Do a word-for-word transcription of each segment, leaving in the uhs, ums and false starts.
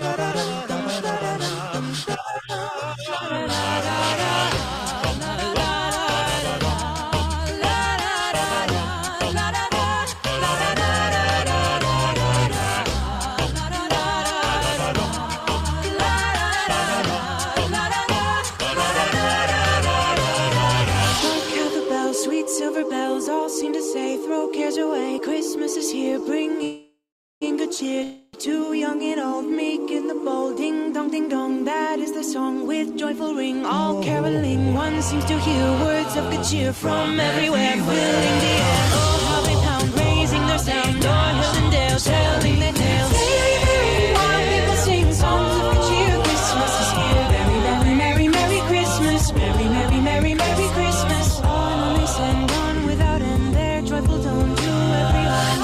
Christmas is here, bringing good cheer to young and old, meek and the bold. Ding dong, ding dong, that is the song with joyful ring. All caroling, one seems to hear words of good cheer from everywhere, filling the air. Oh, how they pound, raising their sound, o'er hill and dale, telling their tales. While people sing songs of good cheer, Christmas is here. Merry, merry, merry, merry Christmas. Merry, merry, merry, merry Christmas. On and they send on without end their joyful tone to everyone.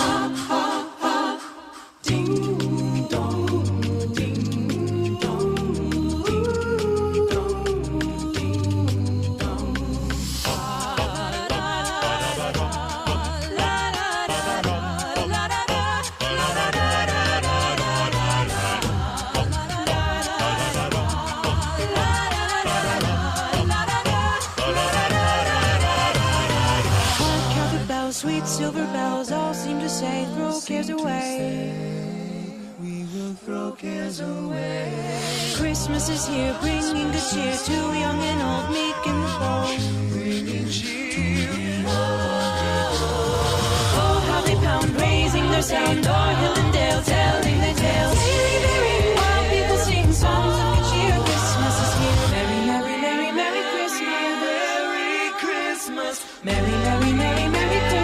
Sweet silver bells all seem to say, throw cares away. We will throw cares away. Christmas is here, bringing good cheer to young and old, meek and the bold. Bringing cheer. Oh, how they pound, raising their sound, o'er hill and dale, telling their tales. While people sing songs of good cheer, Christmas is here. Merry, merry, merry, merry Christmas. Merry Christmas. Merry, merry, merry, merry Christmas.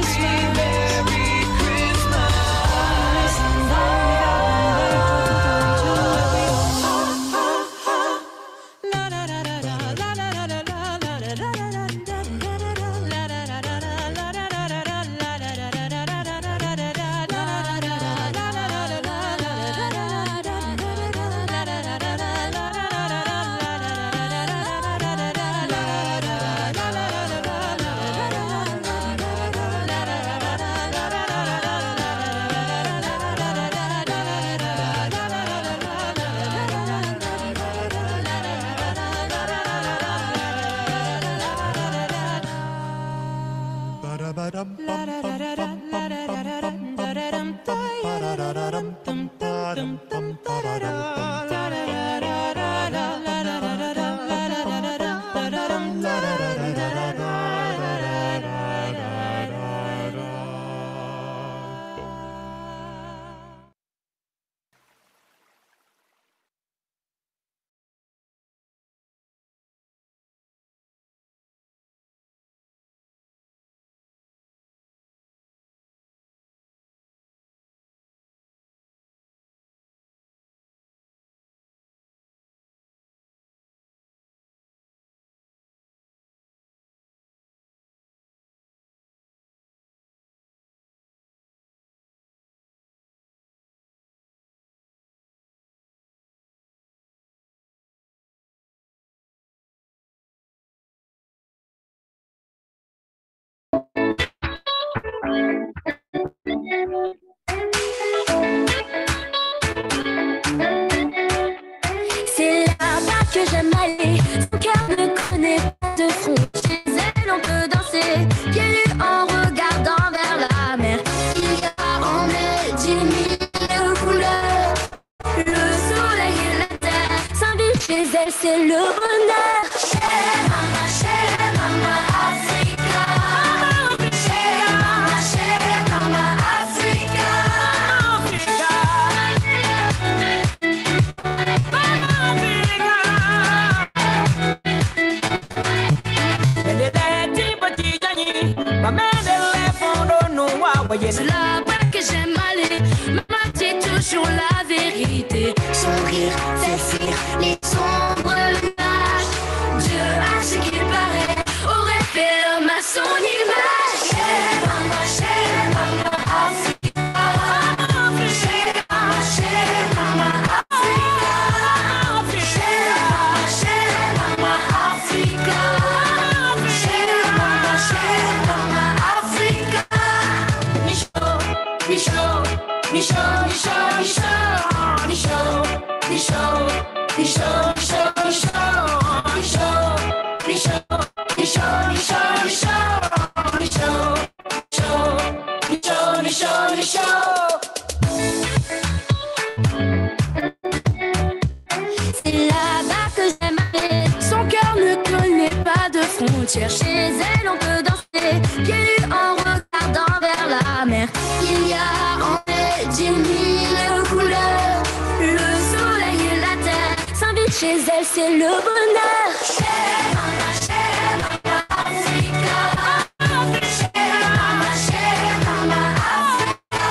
C'est là-bas que j'aime aller. Son cœur ne connaît pas de front. Chez elle on peut danser, pieds nus en regardant vers la mer. Il y a en elle dix mille couleurs. Le soleil et la terre s'invitent chez elle, c'est le bonheur. Chez Mama, chez Mama Africa. Chez Mama, chez Mama Africa. C'est là-bas que j'aime aller. Maman dit toujours la vérité. Son rire fait fuir les sombres nuages. Dieu, à ce qu'il paraît, aurait fait l'homme à son image. Chez Mama, chez Mama Africa. Chez Mama, chez Mama Africa. Chez Mama, chez Mama Africa. Chez Mama, chez Mama Africa. Michaud, Michaud, Michaud, Michaud, Michaud, Richaud, Richaud, Richaud, Richaud, Richaud, Richaud, Richaud, Richaud, Richaud, Richaud, Richaud, Richaud. C'est là-bas que j'aime aller. Son cœur ne connaît pas de frontières. Chez elle, on peut danser pieds nus en regardant vers la mer. Il y a en elle dix mille couleurs. Le soleil et la terre s'invitent chez elle, c'est le bonheur. Chez Mama, chez Mama, Africa. Chez Mama, chez Mama, Africa.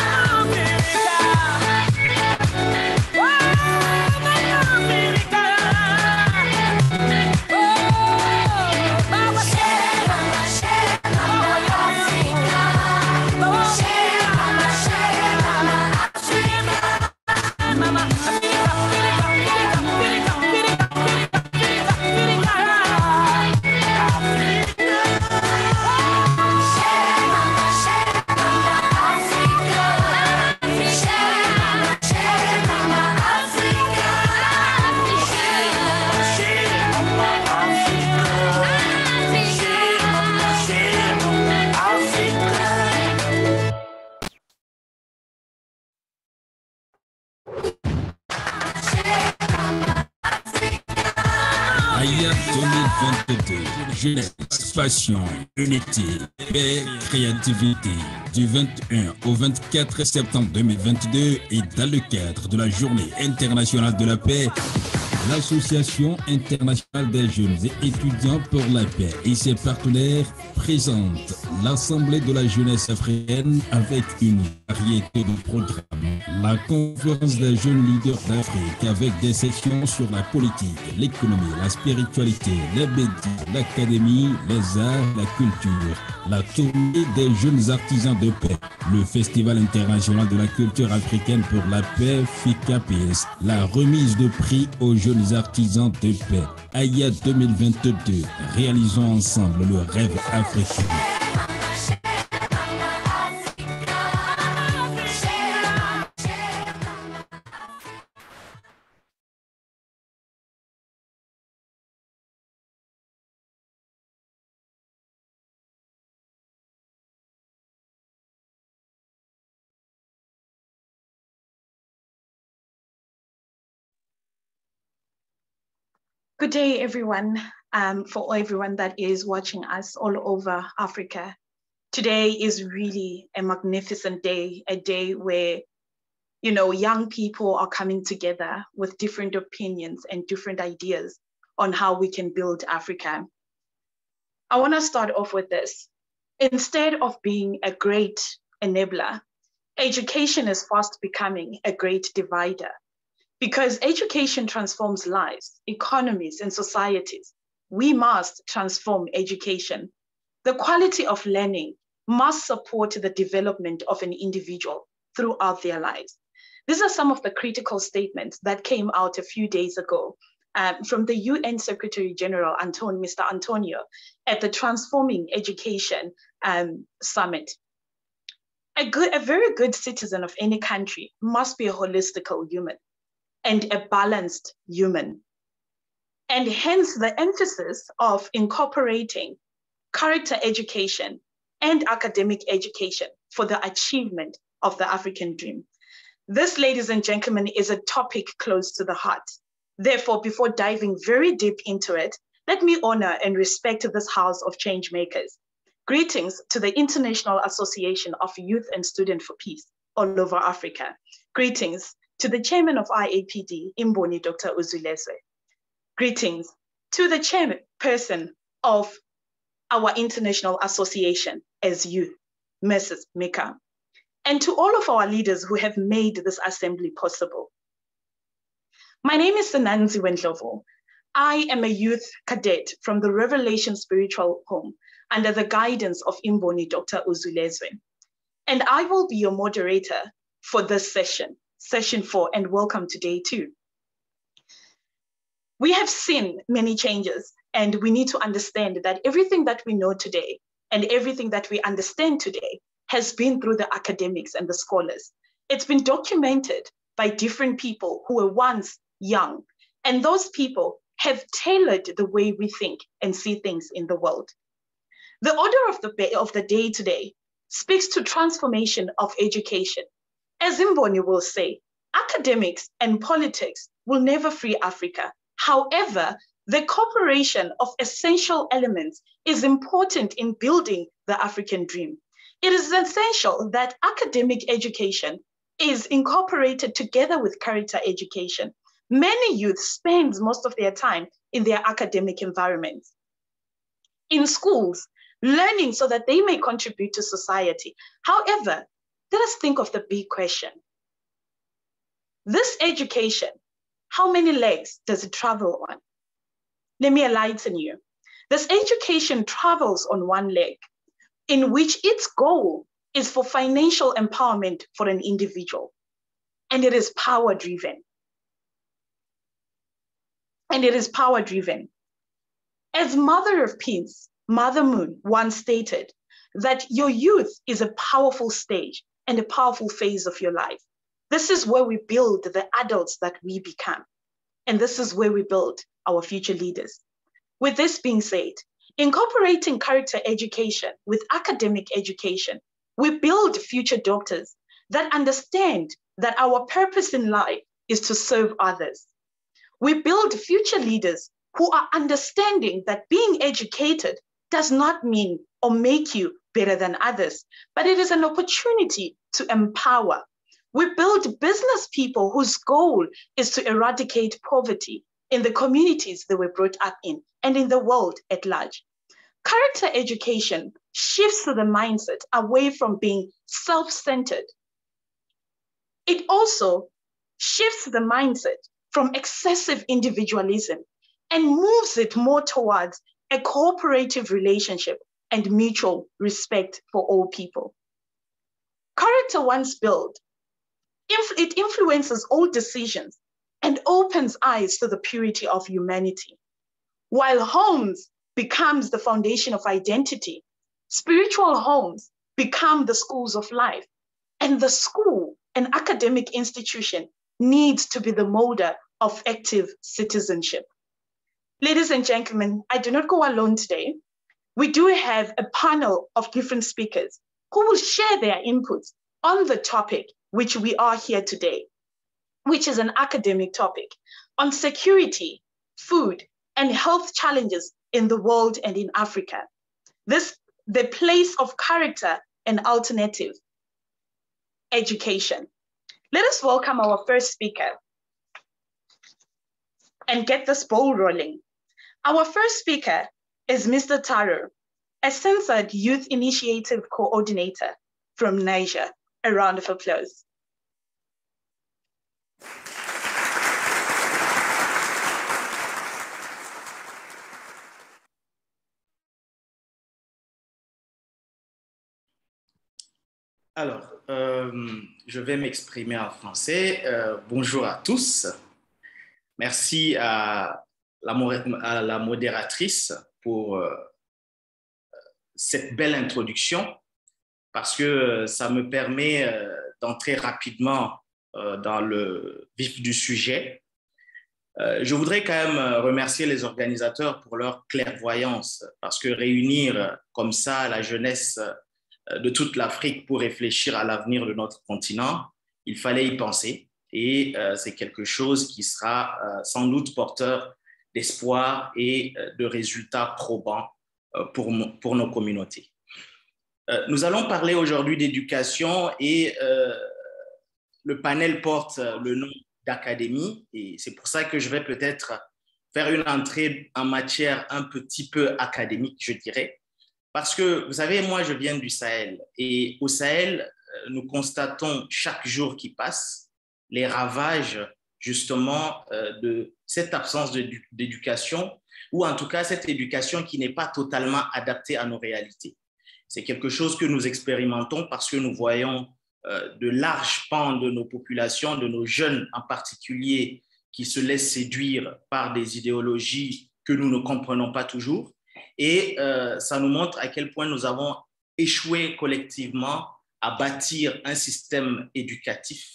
deux mille vingt-deux, jeunesse, passion, unité, paix, créativité. Du vingt et un au vingt-quatre septembre deux mille vingt-deux et dans le cadre de la Journée internationale de la paix, l'Association internationale des jeunes et étudiants pour la paix et ses partenaires présentent l'Assemblée de la jeunesse africaine avec une variété de programmes. La conférence des jeunes leaders d'Afrique avec des sessions sur la politique, l'économie, la spiritualité, les médias, l'académie, les arts, la culture. La tournée des jeunes artisans de paix, le Festival international de la culture africaine pour la paix, FICAPES, la remise de prix aux jeunes artisans de paix. Aya deux mille vingt-deux, réalisons ensemble le rêve africain. Good day, everyone, um, for everyone that is watching us all over Africa. Today is really a magnificent day, a day where, you know, young people are coming together with different opinions and different ideas on how we can build Africa. I want to start off with this. Instead of being a great enabler, education is fast becoming a great divider. Because education transforms lives, economies, and societies, we must transform education. The quality of learning must support the development of an individual throughout their lives. These are some of the critical statements that came out a few days ago um, from the U N Secretary General, Antonio, Mister Antonio, at the Transforming Education um, Summit. A, good, a very good citizen of any country must be a holistical human and a balanced human. And hence the emphasis of incorporating character education and academic education for the achievement of the African dream. This, ladies and gentlemen, is a topic close to the heart. Therefore, before diving very deep into it, let me honor and respect this house of change makers. Greetings to the International Association of Youth and Student for Peace all over Africa. Greetings to the chairman of I A P D, Imboni, Doctor Uzulezwe. Greetings to the chairperson of our International Association as Youth, Missus Mika. And to all of our leaders who have made this assembly possible. My name is Sananzi Wendlovo. I am a youth cadet from the Revelation Spiritual Home under the guidance of Imboni, Doctor Uzulezwe. And I will be your moderator for this session. Session four, and welcome to day two. We have seen many changes, and we need to understand that everything that we know today and everything that we understand today has been through the academics and the scholars. It's been documented by different people who were once young. And those people have tailored the way we think and see things in the world. The order of the, of the day today speaks to transformation of education. As Mboni will say, academics and politics will never free Africa. However, the cooperation of essential elements is important in building the African dream. It is essential that academic education is incorporated together with character education. Many youth spend most of their time in their academic environments, in schools, learning so that they may contribute to society. However, let us think of the big question. This education, how many legs does it travel on? Let me enlighten you. This education travels on one leg, in which its goal is for financial empowerment for an individual, and it is power-driven. And it is power-driven. As Mother of Peace, Mother Moon once stated that your youth is a powerful stage and a powerful phase of your life. This is where we build the adults that we become. And this is where we build our future leaders. With this being said, incorporating character education with academic education, we build future doctors that understand that our purpose in life is to serve others. We build future leaders who are understanding that being educated does not mean or make you better than others, but it is an opportunity to empower. We build business people whose goal is to eradicate poverty in the communities they were brought up in and in the world at large. Character education shifts the mindset away from being self-centered. It also shifts the mindset from excessive individualism and moves it more towards a cooperative relationship and mutual respect for all people. Character once built, it influences all decisions and opens eyes to the purity of humanity. While homes becomes the foundation of identity, spiritual homes become the schools of life, and the school, an academic institution, needs to be the molder of active citizenship. Ladies and gentlemen, I do not go alone today. We do have a panel of different speakers who will share their inputs on the topic which we are here today, which is an academic topic on security, food, and health challenges in the world and in Africa. This, the place of character and alternative education. Let us welcome our first speaker and get this ball rolling. Our first speaker is Mister Taro, a censored youth initiative coordinator from Niger. A round of applause. Alors, euh, je vais m'exprimer en français. Euh, bonjour à tous. Merci à la, à la modératrice pour euh, cette belle introduction, parce que ça me permet euh, d'entrer rapidement euh, dans le vif du sujet. Euh, je voudrais quand même remercier les organisateurs pour leur clairvoyance, parce que réunir comme ça la jeunesse de toute l'Afrique pour réfléchir à l'avenir de notre continent, il fallait y penser. Et euh, c'est quelque chose qui sera euh, sans doute porteur d'espoir et euh, de résultats probants euh, pour, pour nos communautés. Euh, nous allons parler aujourd'hui d'éducation et euh, le panel porte le nom d'académie, et c'est pour ça que je vais peut-être faire une entrée en matière un petit peu académique, je dirais. Parce que, vous savez, moi, je viens du Sahel. Et au Sahel, nous constatons chaque jour qui passe les ravages, justement, de cette absence d'éducation, ou en tout cas, cette éducation qui n'est pas totalement adaptée à nos réalités. C'est quelque chose que nous expérimentons parce que nous voyons de larges pans de nos populations, de nos jeunes en particulier, qui se laissent séduire par des idéologies que nous ne comprenons pas toujours. Et euh, ça nous montre à quel point nous avons échoué collectivement à bâtir un système éducatif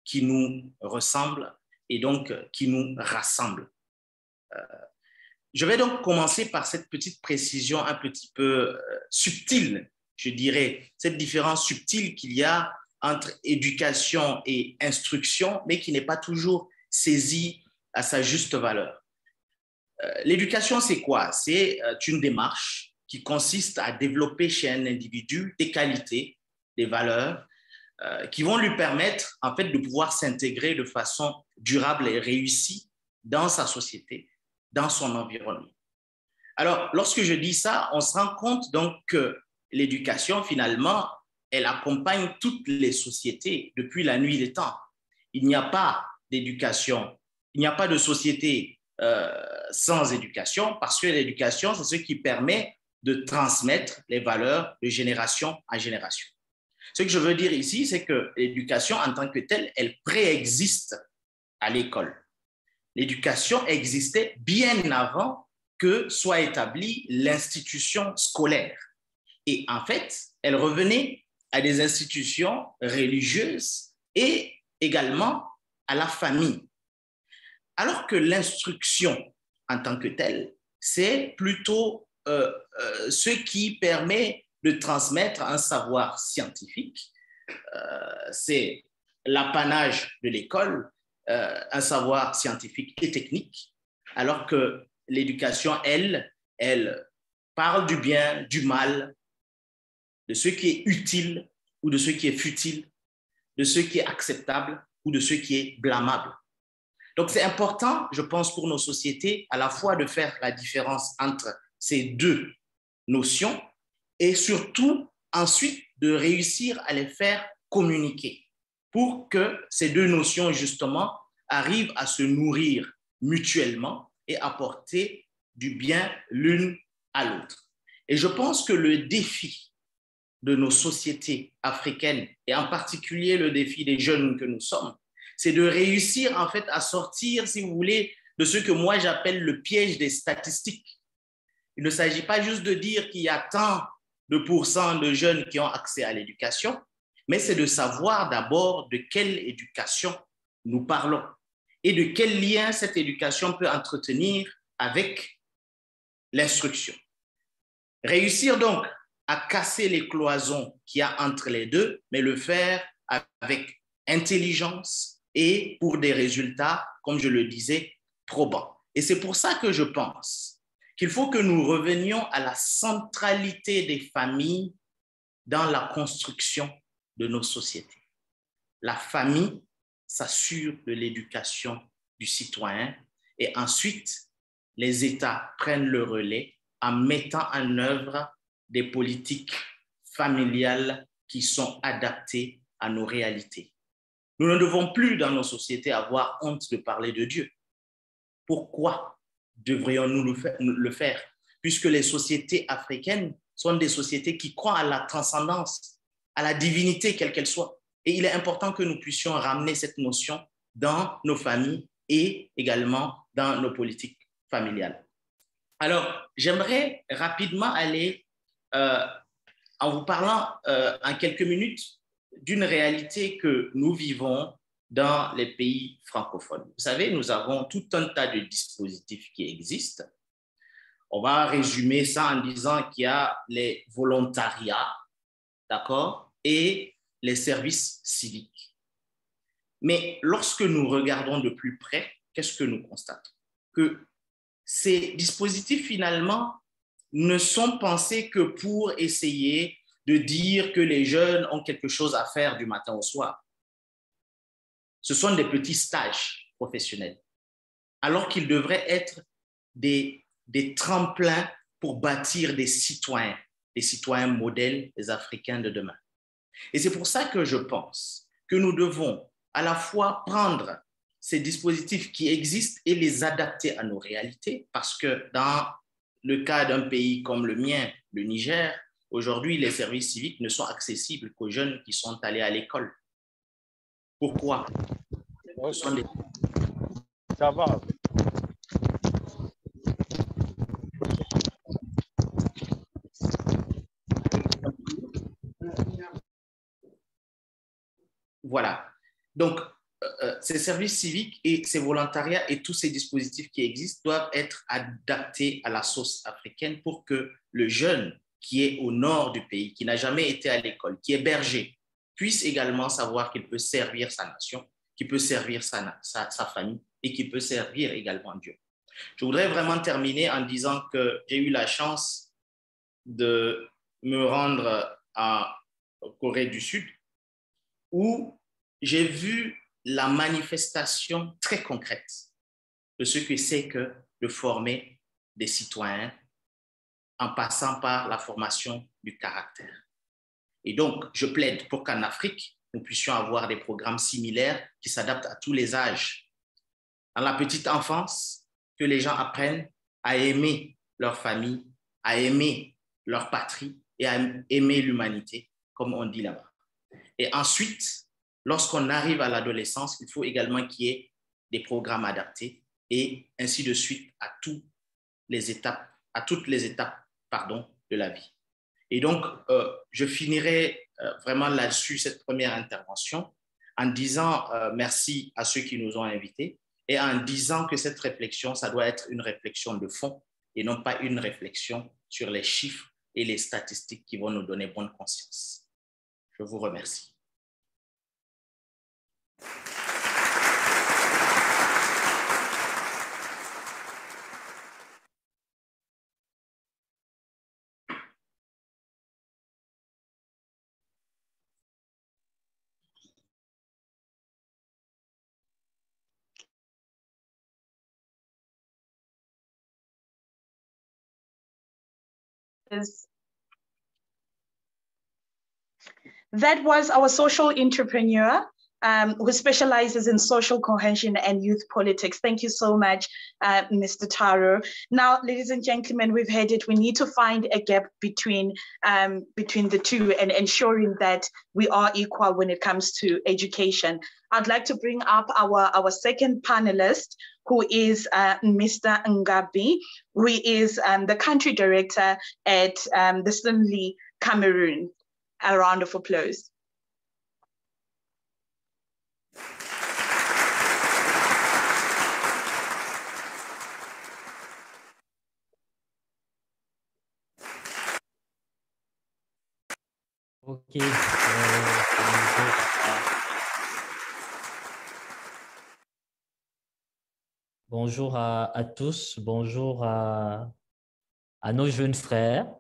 qui nous ressemble et donc qui nous rassemble. Euh, je vais donc commencer par cette petite précision un petit peu euh, subtile, je dirais, cette différence subtile qu'il y a entre éducation et instruction, mais qui n'est pas toujours saisie à sa juste valeur. Euh, l'éducation, c'est quoi? C'est euh, une démarche qui consiste à développer chez un individu des qualités, des valeurs, euh, qui vont lui permettre en fait de pouvoir s'intégrer de façon durable et réussie dans sa société, dans son environnement. Alors, lorsque je dis ça, on se rend compte donc que l'éducation, finalement, elle accompagne toutes les sociétés depuis la nuit des temps. Il n'y a pas d'éducation, il n'y a pas de société euh, sans éducation, parce que l'éducation, c'est ce qui permet de transmettre les valeurs de génération en génération. Ce que je veux dire ici, c'est que l'éducation en tant que telle, elle préexiste à l'école. L'éducation existait bien avant que soit établie l'institution scolaire. Et en fait, elle revenait à des institutions religieuses et également à la famille. Alors que l'instruction en tant que telle, c'est plutôt euh, euh, ce qui permet de transmettre un savoir scientifique. Euh, c'est l'apanage de l'école, euh, un savoir scientifique et technique, alors que l'éducation, elle, elle parle du bien, du mal, de ce qui est utile ou de ce qui est futile, de ce qui est acceptable ou de ce qui est blâmable. Donc, c'est important, je pense, pour nos sociétés, à la fois de faire la différence entre ces deux notions et surtout, ensuite, de réussir à les faire communiquer pour que ces deux notions, justement, arrivent à se nourrir mutuellement et apporter du bien l'une à l'autre. Et je pense que le défi de nos sociétés africaines, et en particulier le défi des jeunes que nous sommes, c'est de réussir en fait à sortir, si vous voulez, de ce que moi j'appelle le piège des statistiques. Il ne s'agit pas juste de dire qu'il y a tant de pourcents de jeunes qui ont accès à l'éducation, mais c'est de savoir d'abord de quelle éducation nous parlons et de quel lien cette éducation peut entretenir avec l'instruction. Réussir donc à casser les cloisons qu'il y a entre les deux, mais le faire avec intelligence et pour des résultats, comme je le disais, probants. Et c'est pour ça que je pense qu'il faut que nous revenions à la centralité des familles dans la construction de nos sociétés. La famille s'assure de l'éducation du citoyen et ensuite, les États prennent le relais en mettant en œuvre des politiques familiales qui sont adaptées à nos réalités. Nous ne devons plus dans nos sociétés avoir honte de parler de Dieu. Pourquoi devrions-nous le faire? Puisque les sociétés africaines sont des sociétés qui croient à la transcendance, à la divinité quelle qu'elle soit. Et il est important que nous puissions ramener cette notion dans nos familles et également dans nos politiques familiales. Alors, j'aimerais rapidement aller euh, en vous parlant euh, en quelques minutes d'une réalité que nous vivons dans les pays francophones. Vous savez, nous avons tout un tas de dispositifs qui existent. On va résumer ça en disant qu'il y a les volontariats, d'accord, et les services civiques. Mais lorsque nous regardons de plus près, qu'est-ce que nous constatons? Que ces dispositifs, finalement, ne sont pensés que pour essayer de dire que les jeunes ont quelque chose à faire du matin au soir. Ce sont des petits stages professionnels, alors qu'ils devraient être des, des tremplins pour bâtir des citoyens, des citoyens modèles, des Africains de demain. Et c'est pour ça que je pense que nous devons à la fois prendre ces dispositifs qui existent et les adapter à nos réalités, parce que dans le cas d'un pays comme le mien, le Niger, aujourd'hui, les services civiques ne sont accessibles qu'aux jeunes qui sont allés à l'école. Pourquoi? Ce sont des... Ça va. Voilà. Donc, euh, ces services civiques et ces volontariats et tous ces dispositifs qui existent doivent être adaptés à la sauce africaine pour que le jeune qui est au nord du pays, qui n'a jamais été à l'école, qui est berger, puisse également savoir qu'il peut servir sa nation, qu'il peut servir sa, sa, sa famille et qu'il peut servir également Dieu. Je voudrais vraiment terminer en disant que j'ai eu la chance de me rendre en Corée du Sud où j'ai vu la manifestation très concrète de ce que c'est que de former des citoyens en passant par la formation du caractère. Et donc, je plaide pour qu'en Afrique, nous puissions avoir des programmes similaires qui s'adaptent à tous les âges. Dans la petite enfance, que les gens apprennent à aimer leur famille, à aimer leur patrie et à aimer l'humanité, comme on dit là-bas. Et ensuite, lorsqu'on arrive à l'adolescence, il faut également qu'il y ait des programmes adaptés et ainsi de suite à, tous les étapes, à toutes les étapes pardon, de la vie. Et donc, euh, je finirai euh, vraiment là-dessus cette première intervention en disant euh, merci à ceux qui nous ont invités et en disant que cette réflexion, ça doit être une réflexion de fond et non pas une réflexion sur les chiffres et les statistiques qui vont nous donner bonne conscience. Je vous remercie. That was our social entrepreneur um, who specializes in social cohesion and youth politics. Thank you so much, uh, Mister Taro. Now, ladies and gentlemen, we've heard it. We need to find a gap between, um, between the two and ensuring that we are equal when it comes to education. I'd like to bring up our, our second panelist, who is uh, Mister Ngabi, who is um, the country director at um, the Stanley Cameroon. A round of applause. Ok. Euh, bonjour à, à tous, bonjour à, à nos jeunes frères.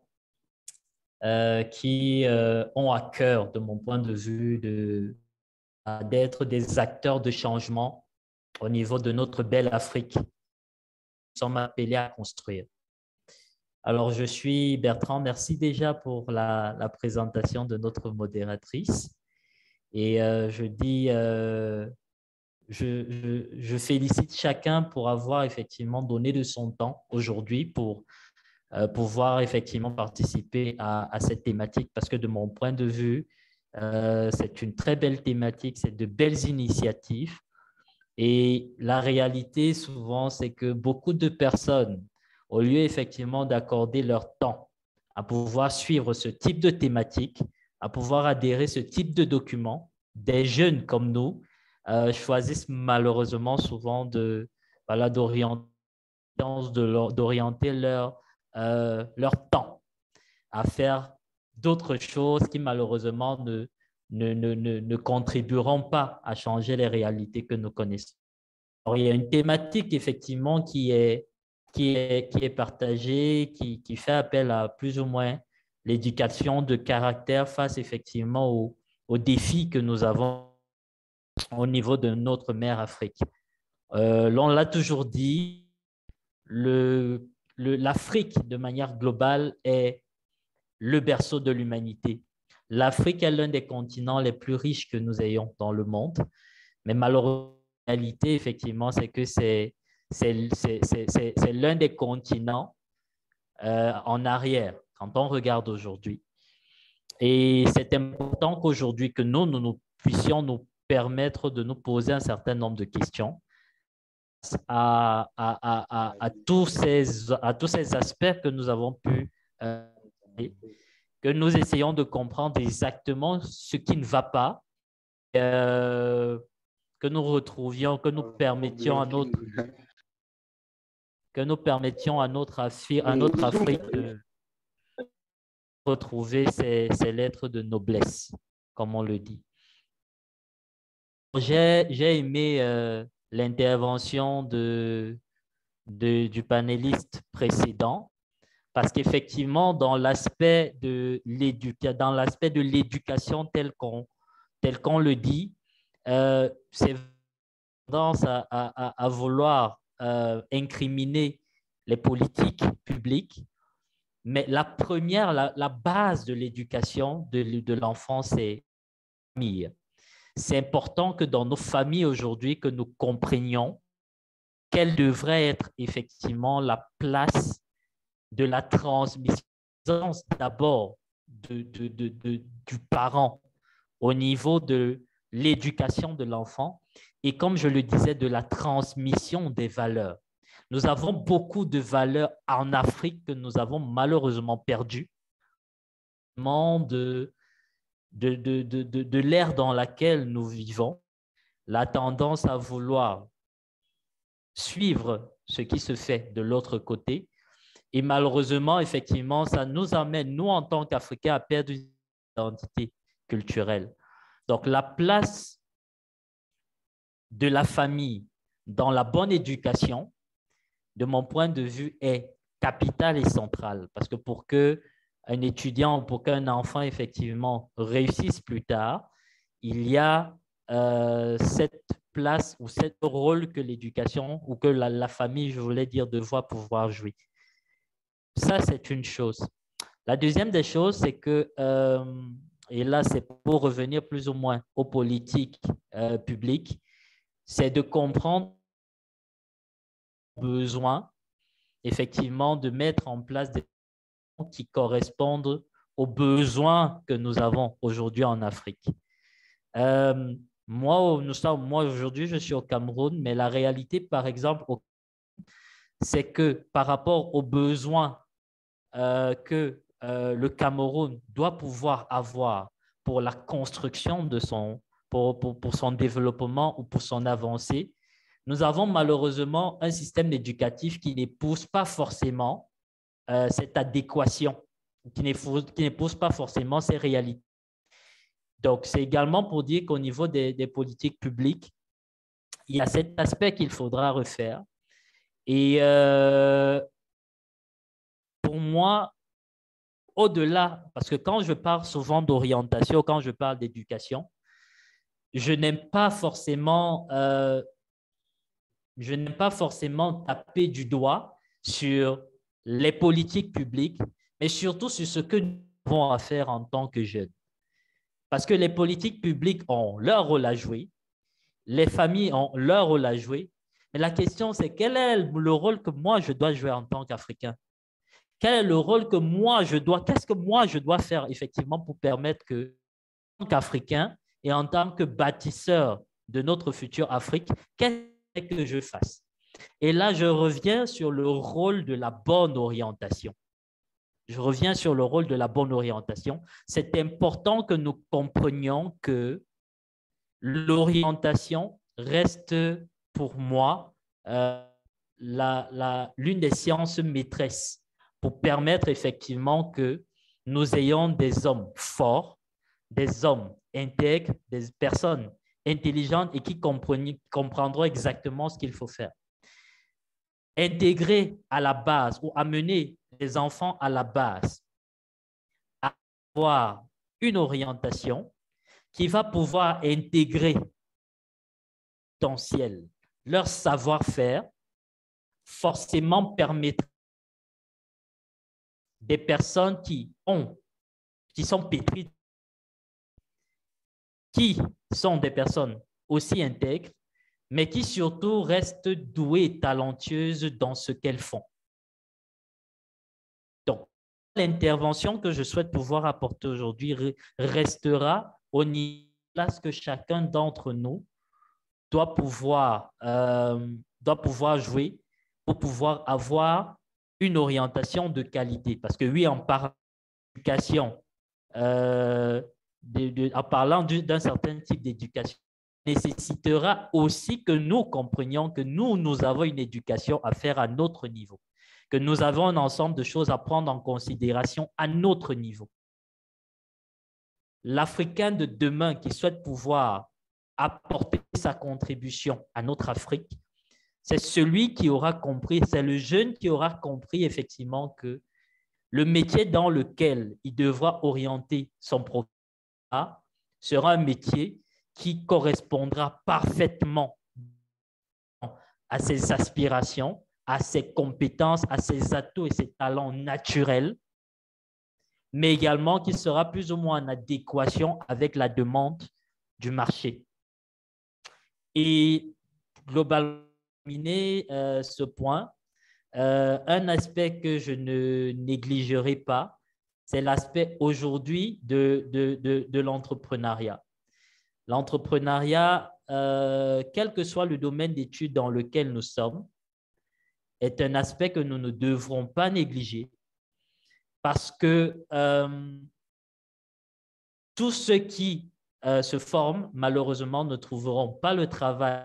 Euh, qui euh, ont à cœur, de mon point de vue, de, d'être des acteurs de changement au niveau de notre belle Afrique. Nous sommes appelés à construire. Alors, je suis Bertrand. Merci déjà pour la, la présentation de notre modératrice. Et euh, je dis, euh, je, je, je félicite chacun pour avoir effectivement donné de son temps aujourd'hui pour Euh, pouvoir effectivement participer à, à cette thématique parce que de mon point de vue, euh, c'est une très belle thématique, c'est de belles initiatives et la réalité souvent, c'est que beaucoup de personnes, au lieu effectivement d'accorder leur temps à pouvoir suivre ce type de thématique, à pouvoir adhérer ce type de document, des jeunes comme nous euh, choisissent malheureusement souvent de, voilà, d'orienter, d'orienter leur Euh, leur temps à faire d'autres choses qui malheureusement ne, ne, ne, ne, ne contribueront pas à changer les réalités que nous connaissons. Alors, il y a une thématique effectivement qui est, qui est, qui est partagée, qui, qui fait appel à plus ou moins l'éducation de caractère face effectivement aux, aux défis que nous avons au niveau de notre mère Afrique. Euh, on l'a toujours dit, le l'Afrique, de manière globale, est le berceau de l'humanité. L'Afrique est l'un des continents les plus riches que nous ayons dans le monde, mais malheureusement, la réalité, effectivement, c'est que c'est l'un des continents euh, en arrière, quand on regarde aujourd'hui. Et c'est important qu'aujourd'hui, que nous, nous, nous puissions nous permettre de nous poser un certain nombre de questions À, à, à, à, tous ces, à tous ces aspects que nous avons pu, euh, que nous essayons de comprendre exactement ce qui ne va pas, euh, que nous retrouvions, que nous permettions à notre, que nous permettions à notre, Afri- à notre Afrique de retrouver ses, ses lettres de noblesse, comme on le dit. J'ai, j'ai aimé euh, l'intervention de, de, du panéliste précédent, parce qu'effectivement, dans l'aspect de l'éducation, dans l'aspect de l'éducation tel qu'on tel qu'on le dit, euh, c'est tendance à, à, à vouloir euh, incriminer les politiques publiques, mais la première, la, la base de l'éducation de, de l'enfant, c'est la famille. C'est important que dans nos familles aujourd'hui, que nous comprenions quelle devrait être effectivement la place de la transmission d'abord de, de, de, de, du parent au niveau de l'éducation de l'enfant et, comme je le disais, de la transmission des valeurs. Nous avons beaucoup de valeurs en Afrique que nous avons malheureusement perdues de, de, de, de, de, de l'ère dans laquelle nous vivons, la tendance à vouloir suivre ce qui se fait de l'autre côté. Et malheureusement, effectivement, ça nous amène, nous, en tant qu'Africains, à perdre une identité culturelle. Donc, la place de la famille dans la bonne éducation, de mon point de vue, est capitale et centrale. Parce que pour qu'un étudiant, pour qu'un enfant, effectivement, réussisse plus tard, il y a euh, cette place ou ce rôle que l'éducation ou que la, la famille, je voulais dire, doit pouvoir jouer. Ça, c'est une chose. La deuxième des choses, c'est que, euh, et là, c'est pour revenir plus ou moins aux politiques euh, publiques, c'est de comprendre le besoin, effectivement, de mettre en place des choses qui correspondent aux besoins que nous avons aujourd'hui en Afrique. Euh, moi, nous sommes, moi aujourd'hui, je suis au Cameroun, mais la réalité, par exemple, c'est que par rapport aux besoins Euh, que euh, le Cameroun doit pouvoir avoir pour la construction de son, pour, pour, pour son développement ou pour son avancée, nous avons malheureusement un système éducatif qui n'épouse pas forcément euh, cette adéquation, qui n'épouse pas forcément ces réalités. Donc, c'est également pour dire qu'au niveau des, des politiques publiques, il y a cet aspect qu'il faudra refaire. Et euh, pour moi, au-delà, parce que quand je parle souvent d'orientation, quand je parle d'éducation, je n'aime pas forcément, euh, je n'aime pas forcément taper du doigt sur les politiques publiques, mais surtout sur ce que nous avons à faire en tant que jeunes. Parce que les politiques publiques ont leur rôle à jouer, les familles ont leur rôle à jouer, mais la question c'est quel est le rôle que moi je dois jouer en tant qu'Africain? Quel est le rôle que moi je dois, qu'est-ce que moi je dois faire effectivement pour permettre que, en tant qu'Africain et en tant que bâtisseur de notre future Afrique, qu'est-ce que je fasse? Et là, je reviens sur le rôle de la bonne orientation. Je reviens sur le rôle de la bonne orientation. C'est important que nous comprenions que l'orientation reste pour moi euh, la, la, l'une des sciences maîtresses pour permettre effectivement que nous ayons des hommes forts, des hommes intègres, des personnes intelligentes et qui comprendront exactement ce qu'il faut faire. Intégrer à la base ou amener les enfants à la base à avoir une orientation qui va pouvoir intégrer leur potentiel, leur savoir-faire, forcément permettre des personnes qui ont, qui sont pétries, qui sont des personnes aussi intègres, mais qui surtout restent douées et talentueuses dans ce qu'elles font. Donc, l'intervention que je souhaite pouvoir apporter aujourd'hui restera au niveau de ce que chacun d'entre nous doit pouvoir, euh, doit pouvoir jouer pour pouvoir avoir une orientation de qualité. Parce que oui, en parlant d'éducation, euh, de, de, en parlant d'un certain type d'éducation, nécessitera aussi que nous comprenions que nous, nous avons une éducation à faire à notre niveau, que nous avons un ensemble de choses à prendre en considération à notre niveau. L'Africain de demain qui souhaite pouvoir apporter sa contribution à notre Afrique, c'est celui qui aura compris, c'est le jeune qui aura compris effectivement que le métier dans lequel il devra orienter son profil sera un métier qui correspondra parfaitement à ses aspirations, à ses compétences, à ses atouts et ses talents naturels, mais également qui sera plus ou moins en adéquation avec la demande du marché. Et globalement, euh, ce point, euh, un aspect que je ne négligerai pas, c'est l'aspect aujourd'hui de, de, de, de l'entrepreneuriat. L'entrepreneuriat, euh, quel que soit le domaine d'études dans lequel nous sommes, est un aspect que nous ne devrons pas négliger parce que euh, tous ceux qui euh, se forment, malheureusement, ne trouveront pas le travail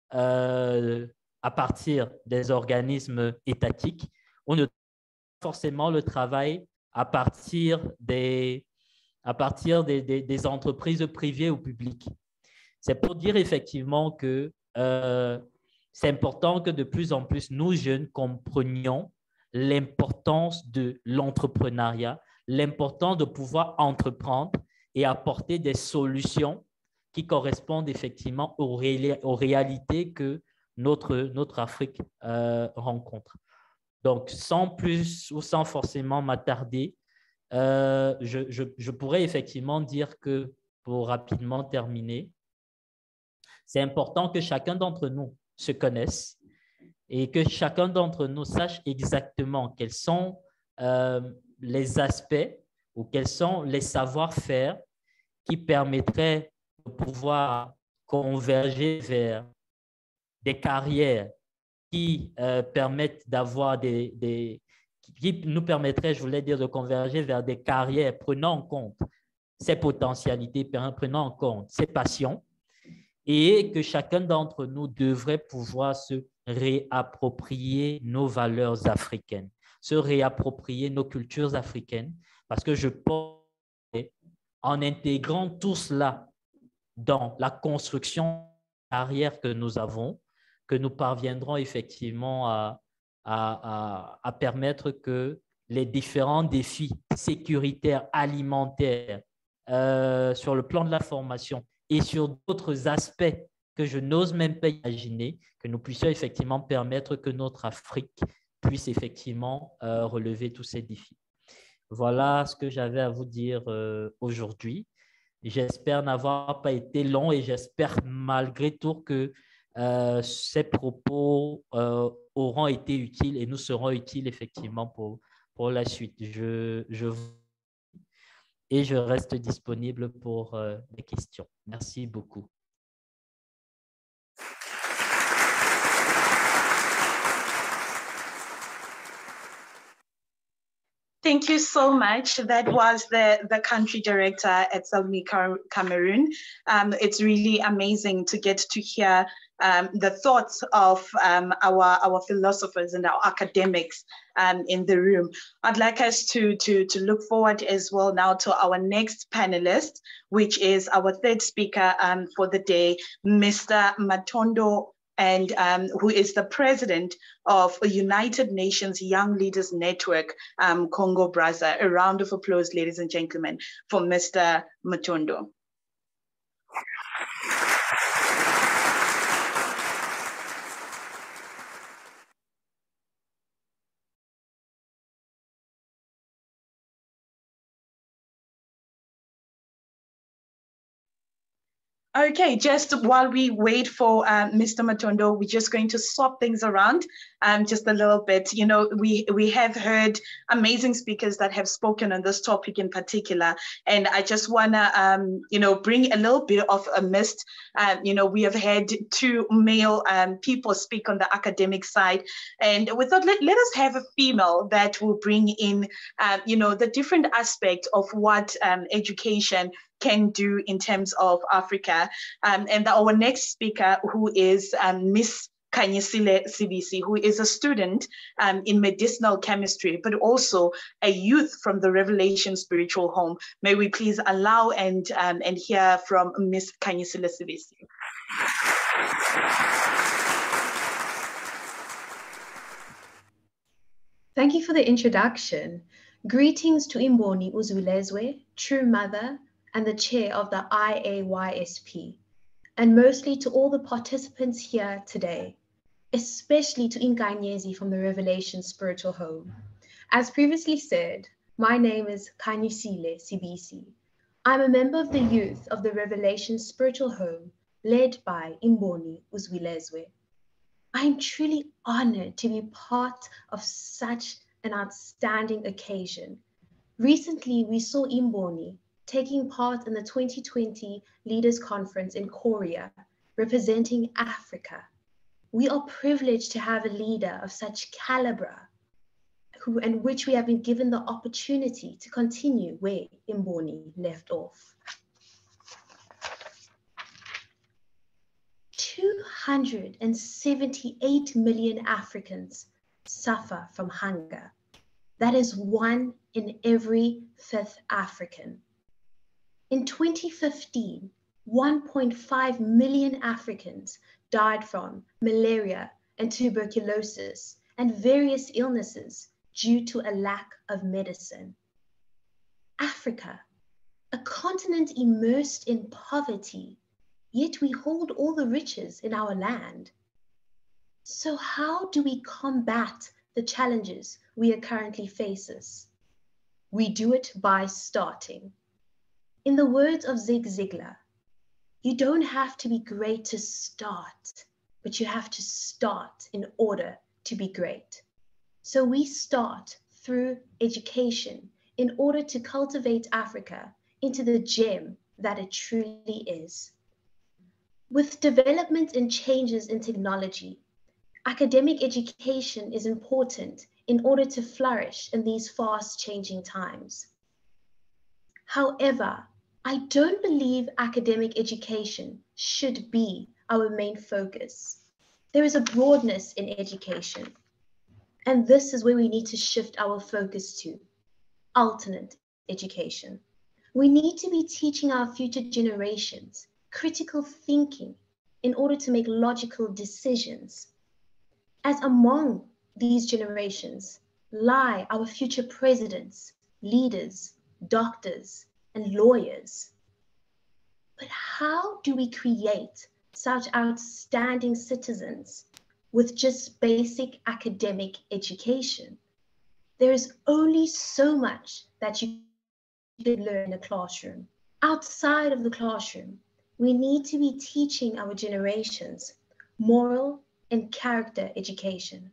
euh, à partir des organismes étatiques ou ne forcément le travail à partir des, à partir des, des, des entreprises privées ou publiques. C'est pour dire effectivement que euh, c'est important que de plus en plus nous jeunes comprenions l'importance de l'entrepreneuriat, l'importance de pouvoir entreprendre et apporter des solutions qui correspondent effectivement aux, ré aux réalités que notre, notre Afrique euh, rencontre. Donc, sans plus ou sans forcément m'attarder, euh, je, je, je pourrais effectivement dire que, pour rapidement terminer, c'est important que chacun d'entre nous se connaisse et que chacun d'entre nous sache exactement quels sont euh, les aspects ou quels sont les savoir-faire qui permettraient de pouvoir converger vers des carrières qui euh, permettent d'avoir des, des… qui nous permettraient, je voulais dire, de converger vers des carrières prenant en compte ses potentialités, prenant en compte ses passions, et que chacun d'entre nous devrait pouvoir se réapproprier nos valeurs africaines, se réapproprier nos cultures africaines, parce que je pense en intégrant tout cela dans la construction arrière que nous avons, que nous parviendrons effectivement à, à, à, à permettre que les différents défis sécuritaires, alimentaires, euh, sur le plan de la formation et sur d'autres aspects que je n'ose même pas imaginer, que nous puissions effectivement permettre que notre Afrique puisse effectivement euh, relever tous ces défis. Voilà ce que j'avais à vous dire euh, aujourd'hui. J'espère n'avoir pas été long et j'espère malgré tout que euh, ces propos euh, auront été utiles et nous seront utiles effectivement pour, pour la suite. Je, je et je reste disponible pour euh, les questions. Merci beaucoup. Thank you so much. That was the, the country director at Salmi Cameroon. Um, it's really amazing to get to hear um, the thoughts of um, our, our philosophers and our academics um, in the room. I'd like us to, to, to look forward as well now to our next panelist, which is our third speaker um, for the day, Mister Matondo, and um, who is the president of United Nations Young Leaders Network, um, Congo Brazza. A round of applause, ladies and gentlemen, for Mister Matondo. Okay, just while we wait for um, Mister Matondo, we're just going to swap things around um, just a little bit. You know, we, we have heard amazing speakers that have spoken on this topic in particular, and I just wanna, um, you know, bring a little bit of a mist. Um, you know, we have had two male um, people speak on the academic side, and we thought, let, let us have a female that will bring in, uh, you know, the different aspects of what um, education can do in terms of Africa. Um, and our next speaker, who is um, Miss Khanyisile Sibisi, who is a student um, in medicinal chemistry, but also a youth from the Revelation Spiritual Home. May we please allow and, um, and hear from Miss Khanyisile Sibisi. Thank you for the introduction. Greetings to Imboni Uzwilezwe, true mother and the chair of the I A Y S P, and mostly to all the participants here today, especially to Inkanyezi from the Revelation Spiritual Home. As previously said, my name is Khanyisile Sibisi. I'm a member of the youth of the Revelation Spiritual Home, led by Imboni Uzwilezwe. I am truly honored to be part of such an outstanding occasion. Recently, we saw Imboni taking part in the twenty twenty Leaders Conference in Korea, representing Africa. We are privileged to have a leader of such caliber, who, and which we have been given the opportunity to continue where Imboni left off. two hundred seventy-eight million Africans suffer from hunger. That is one in every fifth African. In twenty fifteen, one point five million Africans died from malaria and tuberculosis and various illnesses due to a lack of medicine. Africa, a continent immersed in poverty, yet we hold all the riches in our land. So how do we combat the challenges we are currently facing? We do it by starting. In the words of Zig Ziglar, you don't have to be great to start, but you have to start in order to be great. So we start through education in order to cultivate Africa into the gem that it truly is. With development and changes in technology, academic education is important in order to flourish in these fast-changing times. However, I don't believe academic education should be our main focus. There is a broadness in education, and this is where we need to shift our focus to alternate education. We need to be teaching our future generations critical thinking in order to make logical decisions. As among these generations lie our future presidents, leaders, doctors, and lawyers. But how do we create such outstanding citizens with just basic academic education? There is only so much that you can learn in a classroom. Outside of the classroom, we need to be teaching our generations moral and character education.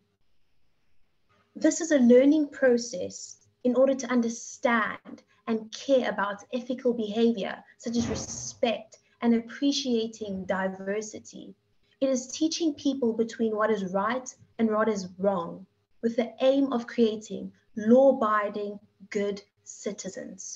This is a learning process in order to understand and care about ethical behavior, such as respect and appreciating diversity. It is teaching people between what is right and what is wrong, with the aim of creating law-abiding, good citizens.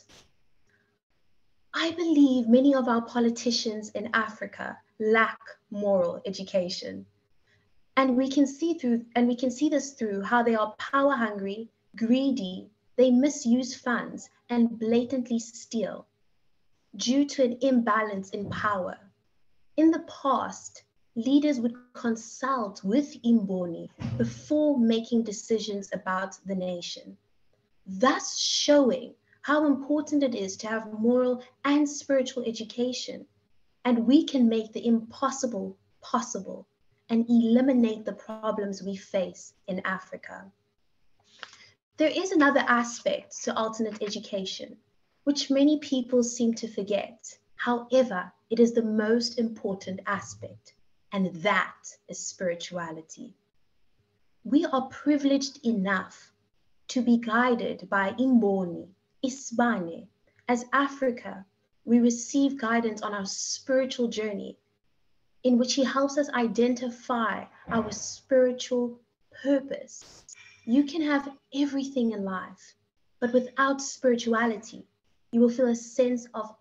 I believe many of our politicians in Africa lack moral education. And we can see through, and we can see this through how they are power hungry, greedy, they misuse funds and blatantly steal due to an imbalance in power. In the past, leaders would consult with Imboni before making decisions about the nation, thus showing how important it is to have moral and spiritual education. And we can make the impossible possible and eliminate the problems we face in Africa. There is another aspect to alternate education, which many people seem to forget. However, it is the most important aspect, and that is spirituality. We are privileged enough to be guided by Imboni, Isibane. As Africa, we receive guidance on our spiritual journey, in which he helps us identify our spiritual purpose. You can have everything in life, but without spirituality, you will feel a sense of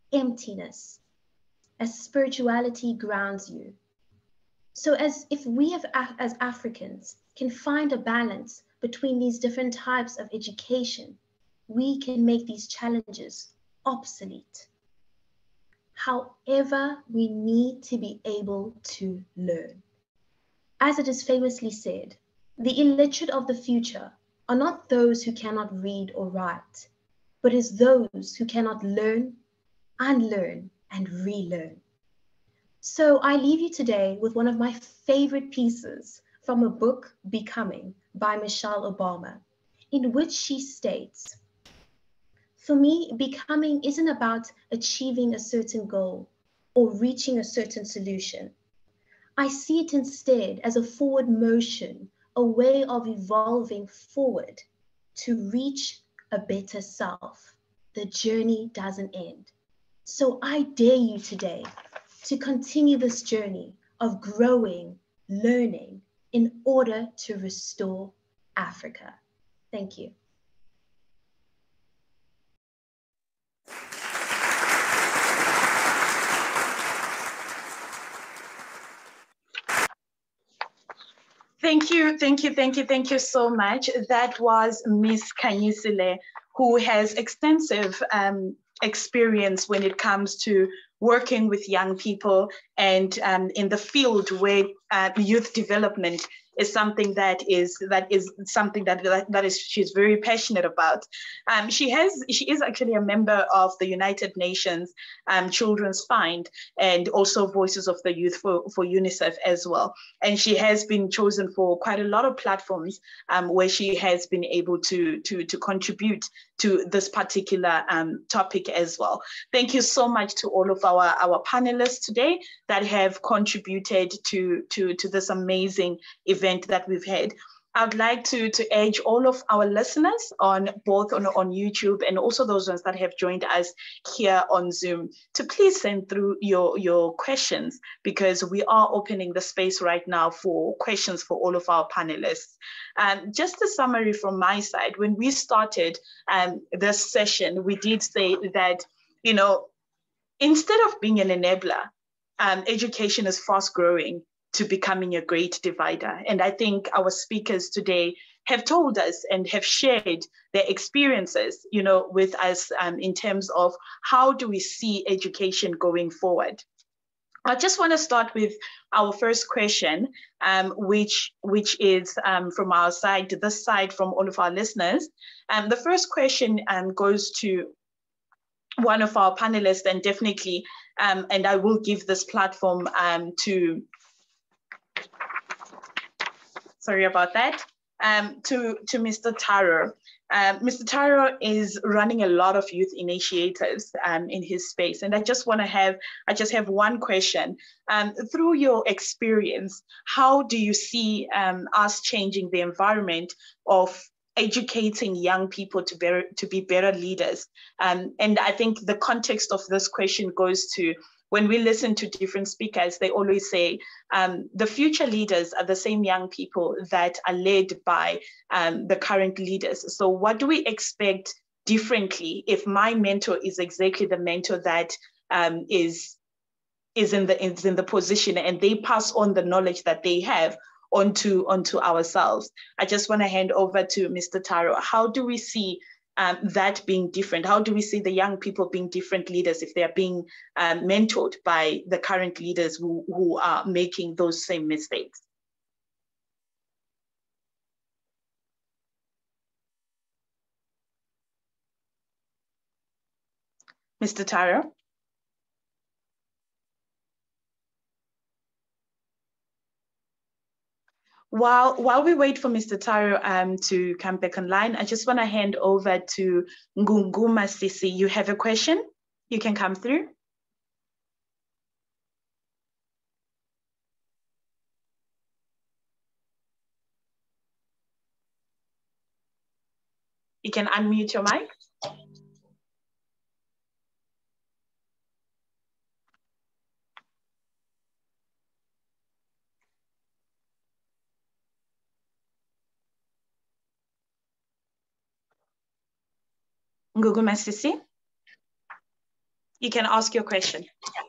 emptiness, as spirituality grounds you. So as if we have, as Africans can find a balance between these different types of education, we can make these challenges obsolete. However, we need to be able to learn. As it is famously said, the illiterate of the future are not those who cannot read or write, but is those who cannot learn, unlearn, and relearn. So I leave you today with one of my favorite pieces from a book, Becoming, by Michelle Obama, in which she states, "For me, becoming isn't about achieving a certain goal or reaching a certain solution. I see it instead as a forward motion, a way of evolving forward to reach a better self. The journey doesn't end." So I dare you today to continue this journey of growing, learning, in order to restore Africa. Thank you. Thank you, thank you, thank you, thank you so much. That was Miss Khanyisile, who has extensive um, experience when it comes to working with young people and um, in the field where uh, youth development is something that is that is something that that is she's very passionate about. Um, she has she is actually a member of the United Nations um, Children's Fund and also Voices of the Youth for, for UNICEF as well. And she has been chosen for quite a lot of platforms um, where she has been able to to to contribute to this particular um, topic as well. Thank you so much to all of our our panelists today that have contributed to to to this amazing event that we've had. I'd like to, to urge all of our listeners on both on, on YouTube and also those ones that have joined us here on Zoom to please send through your, your questions, because we are opening the space right now for questions for all of our panelists. Um, just a summary from my side, when we started um, this session, we did say that, you know, instead of being an enabler, um, education is fast growing to becoming a great divider. And I think our speakers today have told us and have shared their experiences, you know, with us um, in terms of how do we see education going forward. I just want to start with our first question, um, which, which is um, from our side, to this side from all of our listeners. Um, the first question um, goes to one of our panelists, and definitely, um, and I will give this platform um, to, sorry about that, um, to, to Mister Taro. Um, Mister Taro is running a lot of youth initiatives um, in his space. And I just want to have, I just have one question. Um, through your experience, how do you see um, us changing the environment of educating young people to, better, to be better leaders? Um, and I think the context of this question goes to, when we listen to different speakers, they always say um, the future leaders are the same young people that are led by um, the current leaders. So what do we expect differently if my mentor is exactly the mentor that um, is, is, in the, is in the position, and they pass on the knowledge that they have onto, onto ourselves? I just want to hand over to Mister Taro. How do we see Um, that being different? How do we see the young people being different leaders if they're being um, mentored by the current leaders who, who are making those same mistakes? Mister Taro? While, while we wait for Mister Taro um, to come back online, I just want to hand over to Ngunguma Sisi. You have a question? You can come through. You can unmute your mic. Ngunguma Sisi? You can ask your question.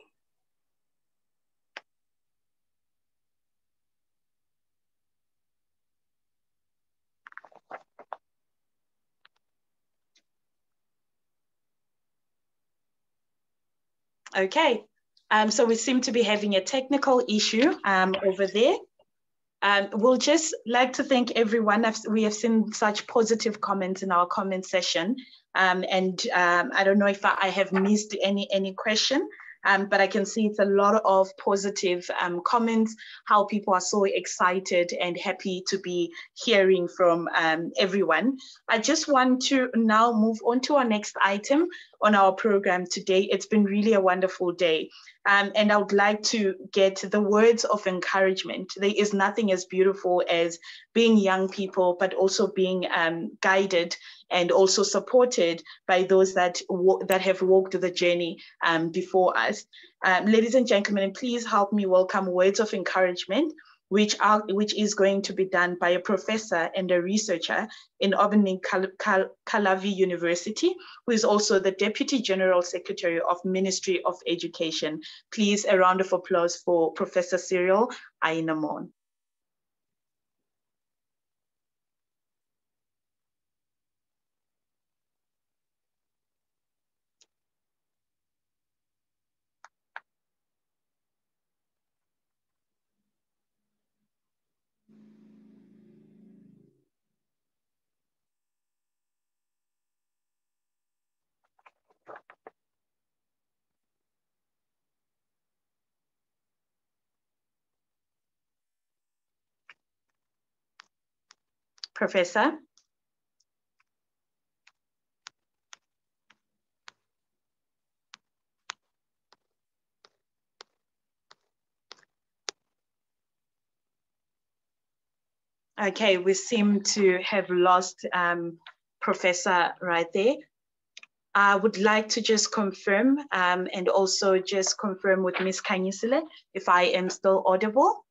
Okay, um, so we seem to be having a technical issue um, over there. Um, we'll just like to thank everyone. We have seen such positive comments in our comment session. Um, and um, I don't know if I have missed any, any question, um, but I can see it's a lot of positive um, comments, how people are so excited and happy to be hearing from um, everyone. I just want to now move on to our next item on our program today. It's been really a wonderful day. Um, and I would like to get the words of encouragement. There is nothing as beautiful as being young people, but also being um, guided and also supported by those that, that have walked the journey um, before us. Um, ladies and gentlemen, please help me welcome words of encouragement, which are which is going to be done by a professor and a researcher in Obning Kalavi University, who is also the Deputy General Secretary of Ministry of Education. Please, a round of applause for Professor Cyril Ainamon. Professor. Okay, we seem to have lost um, Professor right there. I would like to just confirm um, and also just confirm with Miz Kanyisile if I am still audible.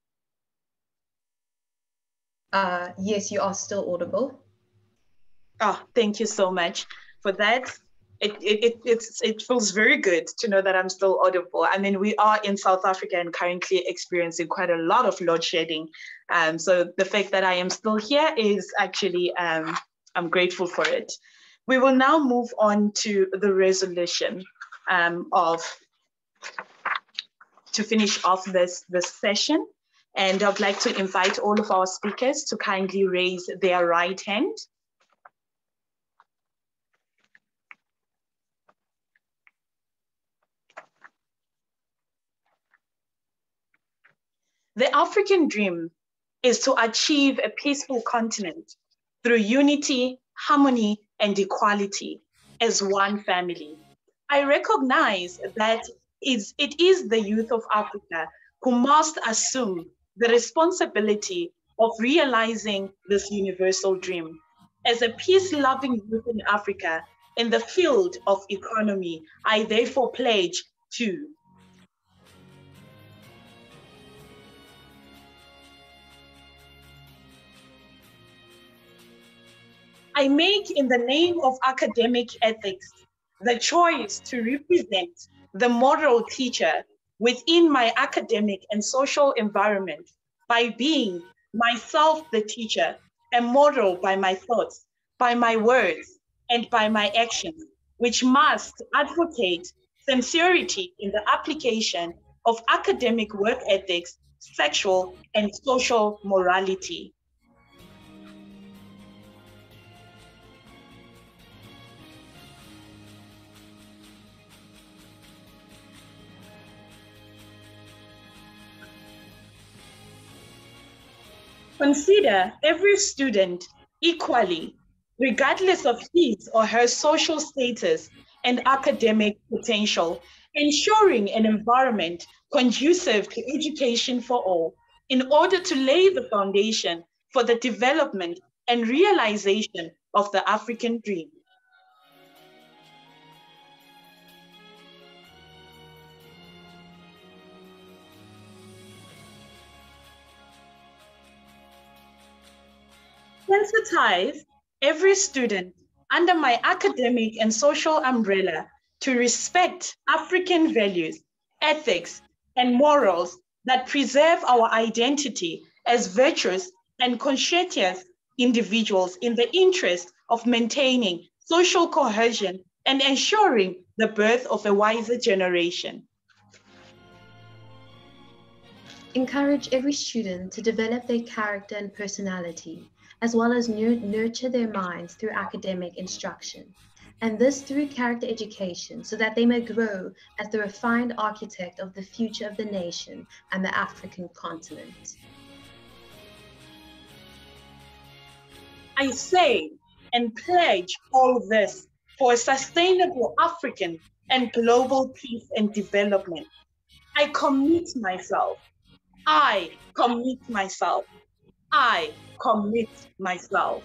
Uh, yes, you are still audible. Oh, thank you so much for that. It, it, it, it's, it feels very good to know that I'm still audible. I mean, we are in South Africa and currently experiencing quite a lot of load shedding. Um, so the fact that I am still here is actually, um, I'm grateful for it. We will now move on to the resolution um, of, to finish off this, this session. And I'd like to invite all of our speakers to kindly raise their right hand. The African dream is to achieve a peaceful continent through unity, harmony, and equality as one family. I recognize that it is the youth of Africa who must assume the responsibility of realizing this universal dream. As a peace-loving youth in Africa, in the field of economy, I therefore pledge to I make, in the name of academic ethics, the choice to represent the moral teacher within my academic and social environment by being myself the teacher, a model by my thoughts, by my words, and by my actions, which must advocate sincerity in the application of academic work ethics, sexual and social morality. Consider every student equally, regardless of his or her social status and academic potential, ensuring an environment conducive to education for all, in order to lay the foundation for the development and realization of the African dream. Sensitize every student under my academic and social umbrella to respect African values, ethics, and morals that preserve our identity as virtuous and conscientious individuals in the interest of maintaining social cohesion and ensuring the birth of a wiser generation. Encourage every student to develop their character and personality, as well as nurture their minds through academic instruction, and this through character education, so that they may grow as the refined architect of the future of the nation and the African continent. I say and pledge all this for a sustainable African and global peace and development. I commit myself. I commit myself. I commit myself.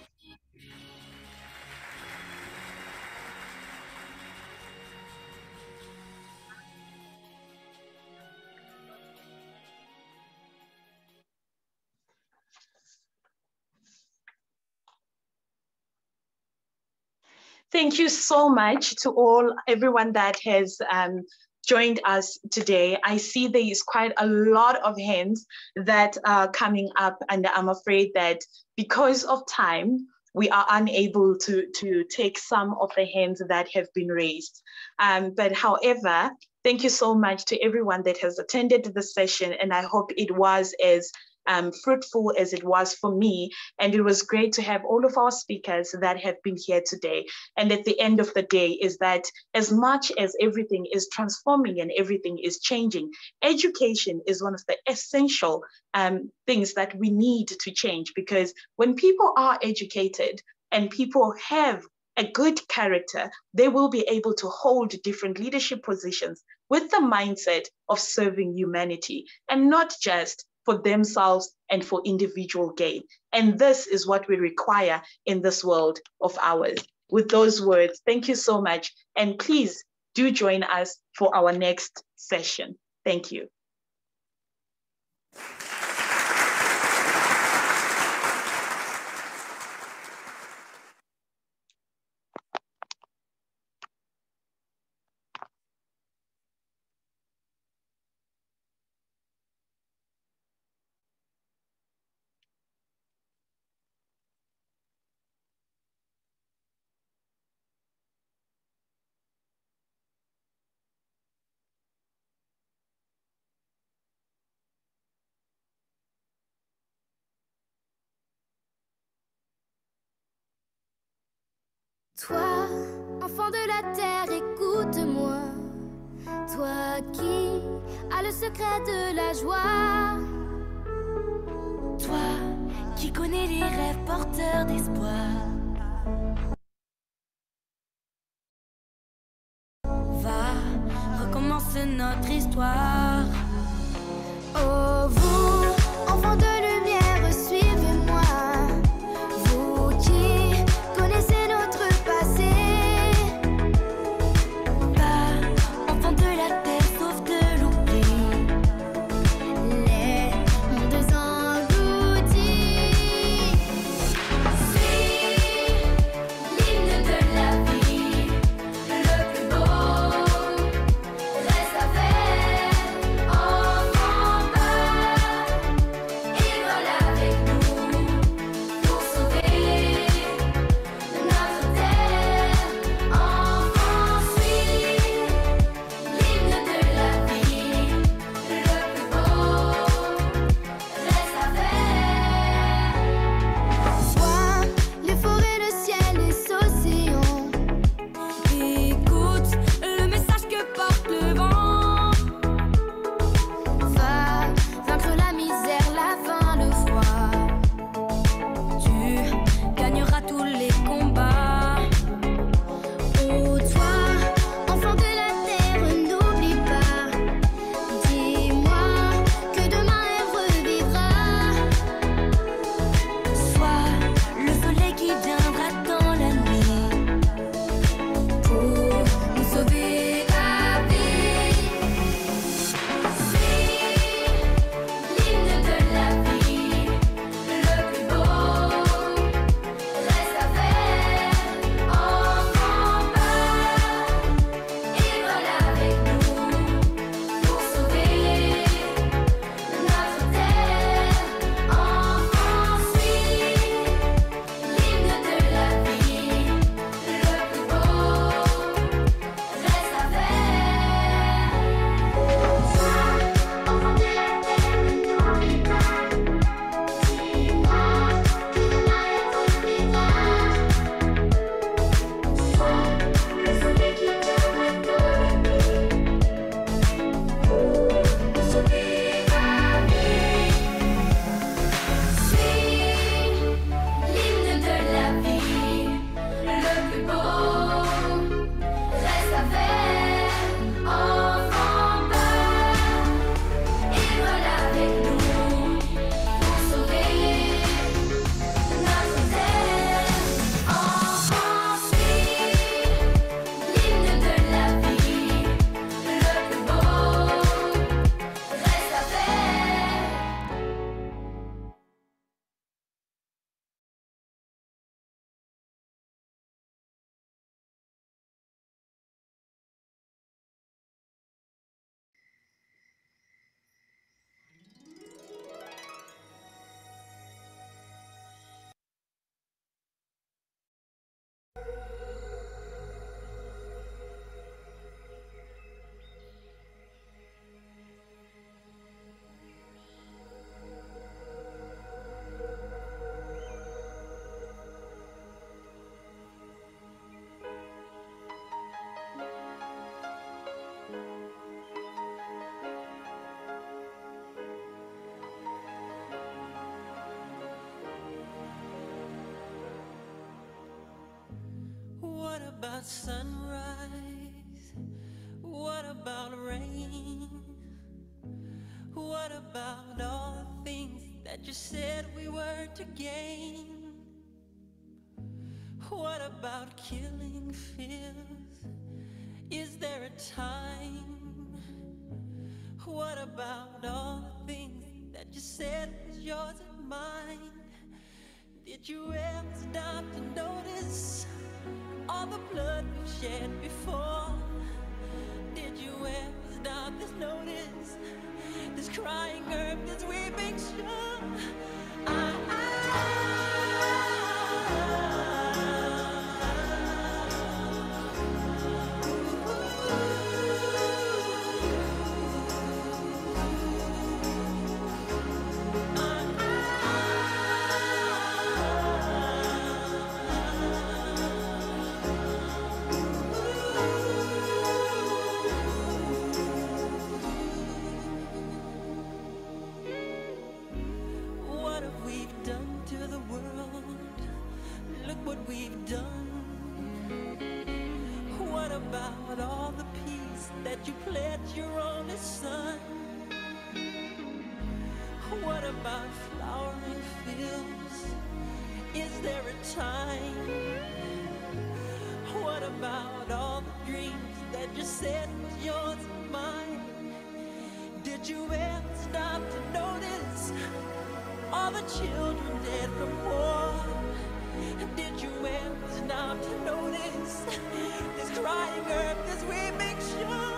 Thank you so much to all, everyone that has um, joined us today. I see there is quite a lot of hands that are coming up, and I'm afraid that because of time, we are unable to, to take some of the hands that have been raised. Um, but however, thank you so much to everyone that has attended the session, and I hope it was as Um, fruitful as it was for me. And it was great to have all of our speakers that have been here today. And at the end of the day is that as much as everything is transforming and everything is changing, education is one of the essential um, things that we need to change, because when people are educated and people have a good character, they will be able to hold different leadership positions with the mindset of serving humanity and not just for themselves and for individual gain. And this is what we require in this world of ours. With those words, thank you so much. And please do join us for our next session. Thank you. Toi, enfant de la terre, écoute-moi. Toi qui as le secret de la joie. Toi qui connais les rêves porteurs d'espoir. Va, recommence notre histoire. Oh, vous, enfants de lumière, suivez-moi. Vous qui connaissez notre passé. Pas enfants de la terre, sauf de l'oubli. Les mondes engloutis. Suis l'hymne de la vie, le plus beau. Reste à faire, enfant, pas. about sunrise? What about rain? What about all the things that you said we were to gain? What about killing fears? Is there a time? What about all the things that you said was yours and mine? Did you ever stop to notice all the blood we've shed before? Did you ever stop to notice this crying earth, this weeping shore? I, I, we've done. What about all the peace that you pledged your only son? What about flowering fields? Is there a time? What about all the dreams that you said was yours and mine? Did you ever stop to notice all the children dead from war? Did you ever stop to notice this crying earth, this weeping shore?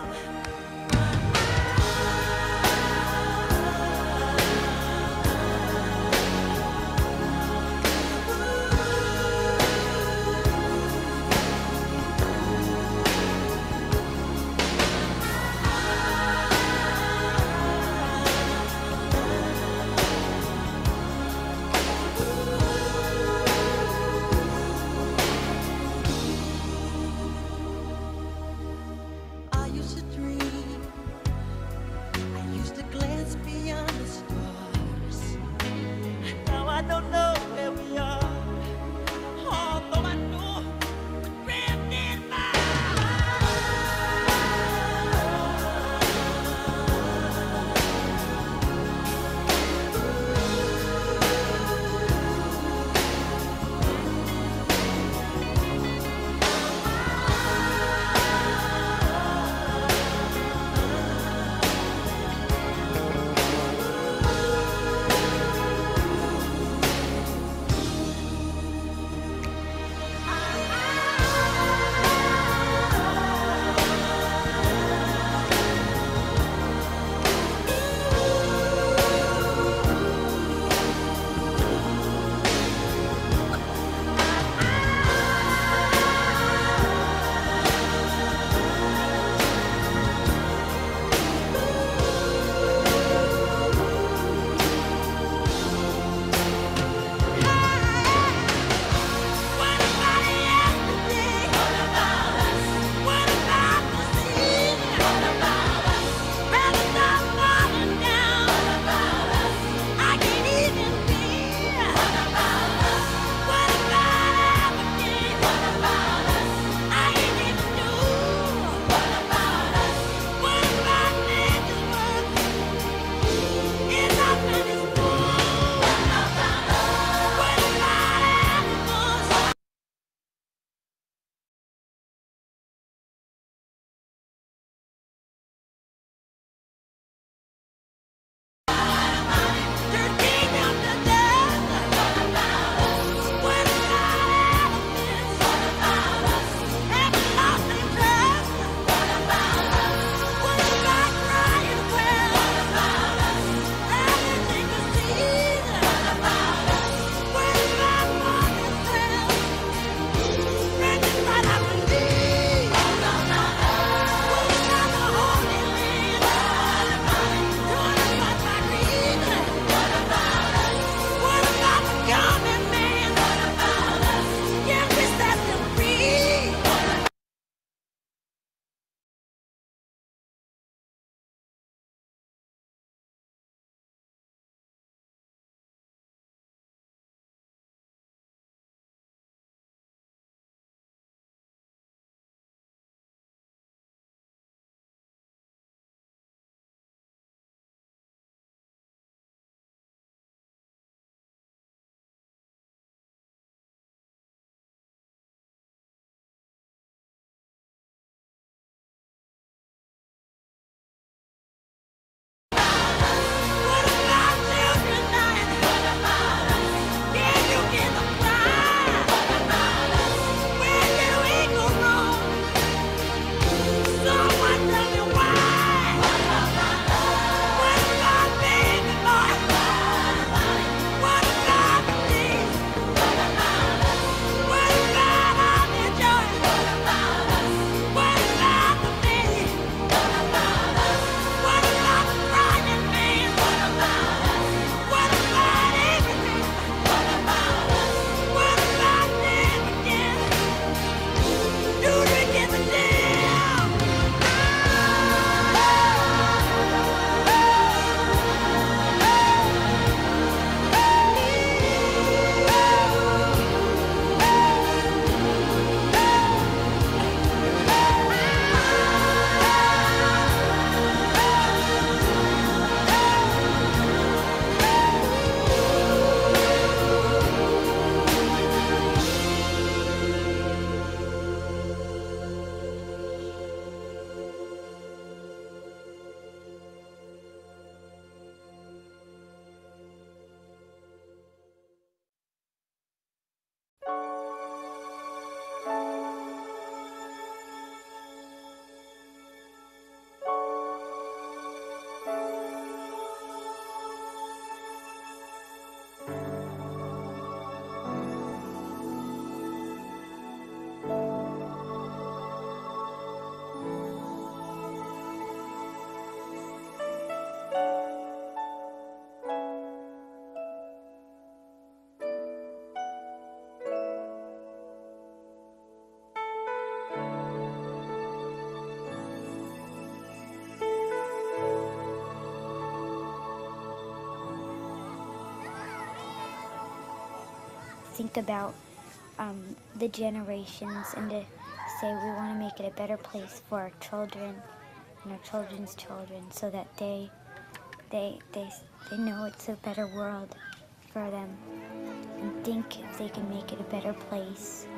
think about um, the generations and to say we want to make it a better place for our children and our children's children, so that they they they they know it's a better world for them and think if they can make it a better place.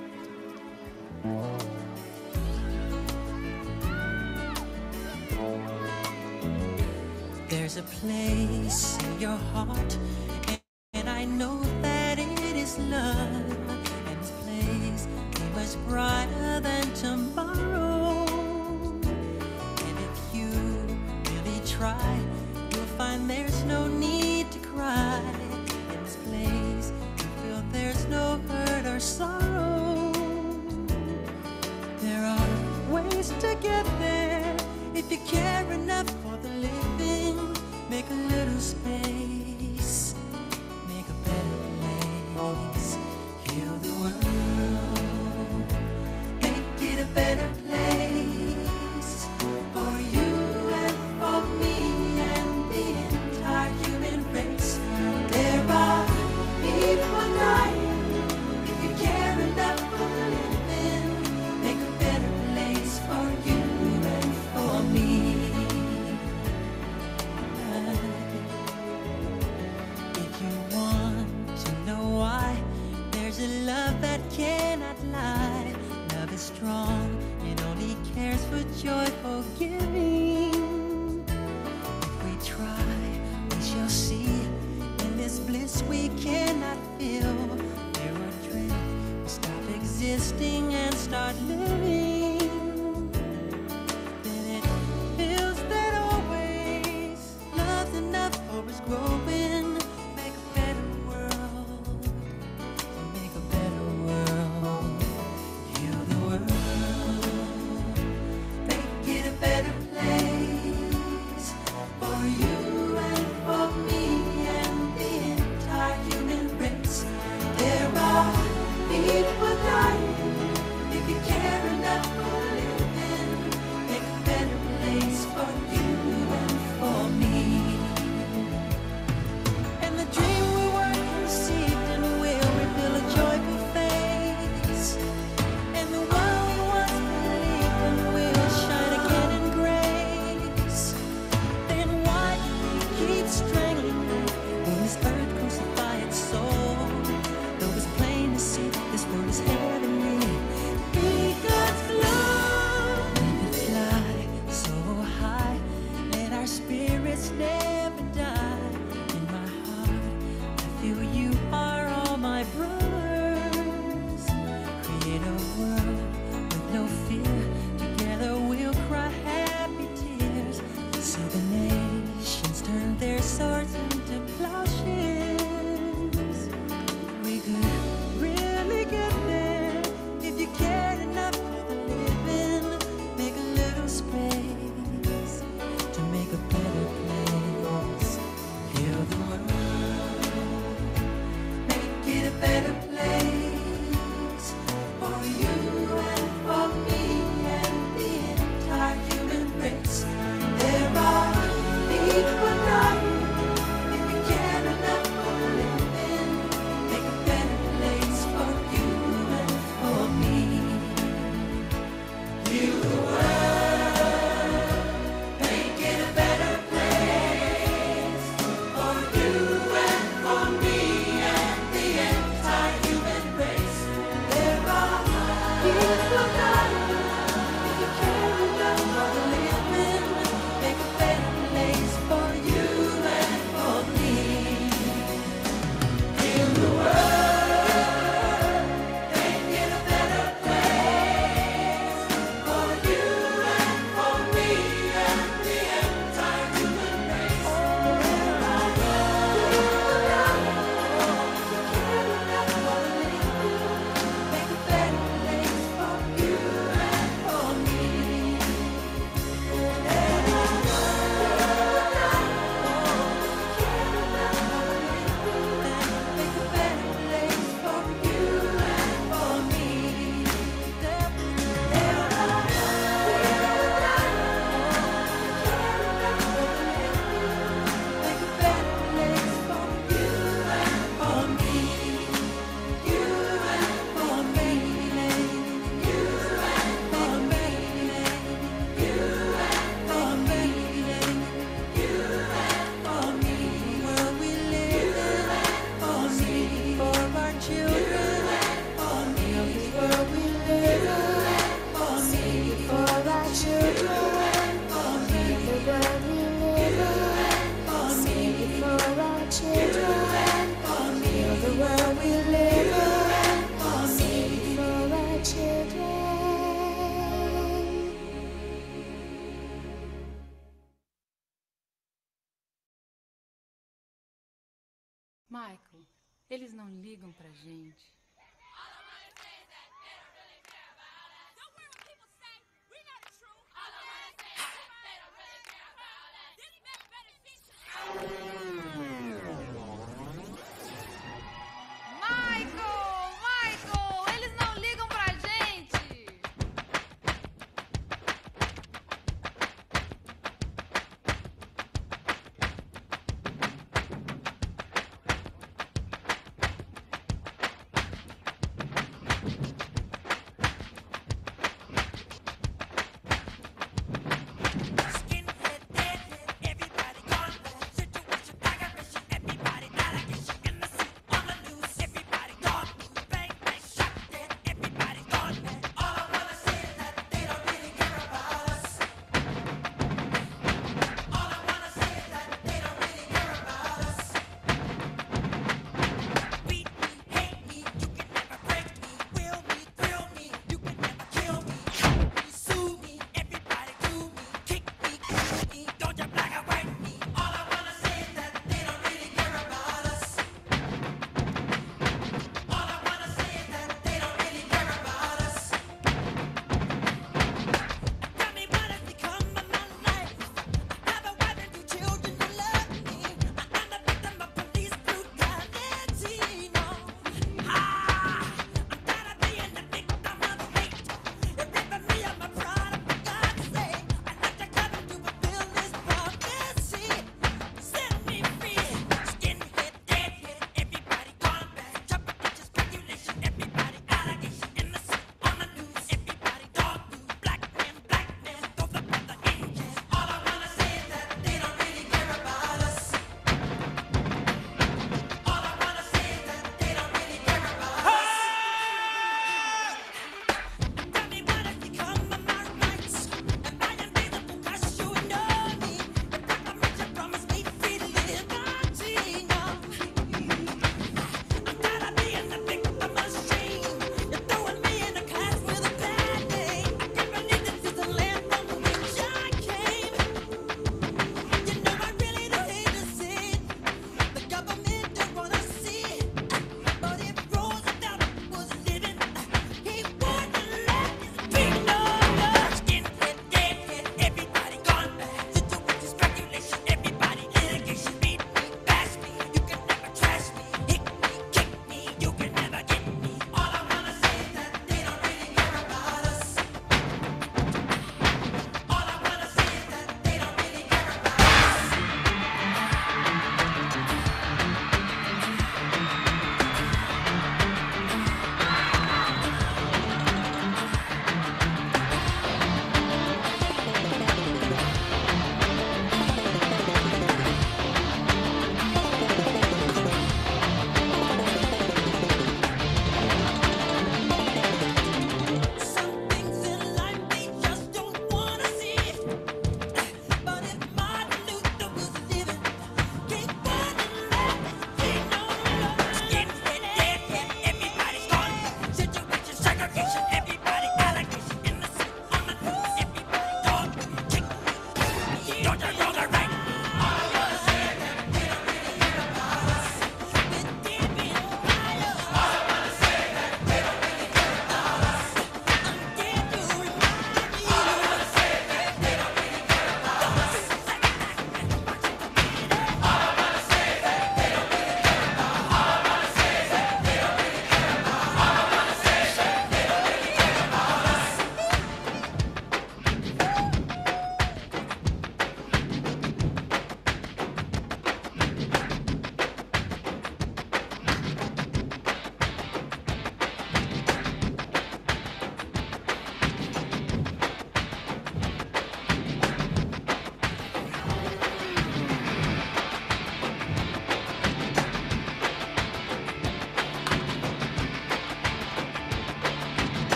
There's a place in your heart, and I know that it is love, and this place is much brighter than tomorrow. And if you really try, you'll find there's no need to cry. In this place, you feel there's no hurt or sorrow. There are ways to get there if you care enough for the living. Make a little space, make a better place, heal the world, make it a better place for you and for me and the entire human race. There are people dying. If you care enough for the living, make a better place for you and for me. If you want to know why, there's a love that cannot lie. Love is strong, it only cares for joyful giving. If we try, we shall see. In this bliss we cannot feel, there are dreams we stop existing and start living. Then it feels that always love's enough for us growing. Make a better world, make a better world, heal the world, make it a better place for you and for me and the entire human race. There are people dying. If you care enough for living, make a better place for you and for me. And the dream we were conceived and will reveal a joyful face. And the one we once believed and will shine again in grace. Then why keep strangling when this earth crucify its soul? Though it's plain to see this world is Michael, eles não ligam pra gente. Michael! Michael! Eles não ligam pra gente!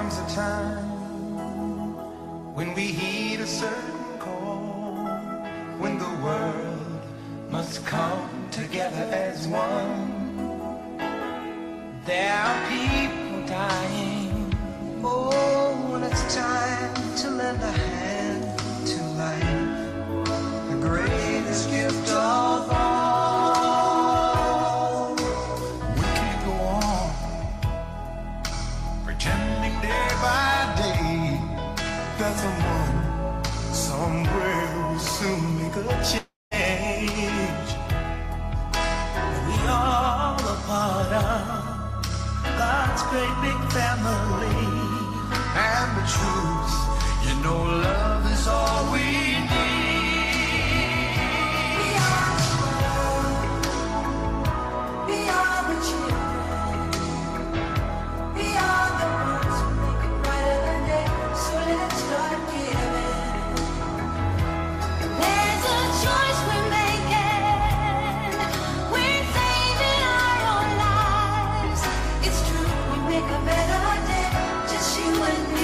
comes a time when we heed a certain call, when the world must come together as one. There are people dying. Oh, when it's time to lend a hand to life, the greatest gift of all. We can't go on pretending day by day that someone somewhere will soon make a change. We all a part of God's great big family. And the truth, you know, love is all we need. We are the world. We are the children. We are the ones who make it brighter than day. So let's start giving. There's a choice we're making. We're saving our own lives. It's true, we make a better day, just you and me.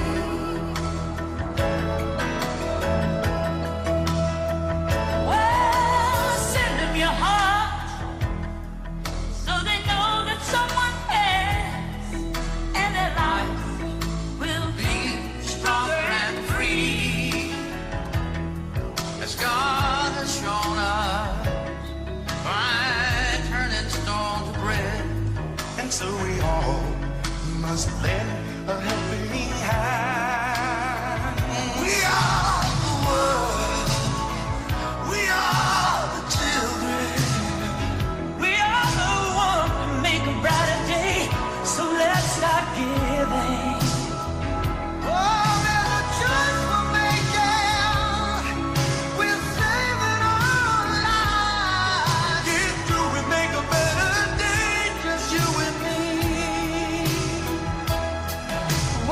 Well, send them your heart so they know that someone cares, and their lives will be Stronger and free, as God has shown us by turning stone to bread. And so we all must lend a helping hand. We are the world. We are the children. We are the one to make a brighter day. So let's start giving. Oh, there's a choice we're making. We're saving our lives. Get through and make a better day, just you and me.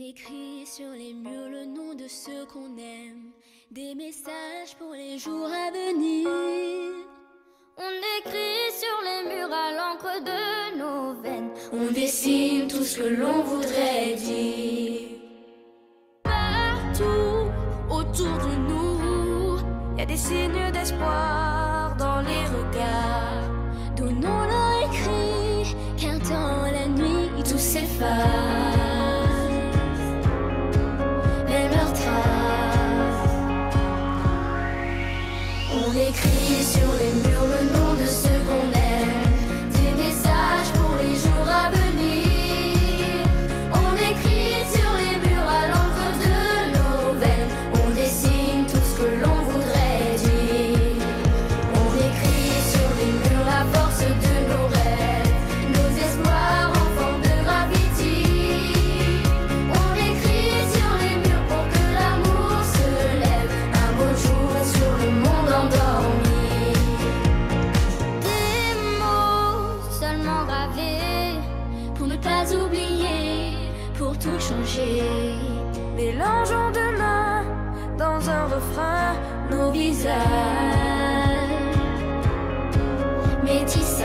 écrit sur les murs le nom de ceux qu'on aime, des messages pour les jours à venir. On écrit sur les murs à l'encre de nos veines, on dessine tout ce que l'on voudrait dire. Partout autour de nous, y a des signes d'espoir dans les regards. Donnons-leur écrit, qu'un temps la nuit tout s'efface. Même leurs traces. On écrit sur les murs le nom de ceux qu'on aime, des messages pour les jours à venir. On écrit sur les murs à l'encre de nos veines, on dessine tout ce que l'on voudrait dire. On écrit sur les murs la force de nos rêves, nos espoirs en forme de gravity. On écrit sur les murs pour que l'amour se lève un beau jour sur le monde endormi. Des mots seulement gravés pour ne pas oublier, pour tout changer. Mélangeons demain dans un refrain nos visages. Métissage.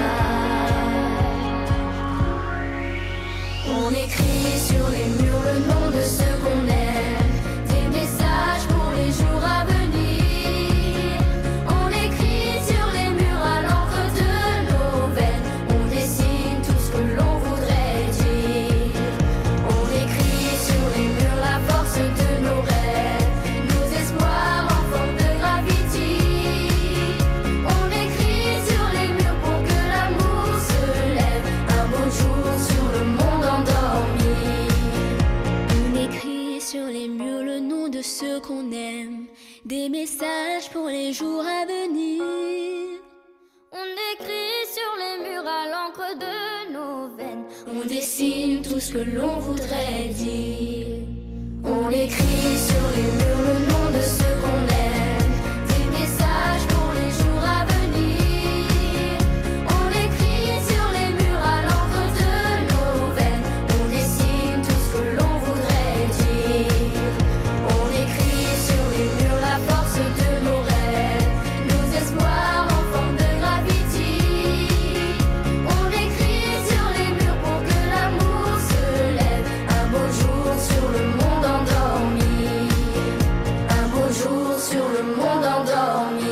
On écrit sur les murs le nom de ceux qu'on aime, des messages pour les jours à venir. On écrit sur les murs à l'encre de nos veines, on dessine tout ce que l'on voudrait dire. On écrit sur les murs la force de nos rêves, nos espoirs en forme de gravity. On écrit sur les murs pour que l'amour se lève un beau jour sur le monde endormi. On écrit sur les murs le nom de ceux qu'on aime, des messages pour les jours à venir. On écrit sur les murs à l'encre de nos veines, on dessine tout ce que l'on voudrait dire. On écrit sur les murs le nom de ceux qu'on aime, des messages pour les jours à venir. On écrit sur les murs à l'encre de nos veines, on dessine tout ce que l'on voudrait dire. On écrit sur les murs la force de nos rêves, nos espoirs en forme de gravity. On écrit sur les murs pour que l'amour se lève un beau jour sur le monde endormi. Un beau jour sur le monde endormi.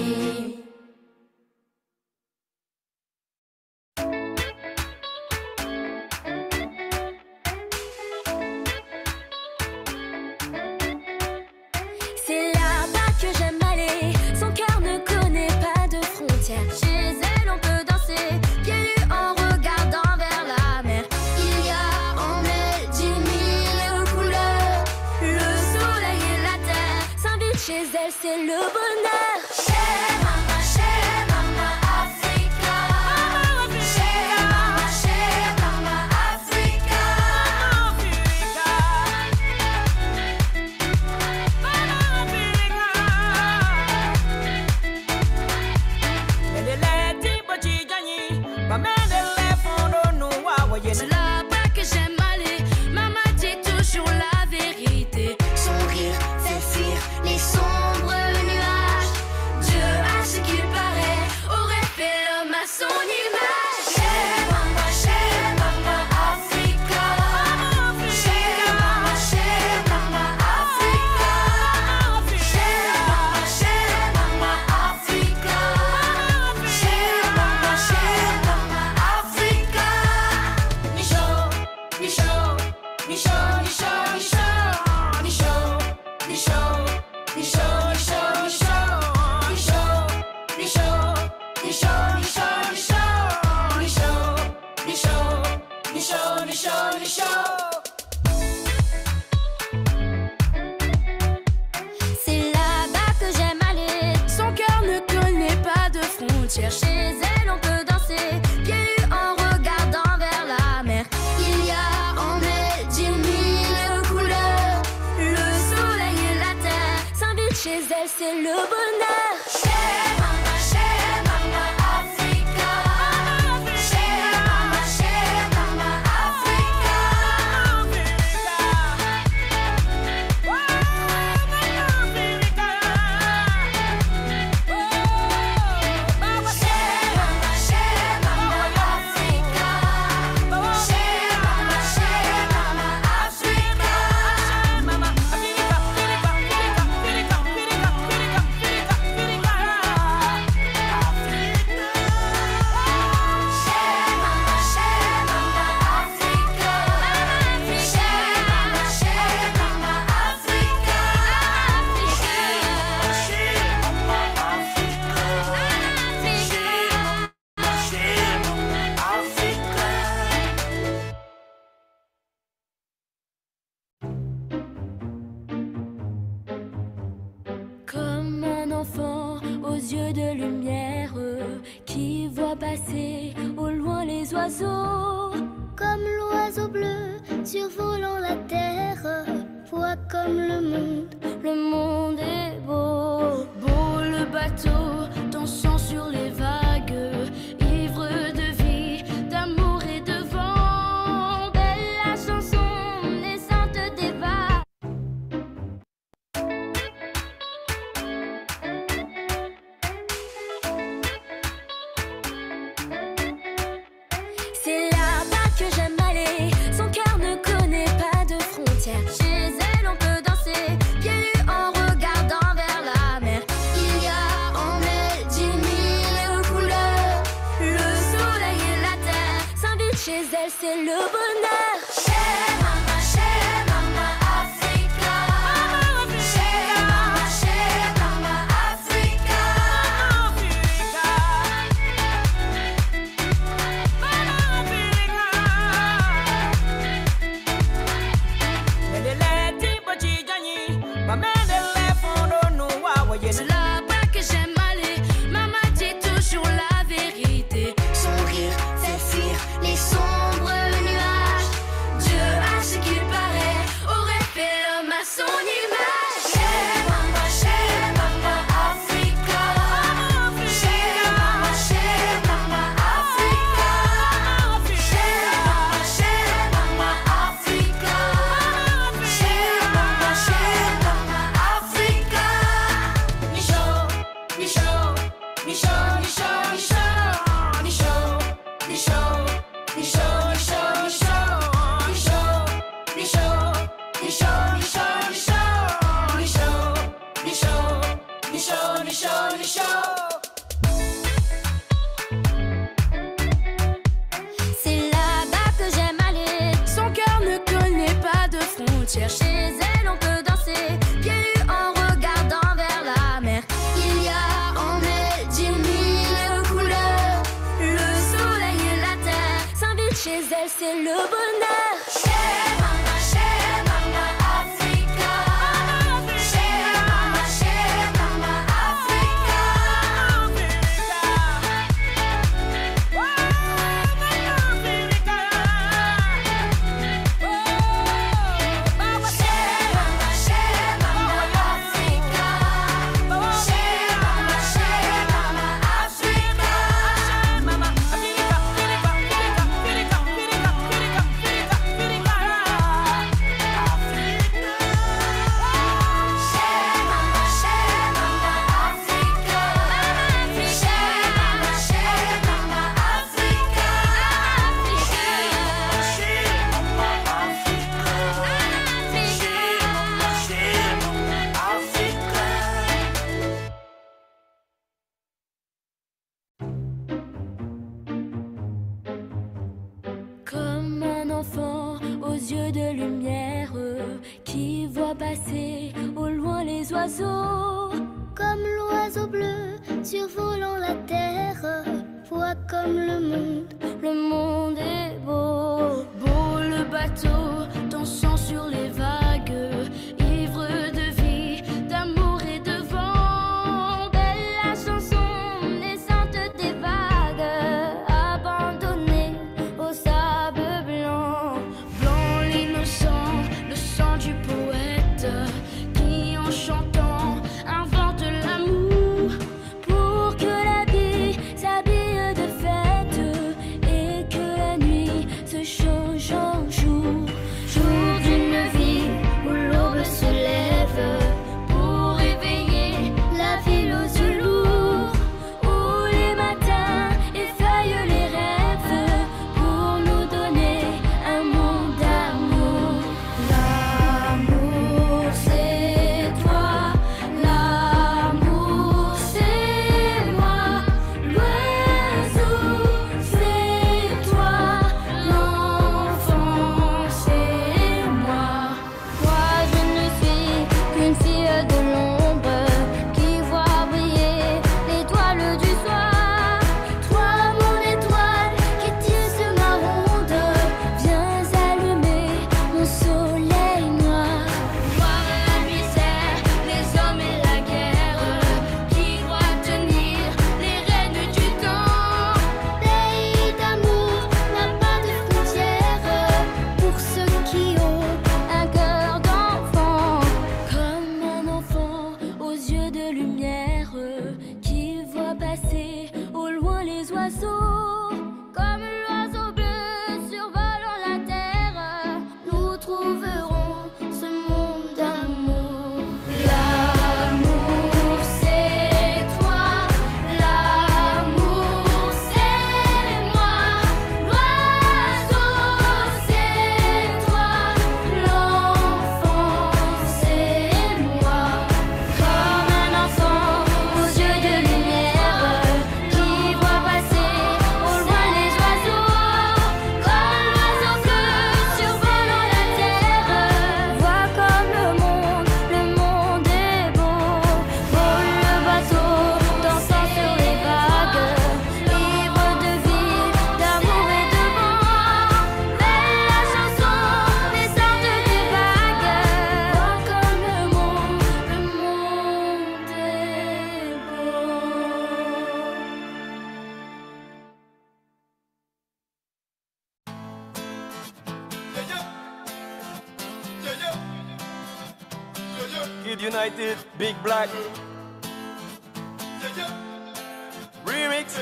C'est là-bas que j'aime aller, son cœur ne connaît pas de frontières. Chez elle on peut danser, pieds nus en regardant vers la mer. Il y a en elle dix mille couleurs, le soleil et la terre s'invitent chez elle, c'est le bonheur. Chez Mama, chez Mama Africa. Chez Mama, chez Mama Africa. C'est là-bas que j'aime aller, maman dit toujours la vérité. Son rire fait fuir les sombres nuages. Dieu, à ce qu'il paraît, aurait fait l'homme à son image. Chez Mama, chez Mama Africa. Chez Mama, chez Mama Africa. Chez Mama, chez Mama Africa. Chez Mama, chez Mama Africa. Nisho, Nisho, Nisho, Nisho, Nisho, Nisho, Nisho, Nisho, Nisho, Nisho, Nisho, Nisho, Nisho, Nisho, Nisho, Nisho, Nisho, Nisho, Nisho. C'est là-bas que j'aime aller, son cœur ne connaît pas de frontières. Chez elle on peut danser, pieds nus en regardant vers la mer. Il y a en elle dix mille couleurs, le soleil et la terre s'invitent chez elle, c'est le bonheur. Chez Mama, chez Mama Africa. Chez Mama, chez Mama Africa. aux yeux de lumière qui voit passer au loin les oiseaux. Comme l'oiseau bleu survolant la terre, voit comme le monde, le monde est beau. Beau le bateau dansant sur les vagues, ivre de vie, d'amour et de vent. Belle la chanson naissante des vagues. C'est là-bas que j'aime aller, son cœur ne connaît pas de frontières. Chez elle on peut danser, pieds nus en regardant vers la mer. Il y a en elle dix mille couleurs, le soleil et la terre s'invitent chez elle, c'est le bonheur. Chez Mama, chez Mama Africa. Chez Mama, chez Mama Africa. C'est là-bas que j'aime aller. Maman dit toujours la vérité. Son rire fait fuir les sombres nuages. Dieu, à ce qu'il paraît, aurait fait l'homme à son image. Chez Mama, chez Mama Africa. Chez Mama, chez Mama Africa. Chez Mama, chez Mama Africa. Chez Mama, chez Mama Africa. Nisho, Nisho, Nisho, Nisho, Nisho, Nisho, Nisho, Nisho, Nisho, Nisho, Nisho, Nisho, Nisho, Nisho, Nisho, Nisho, Nisho, Nisho, Nisho. C'est là-bas que j'aime aller. Son cœur ne connaît pas de frontières. Chez elle on peut danser, pieds nus en regardant vers la mer. Il y a en elle dix mille couleurs, le soleil et la terre s'invitent chez elle, c'est le bonheur. Chez Mama, chez Mama Africa. Chez Mama, chez Mama Africa. Comme un enfant aux yeux de lumière qui voit passer au loin les oiseaux. Comme l'oiseau bleu survolant la terre, voit comme le monde, le monde est beau. Beau le bateau dansant sur les vagues, ivre de vie, d'amour et de vent. Belle la chanson naissante des vagues, abandonnée au sable blanc. Blanc l'innocent, le sang du poète qui en chantant invente l'amour pour que la vie s'habille de fête et que la nuit se change en jour. Jour d'une vie de lumière qui voit passer au loin les oiseaux. Comme l'oiseau bleu survolant la terre, nous trouverons ce monde d'amour. L'amour c'est toi, l'amour c'est moi, l'oiseau c'est toi, l'enfant c'est moi. Comme un enfant aux yeux de lumière qui voit passer au loin les oiseaux. Comme l'oiseau bleu survolant la terre, vois comme le monde, le monde est beau. Vole le bateau, dansant sur les vagues, libre de vie, d'amour et de vent. Mêle la chanson, les sortes des vagues. Vois comme le monde, le monde est beau. Kid United, Big Black. Remix.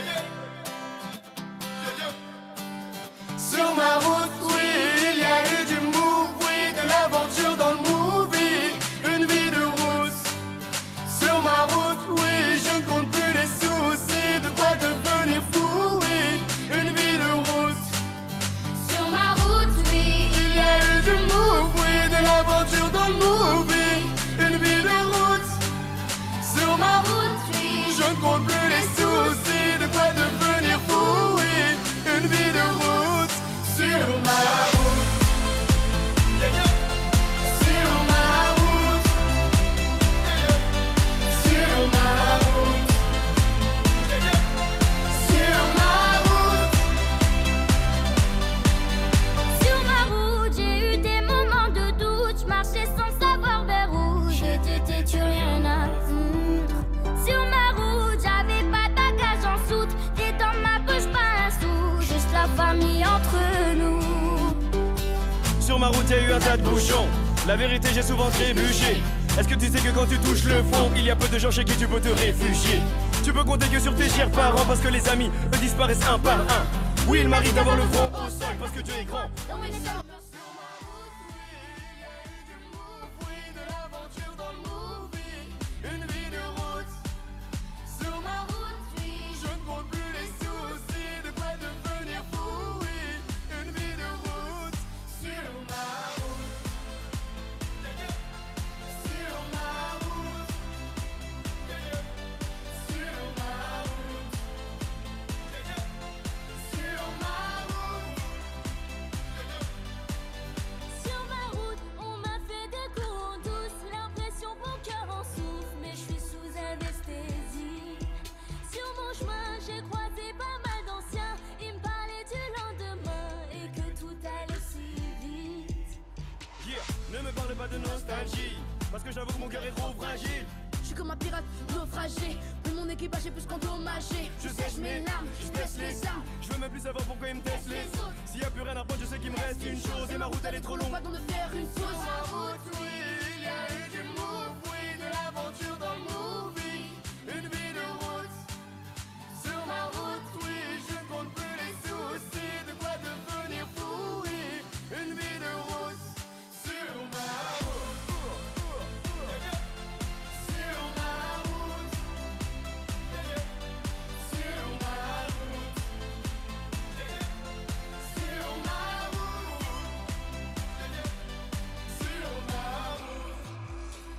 Sur ma route, oui, il y a eu du move, oui, de l'aventure dans le movie, une vie de route. Sur ma route, oui, je ne compte plus les soucis, de quoi devenir fou, oui, une vie de route. Sur ma route, oui, Il y a eu du move, oui, de l'aventure dans le movie, une vie de route. Sur ma route, oui, je ne compte plus les soucis, de quoi devenir fou, oui, une vie de route. Sur ma route, sur ma route, sur ma route, sur ma route. Sur ma route, j'ai eu des moments de doute. Je marchais sans savoir vers où j'étais têtu, rien à foutre. Sur ma route, j'avais pas de bagage en soute. Et dans ma poche, pas un sou, juste la famille entre nous. Sur ma route, y a eu un tas de bouchons. La vérité, j'ai souvent trébuché. Est-ce que tu sais que quand tu touches le fond, il y a peu de gens chez qui tu peux te réfugier? Tu peux compter que sur tes chers parents parce que les amis, eux, disparaissent un par un. Oui, il m'arrive d'avoir le front au sol parce que Dieu est grand. Une vie de route. Sur ma route, oui, je ne compte plus les soucis, de quoi devenir fou, oui, une vie de route. Sur ma route, sur ma route, sur ma route, sur ma route. Sur ma route, on m'a fait des coups en douce. L'impression mon cœur en souffle, mais je suis sous anesthésie. Sur mon chemin, j'ai croisé pas mal d'anciens. Ils me parlaient du lendemain et que tout allait si vite. Yeah, ne me parle pas de nostalgie, parce que j'avoue que mon cœur est trop fragile. Je suis comme un pirate naufragé, mais mon équipage est plus qu'endommagé. Je sèche mes larmes, je baisse les armes. Je veux même plus savoir pourquoi ils me testent les autres. S'il y a plus rien à prendre, je sais qu'il me reste une chose. Et ma route elle est trop longue. Pas d'en de faire une Sur sauce. ma route, oui, il y a eu du move, oui, de l'aventure dans le movie, une vie de route. Sur ma route, oui, je ne compte plus les soucis, de quoi devenir fou, oui, une vie de route. Sur ma route, sur ma route, sur ma route, sur ma route, sur ma route.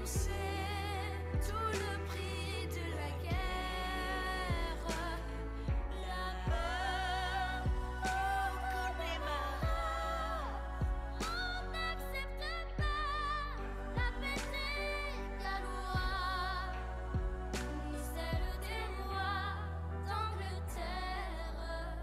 On sait tout le prix de la guerre, la peur au Connemara. On n'accepte pas la paix des Gallois, ni celle des rois d'Angleterre.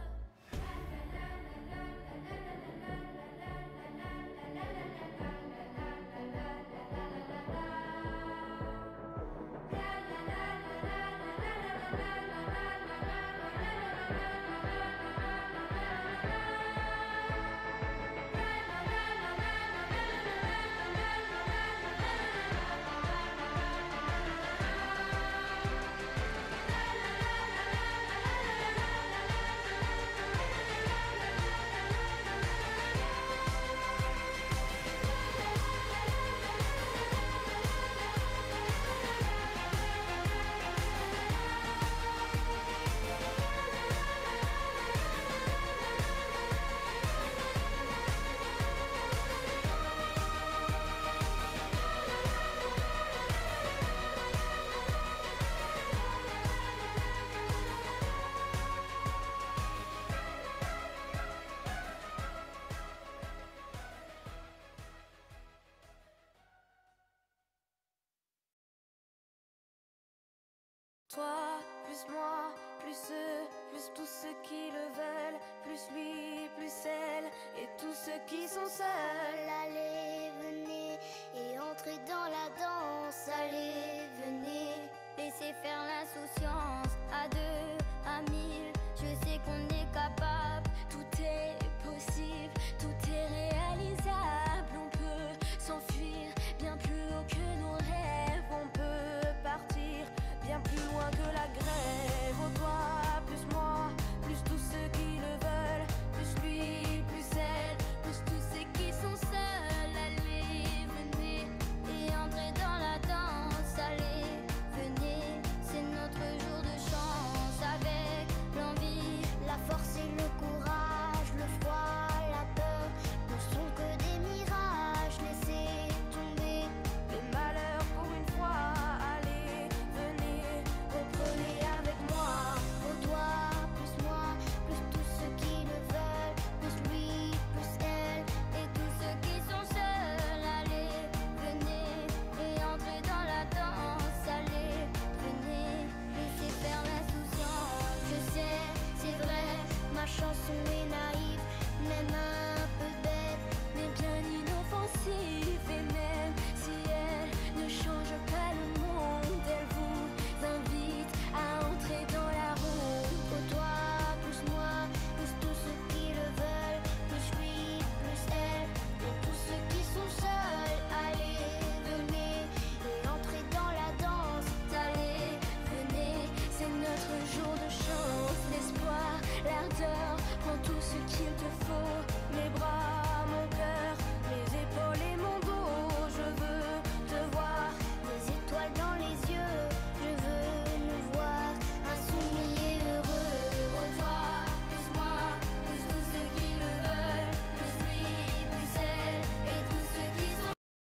Toi, plus moi, plus eux, plus tous ceux qui le veulent, plus lui, plus elle, et tous ceux qui sont seuls. Allez, venez, et entrez dans la danse. Allez, venez, laissez faire l'insouciance. À deux, à mille, je sais qu'on est capable. Tout est possible, tout est réalisable. On peut s'enfuir bien plus haut que nos rêves. On peut partir bien plus loin que la grève. Oh toi, plus moi, plus tous ceux qui le veulent, plus lui, plus elle, plus tous ceux qui sont seuls. Allez, venez, et entrez dans la danse. Allez, venez, c'est notre jour de chance. Avec l'envie, la force et le courage, le froid, la peur ne sont que des mirages. Laissez tomber les malheurs pour une fois. Allez, venez, reprenez avec moi. Oh toi, plus moi, plus tous ceux qui le veulent, plus lui, plus elle, et tous ceux qui sont seuls. Allez, venez, et entrez dans la danse. Allez, venez, laissez faire l'insouciance. je sais, c'est vrai, ma chanson est naïve, même un peu bête, mais bien inoffensive. Et même si elle ne change pas le monde, elle vous invite à entrer dans la ronde. Oh toi, plus moi, plus tous ceux qui le veulent, plus lui, plus elle, et tous ceux qui sont seuls. Allez, venez, et entrez dans la danse. Allez, venez, c'est notre jour de chance. L'espoir, l'ardeur, prends tout ce qu'il te faut. Mes bras, mon cœur, mes épaules et mon dos. Je veux te voir, Des étoiles dans les yeux, je veux nous voir insoumis et heureux. oh toi, plus moi, plus tous ceux qui le veulent, plus lui, plus elle, et tous ceux qui sont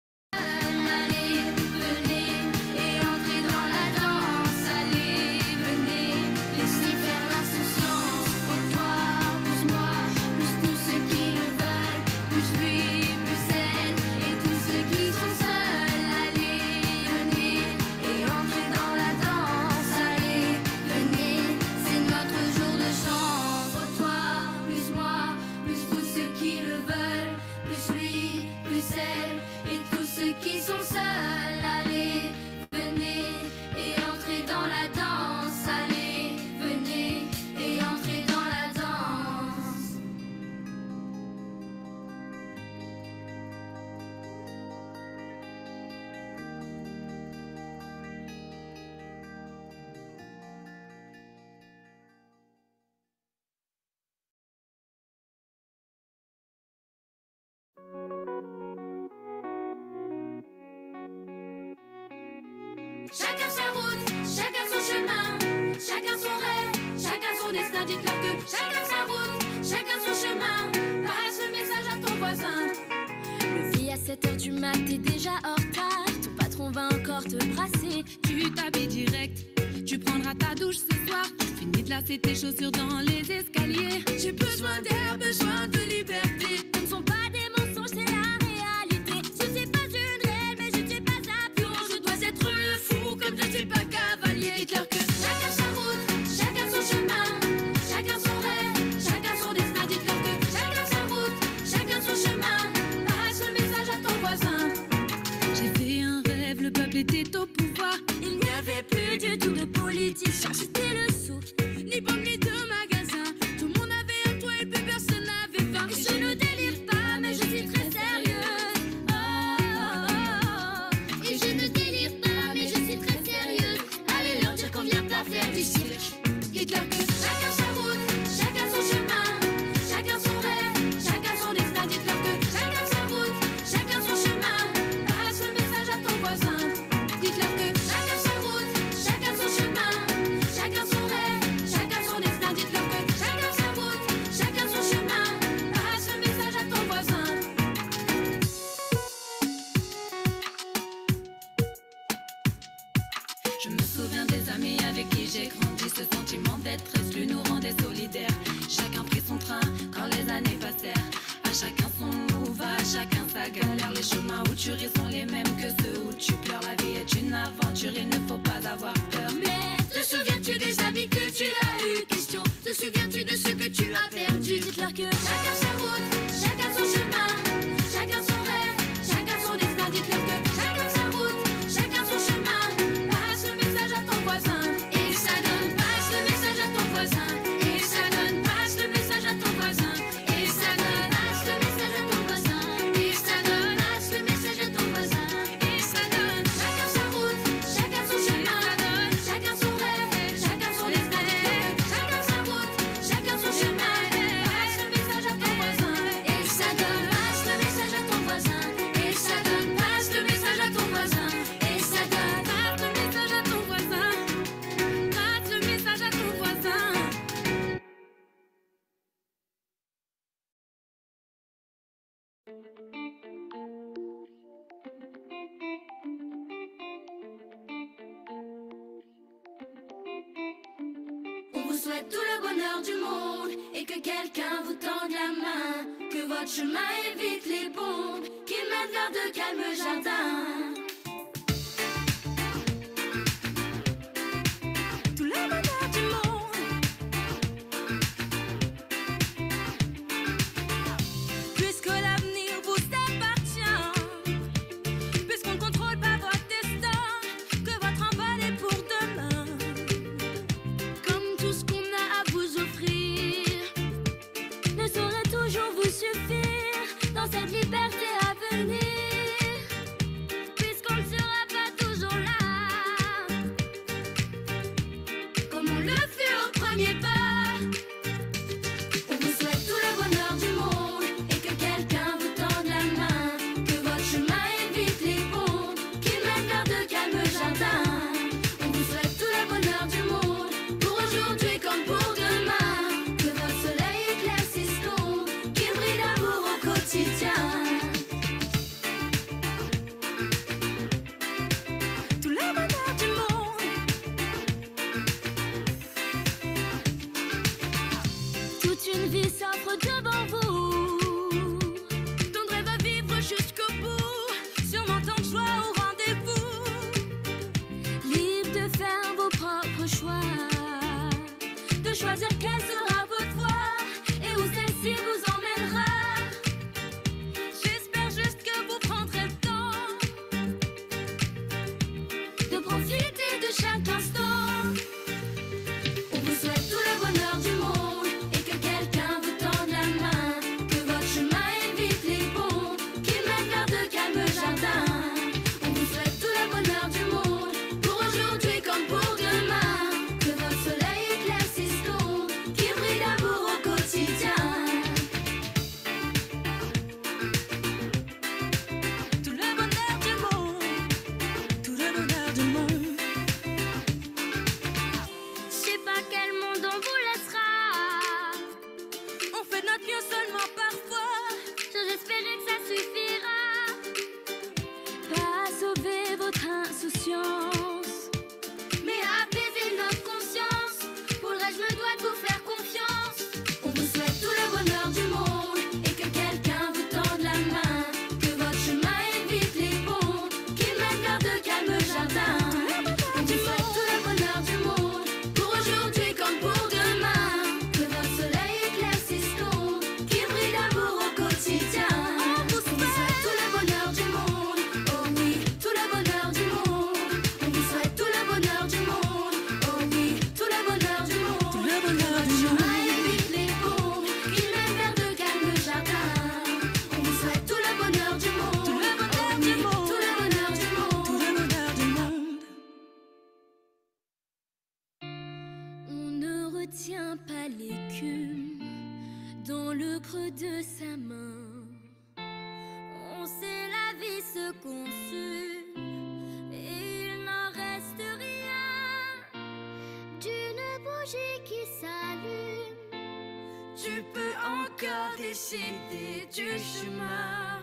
seuls. Allez, venez, et entrez dans la danse. Allez, venez, laissez faire l'insouciance. Oh toi, plus moi, plus tous ceux qui le veulent, plus lui, plus elle, et tous ceux qui sont seuls. Allez, venez, et entrez dans la danse. Allez, venez, c'est notre jour de chance. Oh toi, plus moi, plus tous ceux qui le veulent, plus lui, plus elle, et tous ceux qui sont seuls. Allez, venez, et entrez dans la danse. Allez, venez, et entrez dans la danse. Chacun sa route, chacun son chemin, chacun son rêve, chacun son destin. Dites-leur que chacun sa route, chacun son chemin. Passe le message à ton voisin. Le vie à sept heures du mat, t'es déjà en retard. Ton patron va en devoir te brasser. Tu t'habilles direct, tu prendras ta douche ce soir. Tu finis de lasser tes chaussures dans les escaliers. J'ai besoin d'air, besoin de liberté. Ce ne sont pas des mensonges, c'est la réalité. Je suis pas une reine, mais je ne suis pas un pion. Je dois être fou comme je ne suis pas cavalier. Dites-leur que chacun sa route, chacun son chemin, chacun son rêve, chacun son destin. Dites-leur que chacun sa route, chacun son chemin. Passe le message à ton voisin. J'ai fait un rêve, le peuple était au pouvoir. Il n'y avait plus du tout de politiciens. C'était le souk, ni banque ni de magasin. Tout le monde avait un toit et plus personne n'avait faim. Et je ne délire pas, mais je suis très sérieuse. Oh, oh, oh. Et je ne délire pas, mais je suis très sérieuse. Allez leur dire qu'on vient pas faire du cirque. Dites-leur que chacun sa route, chacun son chemin, chacun son rêve, chacun son destin. Dites-leur que chacun sa route, chacun son chemin. Passe le message à ton voisin. Dites-leur que chacun sa route, chacun son chemin, chacun son rêve, chacun son destin. Dites-leur que chacun sa route, chacun son chemin. Passe le message à ton voisin. Je me souviens des amis avec qui j'ai grandi. Ce sentiment d'être exclu nous rendait solidaires. Chacun prit son train quand les années passèrent. À chacun son move, à chacun sa galère. Les chemins où tu ris sont les mêmes que ceux où tu pleures. La vie est une aventure, il ne faut pas avoir peur. Mais te souviens-tu des amis que tu as eu? Question, te souviens-tu de ce que tu as perdu? Dites-leur que chacun sa route, chacun son chemin, chacun son rêve, chacun son destin. Dites-leur que chacun sa route, chacun son chemin. Passe le message à ton voisin. Et ça donne, passe le message à ton voisin. Et ça donne, passe le message à ton voisin. Et ça donne, passe le message à ton voisin. Et ça donne, passe le message à ton voisin. Et ça donne, chacun sa route, chacun son chemin. Chacun son rêve, chacun son destin. Chacun sa route, chacun son chemin. Passe le message à ton voisin. Et ça donne, passe le message à ton voisin. Et ça donne, passe le message à ton voisin. Et ça donne, passe le message à ton voisin. Passe le message à ton voisin. On vous souhaite tout le bonheur du monde et que quelqu'un vous tende la main. Que votre chemin évite les bombes qui mènent vers de calmes jardins. Tout le bonheur du monde. Puisque l'avenir vous appartient, puisqu'on ne contrôle pas votre destin, que votre envol est pour demain. Comme tout ce qu'on a à vous offrir ne saurait toujours vous suffire dans cette liberté à venir. insouciance. Mais apaiser notre conscience, pour le reste je me dois de vous faire confiance. On vous souhaite tout le bonheur du monde et que quelqu'un vous tende la main. Que votre chemin évite les ponts qui mènent vers de calmes jardins. On vous souhaite tout le bonheur du monde, pour aujourd'hui comme pour demain. Que votre soleil éclaircisse ton, qui brille d'amour au quotidien. On vous souhaite tout le bonheur du monde, oh oui, tout le bonheur du monde. On vous souhaite tout le bonheur du monde, oh oui, tout le bonheur du monde. Tout le bonheur du monde. Chemin évite les ponts qui mènent vers de calmes jardins. On vous souhaite tout le bonheur du monde, tout le bonheur du monde, tout le bonheur du monde, tout le bonheur du monde. On ne retient pas l'écume dans le creux de sa main. On sait la vie se consume et il n'en reste rien d'une bougie qui s'allume. Tu peux encore décider du chemin,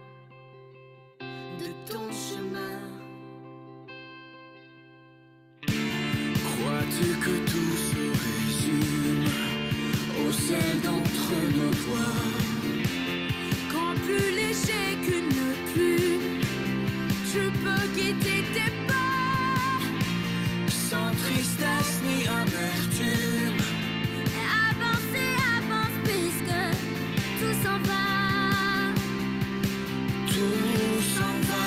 de ton chemin. Crois-tu que tout se résume au sel d'entre nos doigts? Quand plus léger qu'une plume, tu peux guider tes pas. Sans tristesse ni amertume. Avancer, avance puisque tout s'en va. Tout s'en va.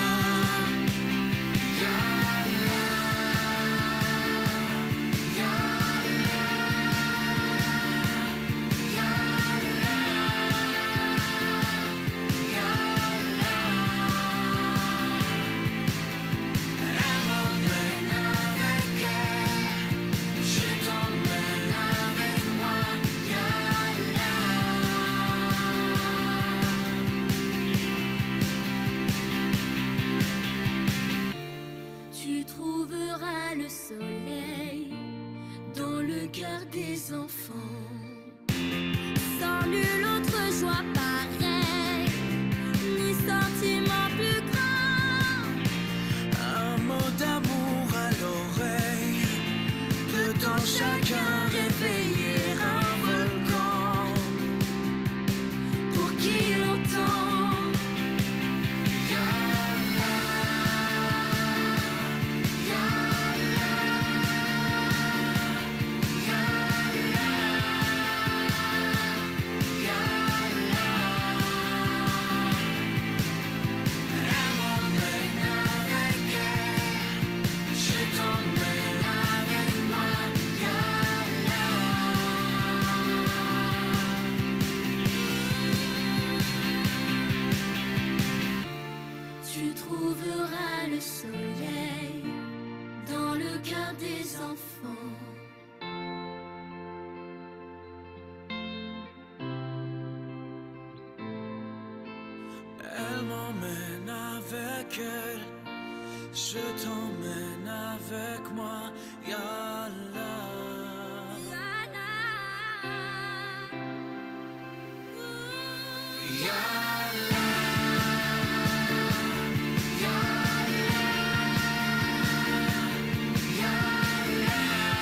Tu trouveras le soleil dans le cœur des enfants. Sans nulle autre joie pareille, ni sentiment plus grand. Un mot d'amour à l'oreille peut en chacun réveiller un volcan. Pour qui l'entend? Tu trouveras le soleil dans le cœur des enfants. Elle m'emmène avec elle, je t'emmène avec moi, Yallah. Yallah.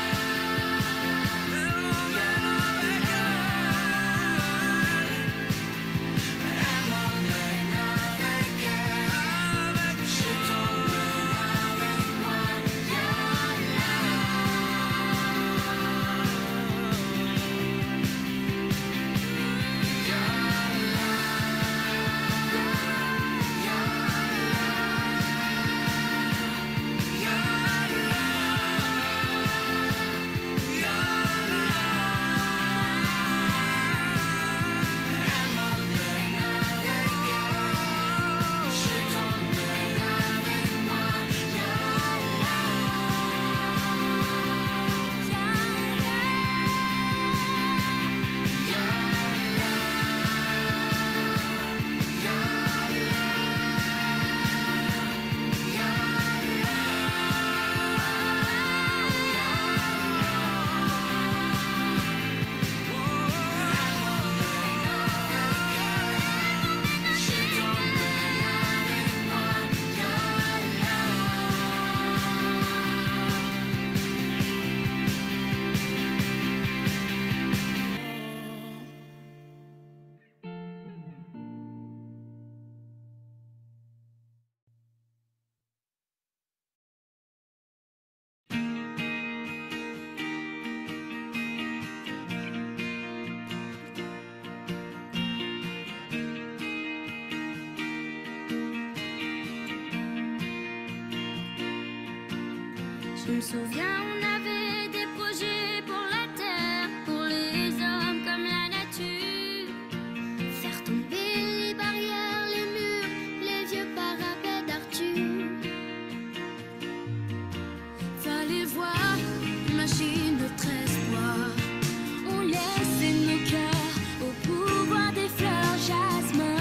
Je me souviens, on avait des projets pour la terre, pour les hommes comme la nature. Faire tomber les barrières, les murs, les vieux parapets d'Arthur. Fallait voir, imagine notre espoir. On laissait nos cœurs au pouvoir des fleurs jasmin.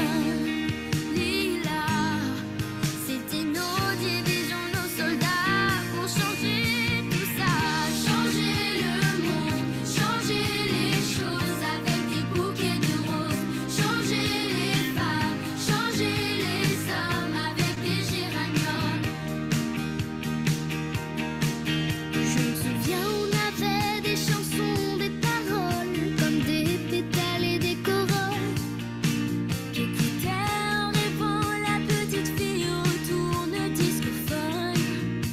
C'était nos divisions, nos soldats pour changer tout ça. Changer le monde, changer les choses avec des bouquets de roses. Changer les femmes, changer les hommes avec des géraniums. Je me souviens, on avait des chansons, des paroles comme des pétales et des corolles. J'écoutais en rêvant la petite fille retourne discophone.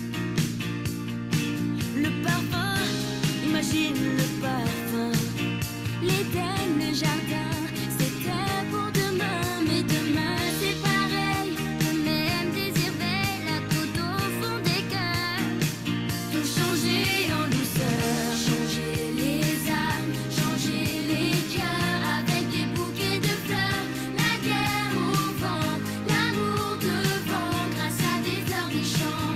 Le parfum, imagine le parfum. L'Éden, le jardin, c'était pour demain. Mais demain c'est pareil, le même désir veille à tout au fond des cœurs. Tout changer en douceur, changer les âmes, changer les cœurs avec des bouquets de fleurs. La guerre au vent, l'amour devant, grâce à des fleurs des champs.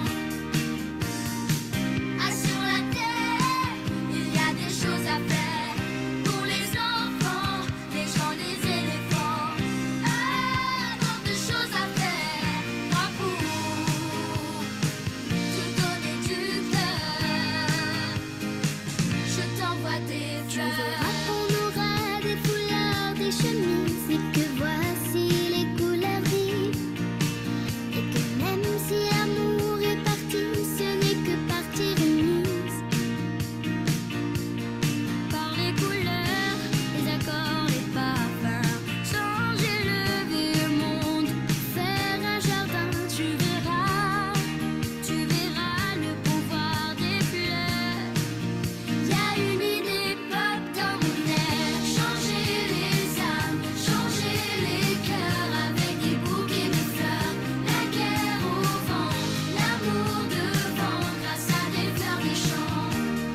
Ah, sur la terre, il y a des choses à faire pour les enfants, les gens, les éléphants. Ah, tant de choses à faire, moi pour te donner du cœur. Je t'envoie des fleurs. On aura des foulards, des chemises, et que voici les couleurs vives. Et que même si l'amour est parti, ce n'est que partie remise. Par les couleurs, les accords, les parfums. Changer le vieux monde, faire un jardin. Tu verras, tu verras le pouvoir des fleurs. Y a une idée pop dans mon air. Changer les âmes, changer les cœurs avec des bouquets de fleurs. La guerre au vent, l'amour devant, grâce à des fleurs des champs.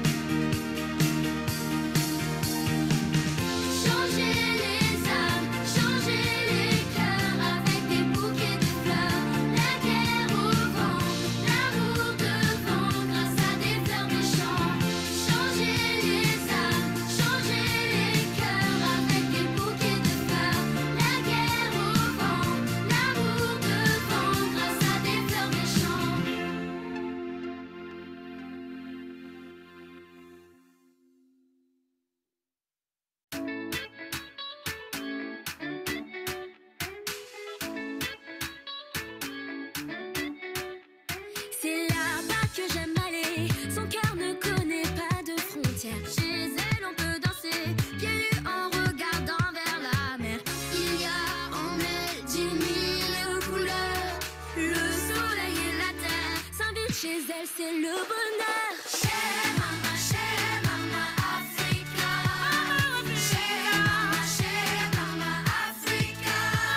Changer les âmes, changer les cœurs avec des bouquets de fleurs. La guerre au vent, l'amour devant, grâce à des fleurs des champs. Changer les âmes, changer les cœurs avec des bouquets de fleurs. La guerre au vent, l'amour devant, grâce à des fleurs des champs. C'est là-bas que j'aime aller. Son cœur ne connaît pas de frontières. Chez elle, on peut danser, pieds nus en regardant vers la mer. Il y a en elle dix mille couleurs. Le soleil et la terre s'invitent chez elle, c'est le bonheur. Chez Mama, chez Mama Africa. Chez Mama, chez Mama Africa.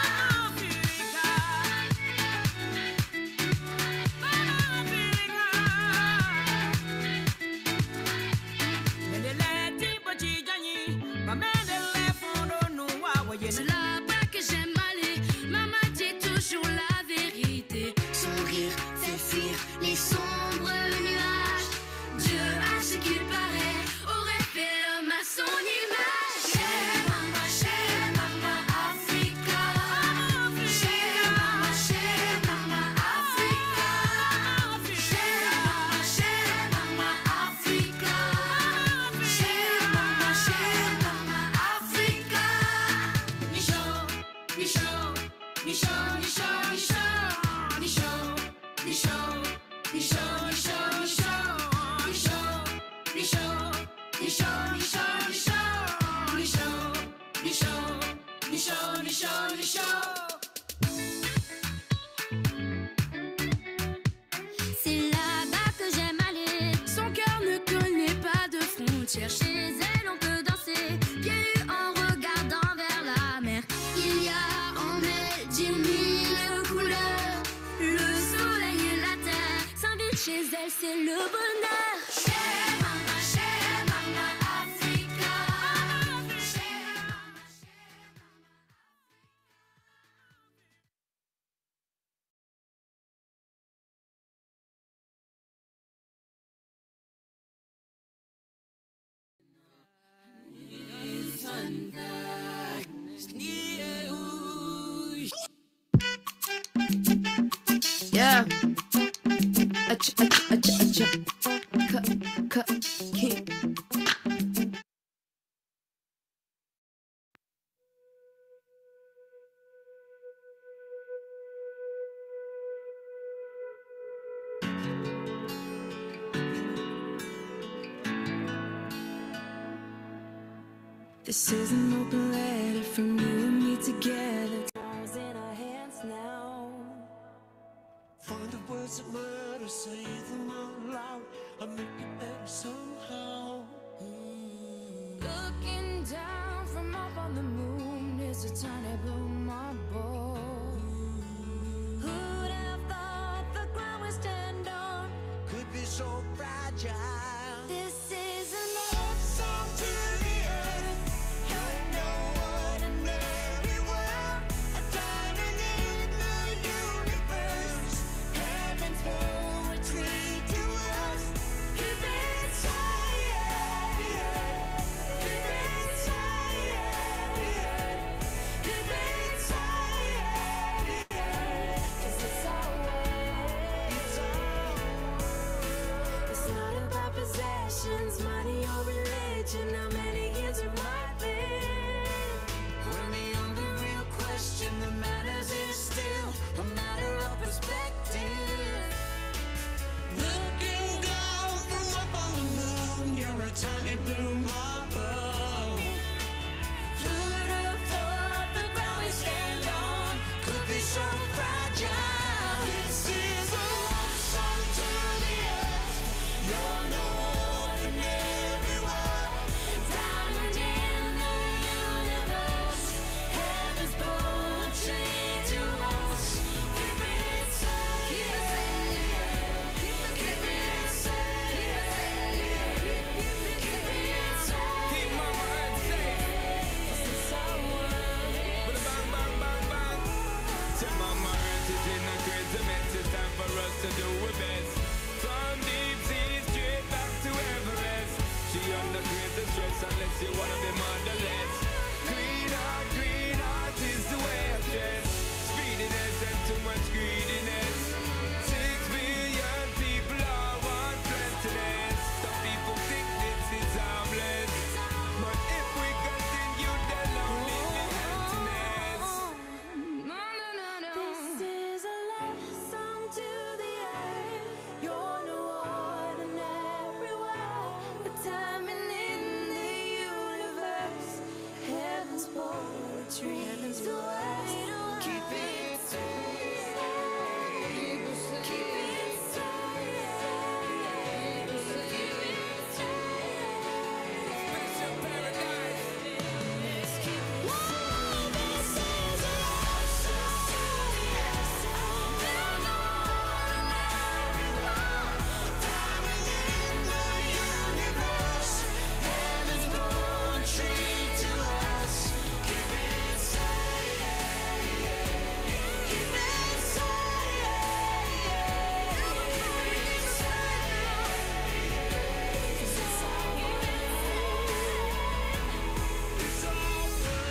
C'est là-bas que j'aime aller. Maman dit toujours la vérité. Son rire fait fuir les sombres nuages. Dieu, à ce qu'il paraît, aurait fait l'homme à son image. Chez Mama, chez Mama Africa. Chez Mama, chez Mama Africa. Chez Mama, chez Mama Africa. Chez Mama, chez Mama Africa. Nisho, Nisho, Nisho, Nisho, Nisho, Nisho, Nisho, Nisho, Nisho, Nisho, Nisho, Nisho, Nisho, Nisho, Nisho, Nisho, Nisho, Nisho, Nisho. C'est là-bas que j'aime aller. Son cœur ne connaît pas de frontières. Chez elle, on peut danser, pieds nus en regardant vers la mer. Il y a en elle dix mille couleurs. Le soleil et la terre s'invitent chez elle, c'est le bonheur. wonder. Share mama, share mama, Africa. Share mama, share mama. Yeah. Acha, acha, acha, acha. Cut, cut, keep. This is an open letter from you and me together. Time's in our hands now. Find the words that matter, say them out loud. I'll make it better somehow. Looking down from up on the moon is a tiny blue marble. Who'd have thought the ground we stand on Could be so fragile. This is a love song to the earth. You're no ordinary world. A diamond in the universe. Heaven's poetry to us. Keep it silent. Keep it silent. Keep it silent. 'Cause it's our world. It's our world. It's not about possessions, money or religion. How many years of my life? When the only real question that matters is still a matter of perspective. Looking down from up on the moon, you're a tiny blue marble. Who'd have thought the ground we stand on could be so fragile? This is a love song to the earth. You're no ordinary world. Diamond in the universe. Heaven's poetry to us. Keep it safe. Keep it safe. Keep it safe. Keep it safe. Keep my mind safe. 'Cause it's our world. But bang, bang, bang, bang. Tell my mind is in a great mess. It's time for us to do our best. From deep sea straight back to Everest. She under great stress unless you wanna be motherless. Green heart, green heart is the way of dress. Speediness and too much greediness. Six billion people all want plentiness. Some people think this is harmless. But if we continue, they'll only be emptiness. This is a love song to the earth. You're no ordinary world. A diamond in the universe. Heaven's poetry to us. Keep it safe. Keep it safe. Keep it safe. Special paradise. Let's keep it safe. This is a love song to the earth. You're no ordinary world. Diamond in the universe. Heaven's poetry to us. Keep it safe. Keep it safe. Keep it safe. 'Cause it's our world. It's all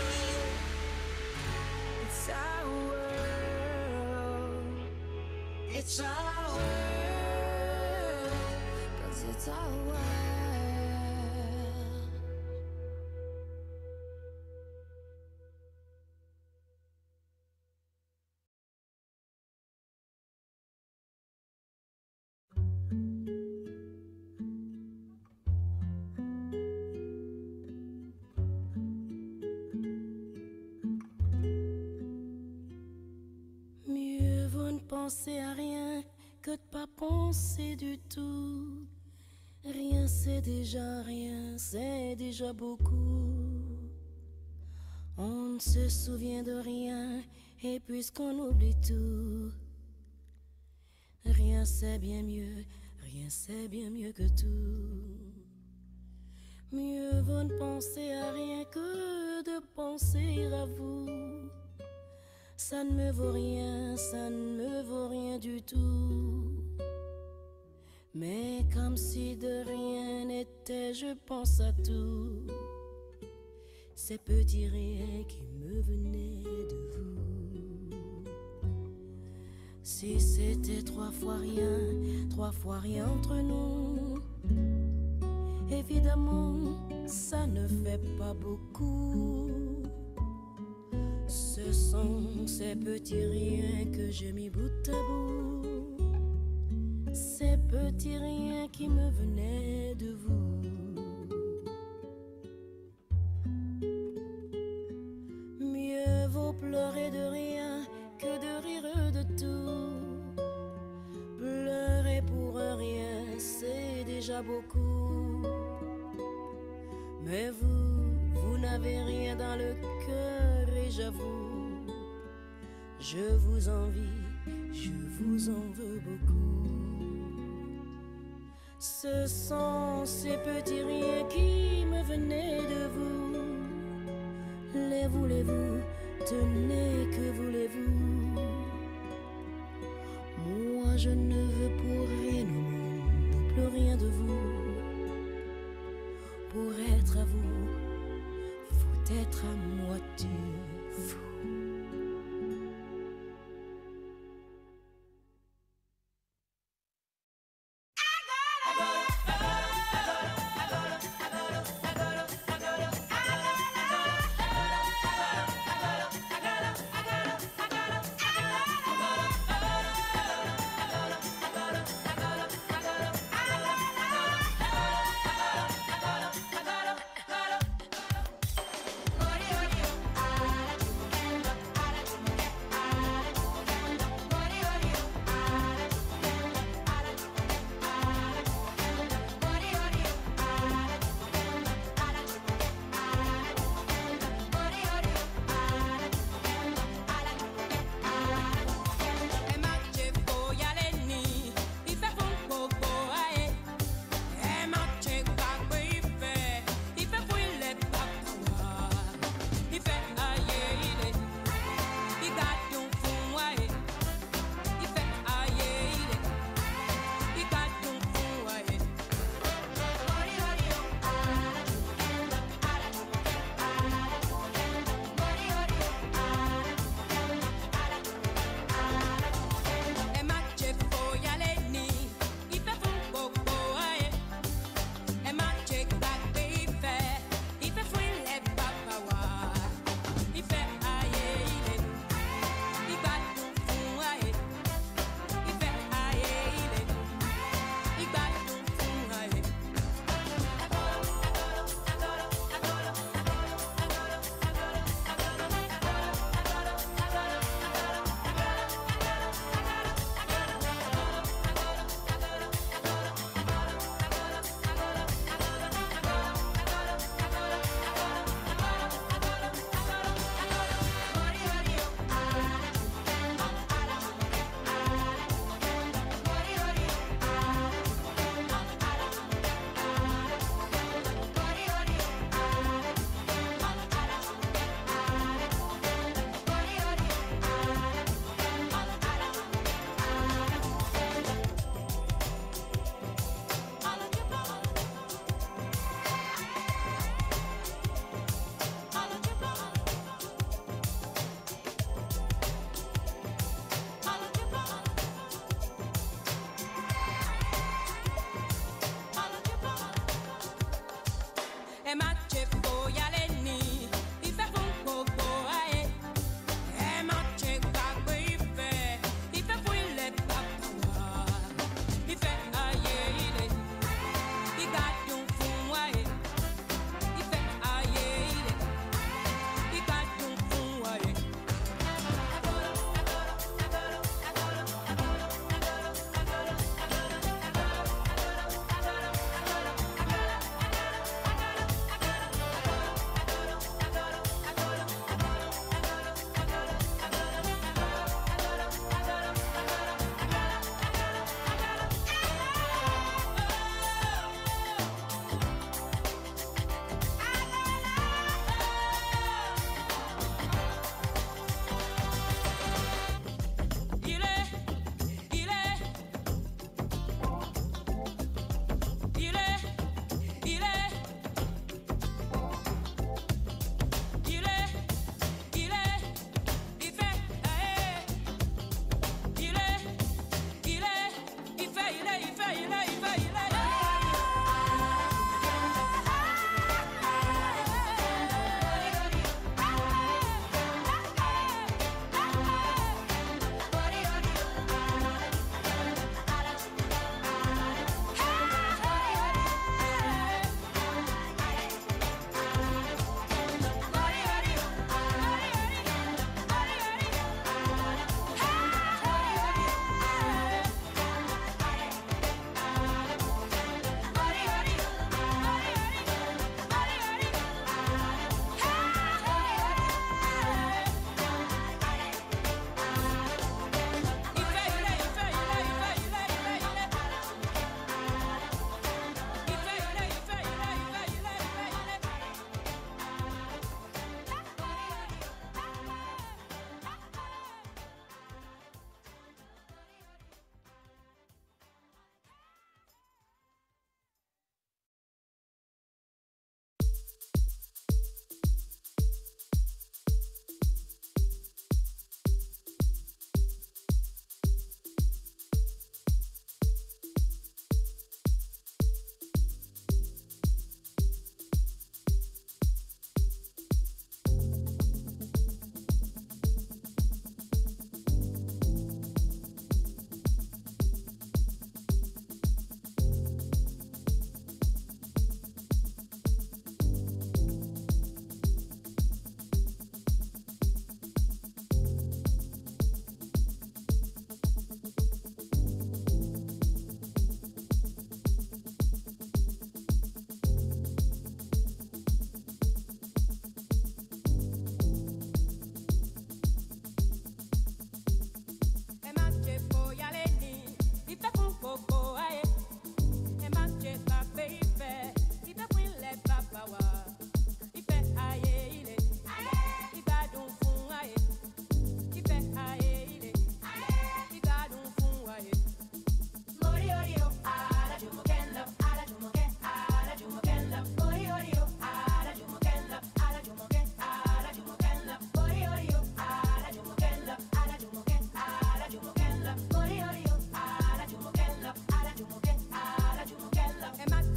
It's our world. It's our world. 'Cause it's our world. Mieux vaut ne penser à rien que de pas penser du tout. Rien c'est déjà rien, c'est déjà beaucoup. On ne se souvient de rien et puisqu'on oublie tout, rien c'est bien mieux, rien c'est bien mieux que tout. Mieux vaut ne penser à rien que de penser à vous. Ça ne me vaut rien, ça ne me vaut rien du tout. Mais comme si de rien n'était, je pense à tout. Ces petits riens qui me venaient de vous. Si c'était trois fois rien, trois fois rien entre nous, évidemment, ça ne fait pas beaucoup. Ce sont ces petits riens que j'ai mis bout à bout. Ces petits riens qui me venaient de vous. Mieux vaut pleurer de rien que de rire de tout. Pleurer pour rien, c'est déjà beaucoup. Mais vous, vous n'avez rien dans le cœur et j'avoue, je vous envie, je vous en veux beaucoup. Ce sont ces petits riens qui me venaient de vous. Les voulez-vous, tenez, que voulez-vous? Moi je ne veux pour rien au monde, plus rien de vous. Pour être à vous, faut être à moitié fou.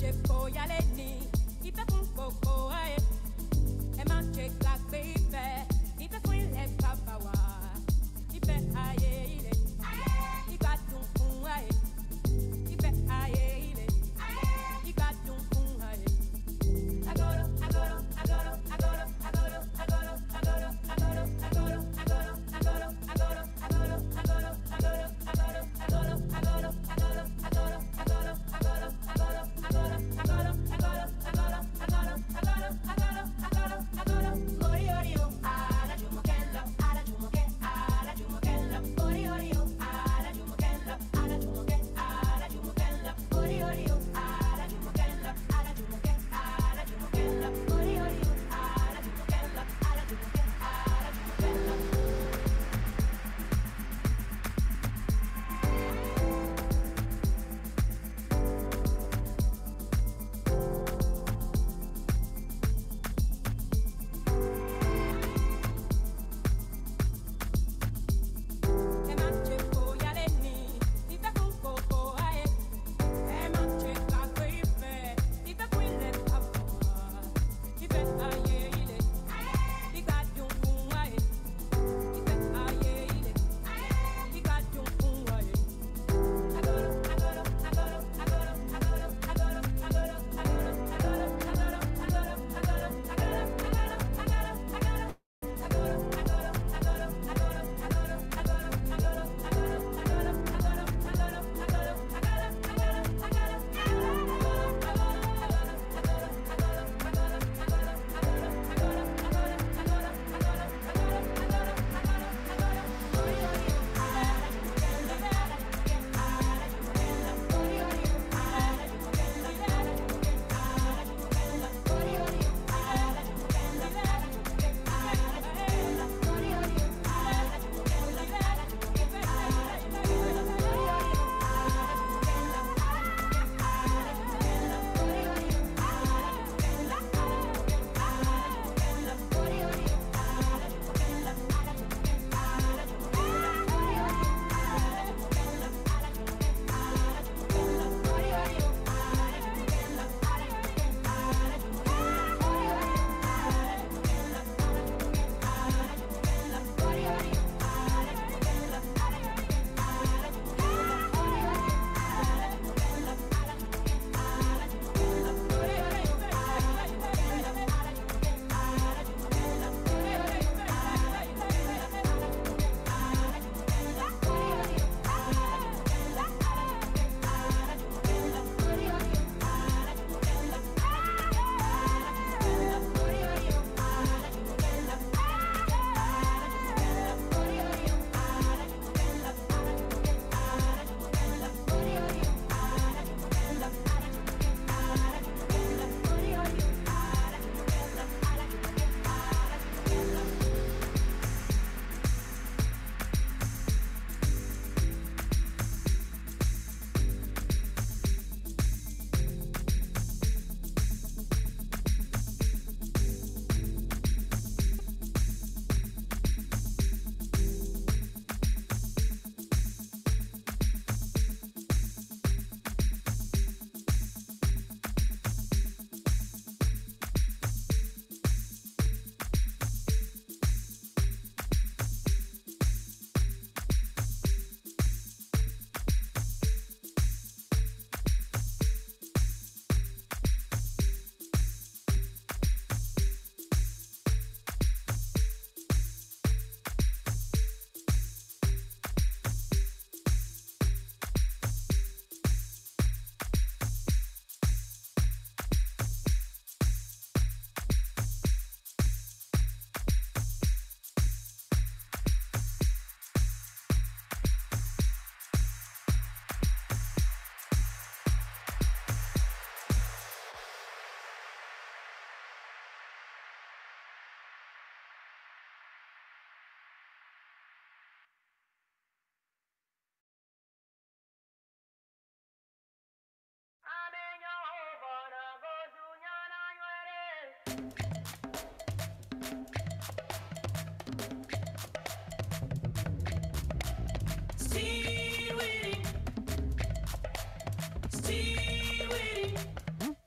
Still waiting, still waiting,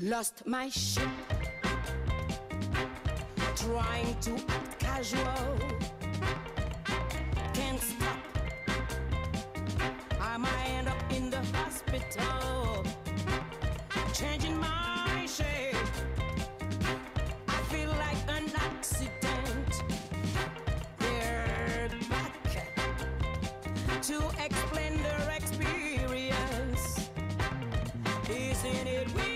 Lost my ship, trying to act casual. Can't stop, I might end up in the hospital. Changing my shape, I feel like an accident. They're back to explain their experience. Isn't it weird?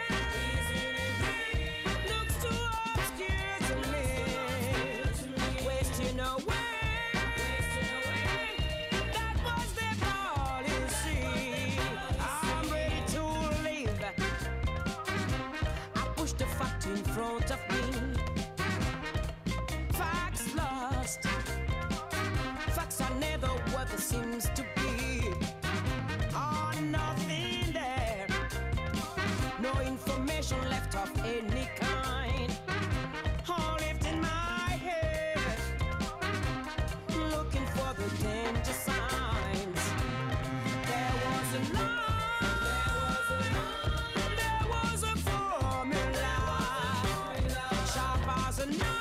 Seems to be oh, nothing there, no information left of any kind. All left in my head, looking for the danger signs. There was a line, there was a formula, sharp as a knife.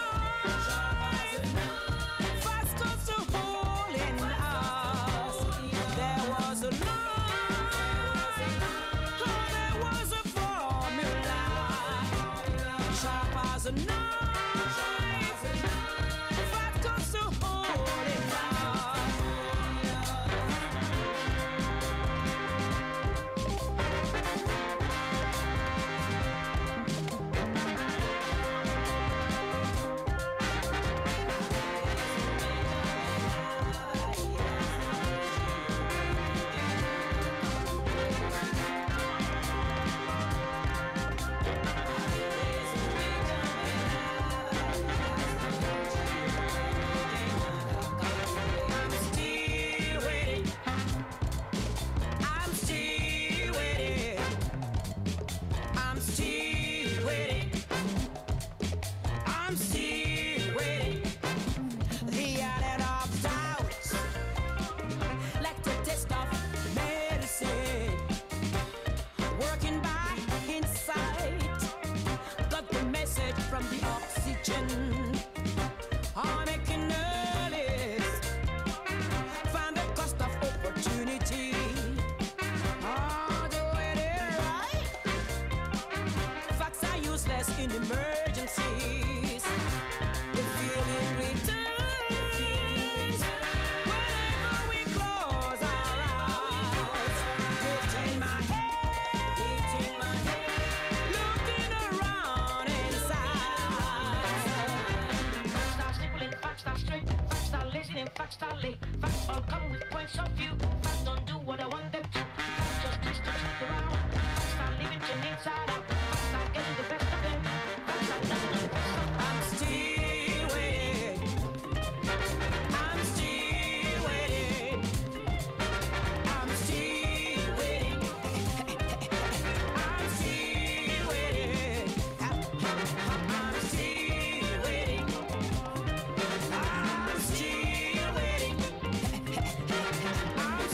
In emergencies, the feeling returns whenever we close our eyes. It's in my head, it's in my head, looking around inside. Facts start simpling, facts start straight, facts start listening, facts start late. Facts all come with points of view. Facts don't do what I want them to. Facts just twist and stick around. Facts start living from inside out. Facts start getting the best of them. I'm still waiting. I'm still waiting. I'm still waiting. I'm still waiting. I'm still waiting. I'm still waiting. I'm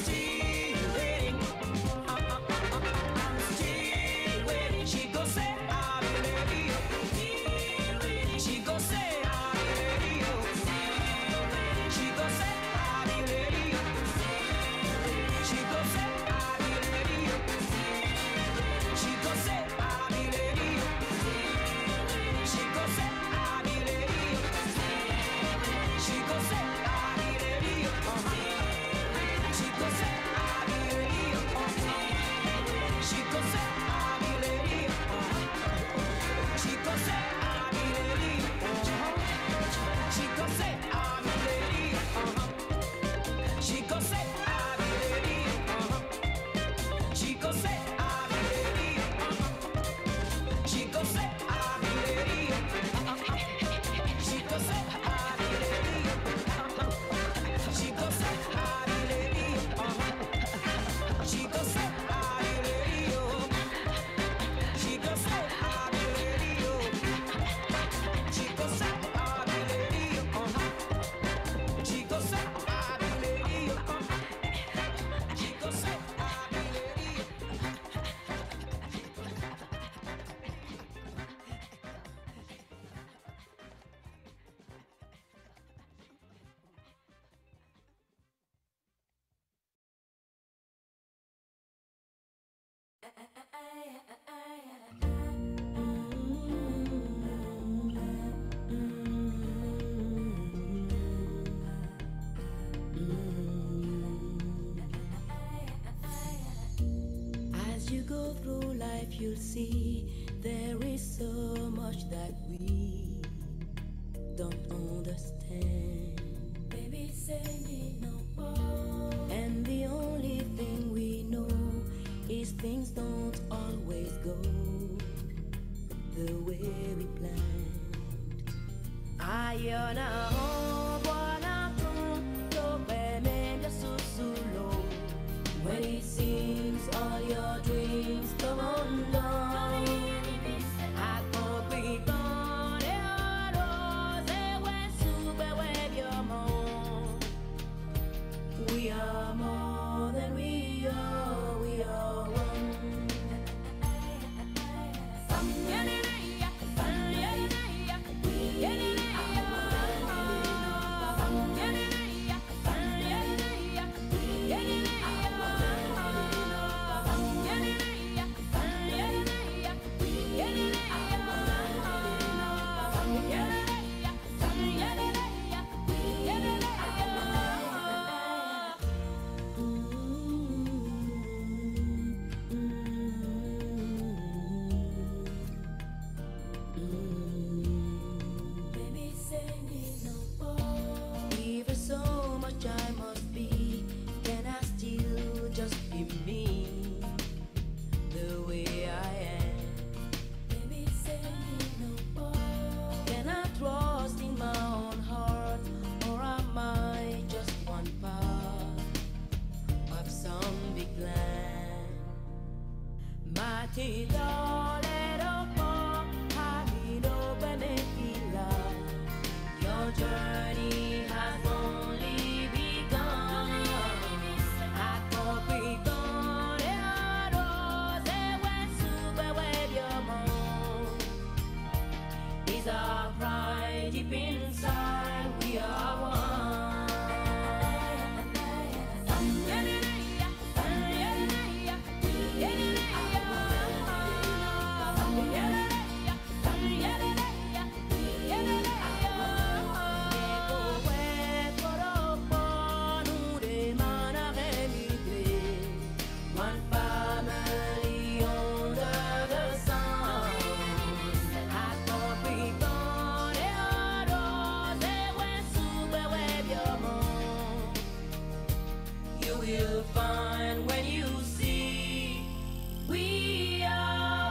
As you go through life, you'll see there is so much that we don't understand. Baby, say me no more. And the only thing we know is things don't always go the way we planned. Ayona ho buona punto bene susulo. When it seems all your dreams come undone, I can't be gone. We are more than we are, we are one. Baby, say me no more. Even so much I must be, can I still just be me, the way I am? Baby, say me no more. Can I trust in my own heart, or am I just one part of some big plan? Mighty Lord, your journey has only begun. I can't be gone. Is our pride deep inside? We are one. You'll find when you see we are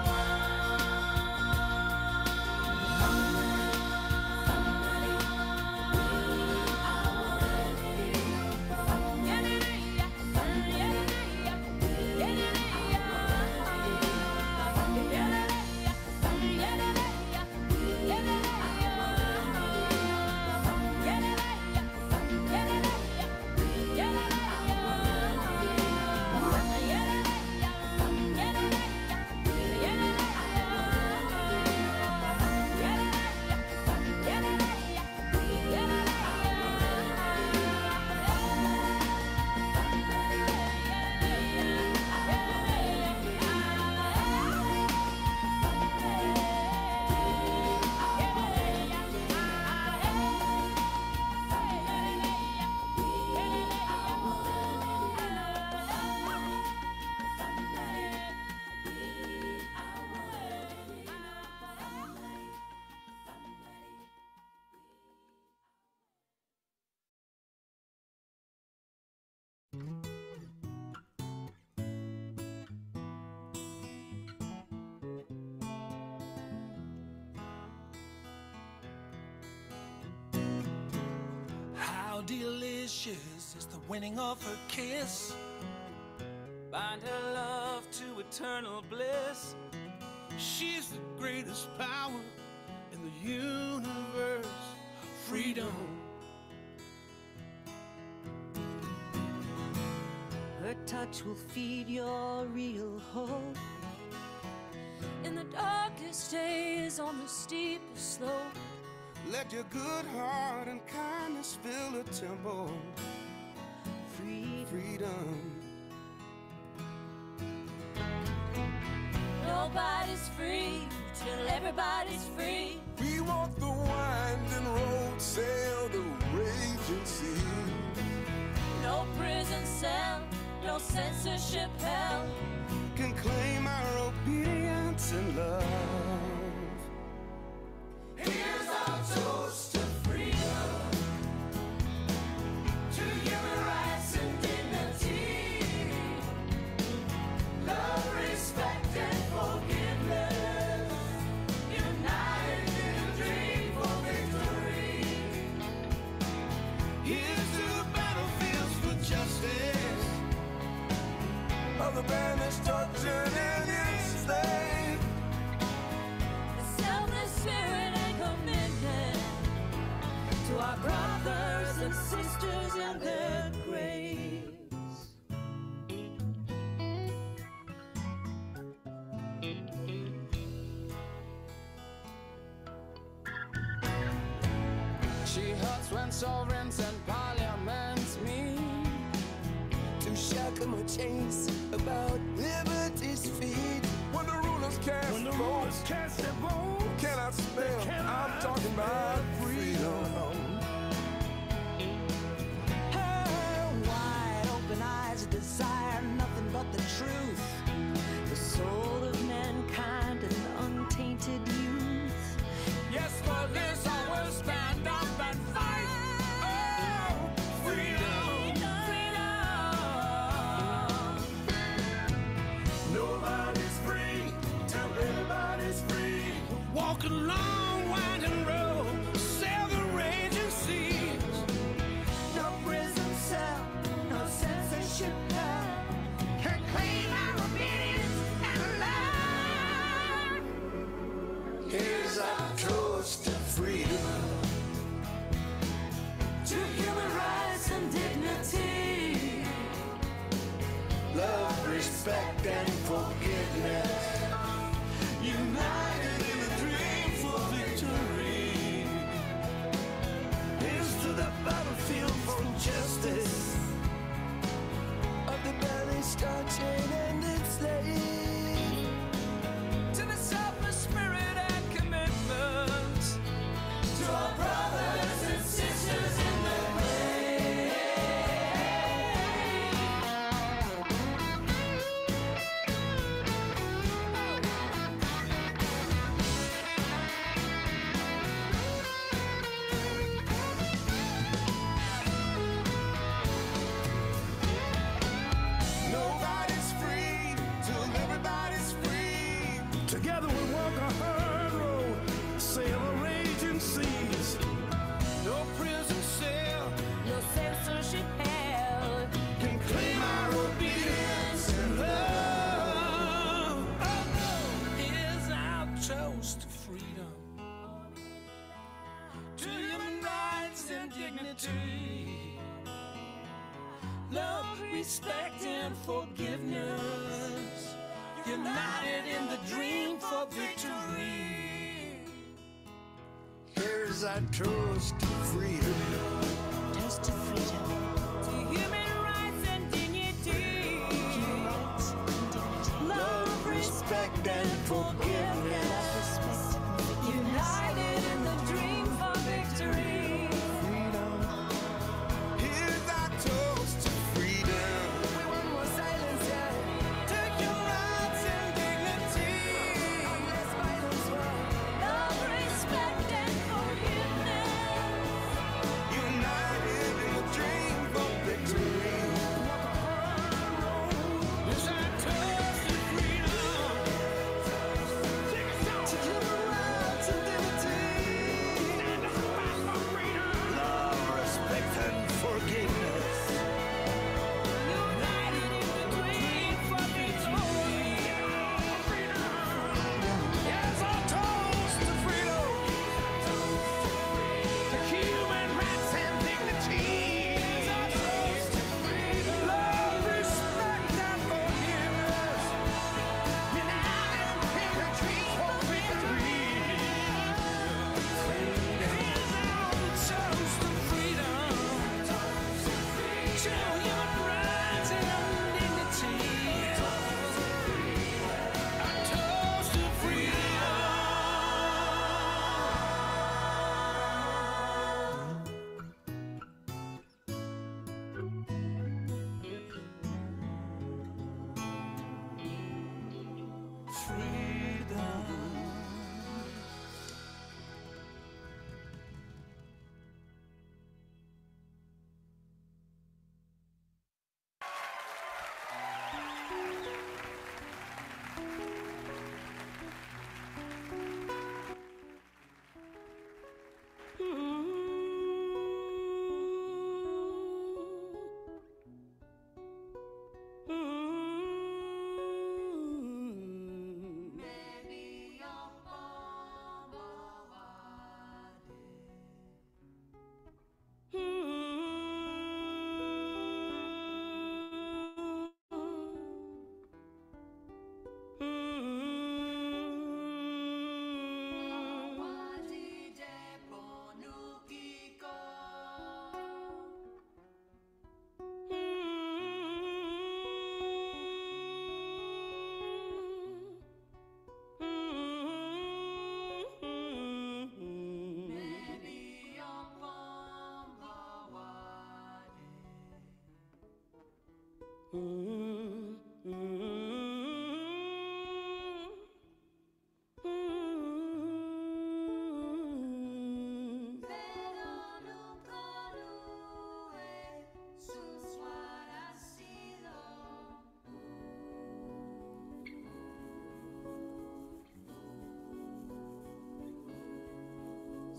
How delicious is the winning of her kiss. Bind her love to eternal bliss. She's the greatest power in the universe. Freedom. Her touch will feed your real hope. In the darkest days, on the steepest slope, let your good heart and kindness fill a temple. Freedom. Freedom. everybody's free, till everybody's free. We walk the winding road, sail the raging sea. No prison cell, no censorship hell can claim our obedience and love. Here's our toast to freedom, to human rights and dignity, love, respect, and forgiveness, united in a dream for victory. Here's to the battlefields for justice, of the banished, tortured, and enslaved. The selfless spirit and commitment to our brothers and sisters in their graves. She hurts when sovereigns and parliaments meet to shackle my chains about liberty's feet. When the rulers cast when the rulers cast their votes, cannot spell. I'm talking about freedom. Her wide open eyes desire nothing but the truth, the soul of mankind and untainted youth. Yes, for this I will stand up and fight. Oh, freedom. Nobody's free till everybody's free. Walk a long winding road, sail the raging seas. No prison cell, no censorship hell can claim our obedience and love. Here's our toast to freedom, to human rights and dignity, love, respect, and forgiveness, united in a dream for victory. Here's to the battlefield for justice, of the banished, tortured, and enslaved. To the selfless spirit and commitment, to our brothers and sisters in the nobody's free till everybody's free. together we walk a hard road, sail the raging seas. No prison cell, No censorship hell can claim our obedience and love. Oh, here's our toast to freedom, to human rights and dignity, love, respect, and forgiveness, united in the dream for victory. Here's our toast to freedom, toast to freedom, to human rights and dignity, love, respect, and forgiveness, united in the dream for victory. here's our toast to freedom. One more silence, yeah. To your rights and dignity, Less violence, world. Love, respect, and forgiveness, united in a dream for victory. It's our toast to freedom. To human rights and dignity, love, respect, and forgiveness, united in the dream for victory. Yes, our toast to freedom, to human rights and dignity, love, respect, and forgiveness, united in the dream for victory.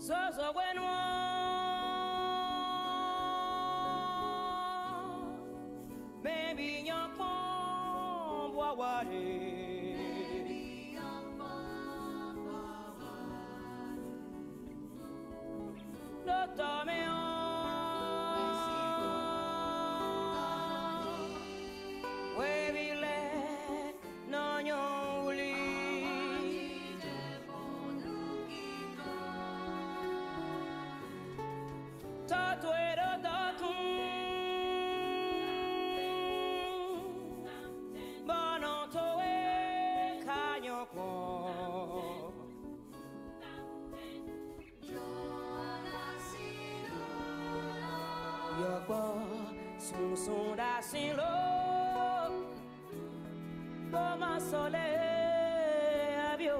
so so when one baby young pom wawari baby young pom wawari no tome on we let no nyoli Tatuero datum Bono toe kanyoko Yoko sun sun da silo Toma sole avio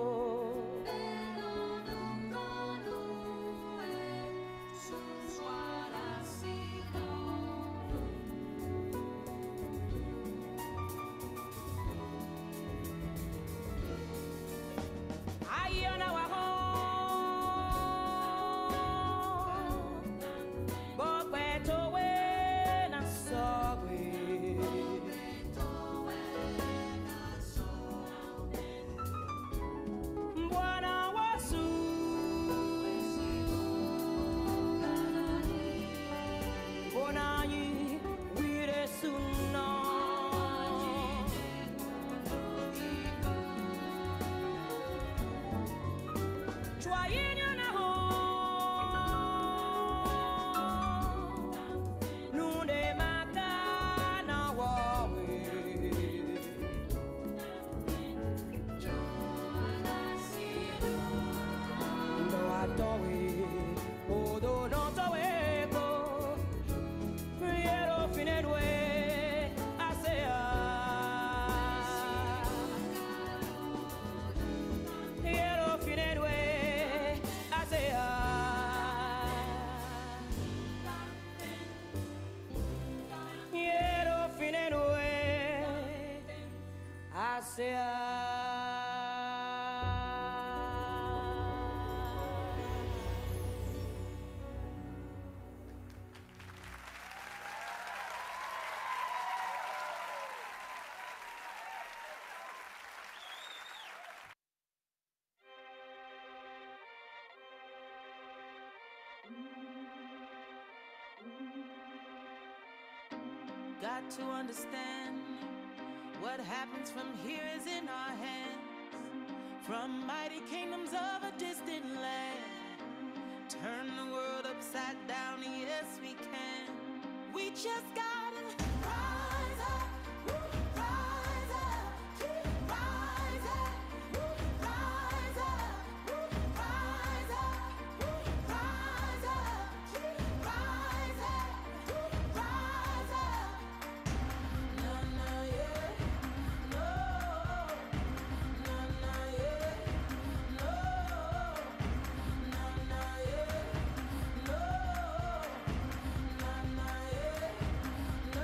Got to understand what happens from here is in our hands. From mighty kingdoms of a distant land, turn the world upside down, yes we can. We just gotta rise up, rise up, rise up, rise up, rise up, rise up, rise up, rise up. No, no, yeah, no, no, no, yeah, no, no, no, yeah, no, no, no, yeah, no.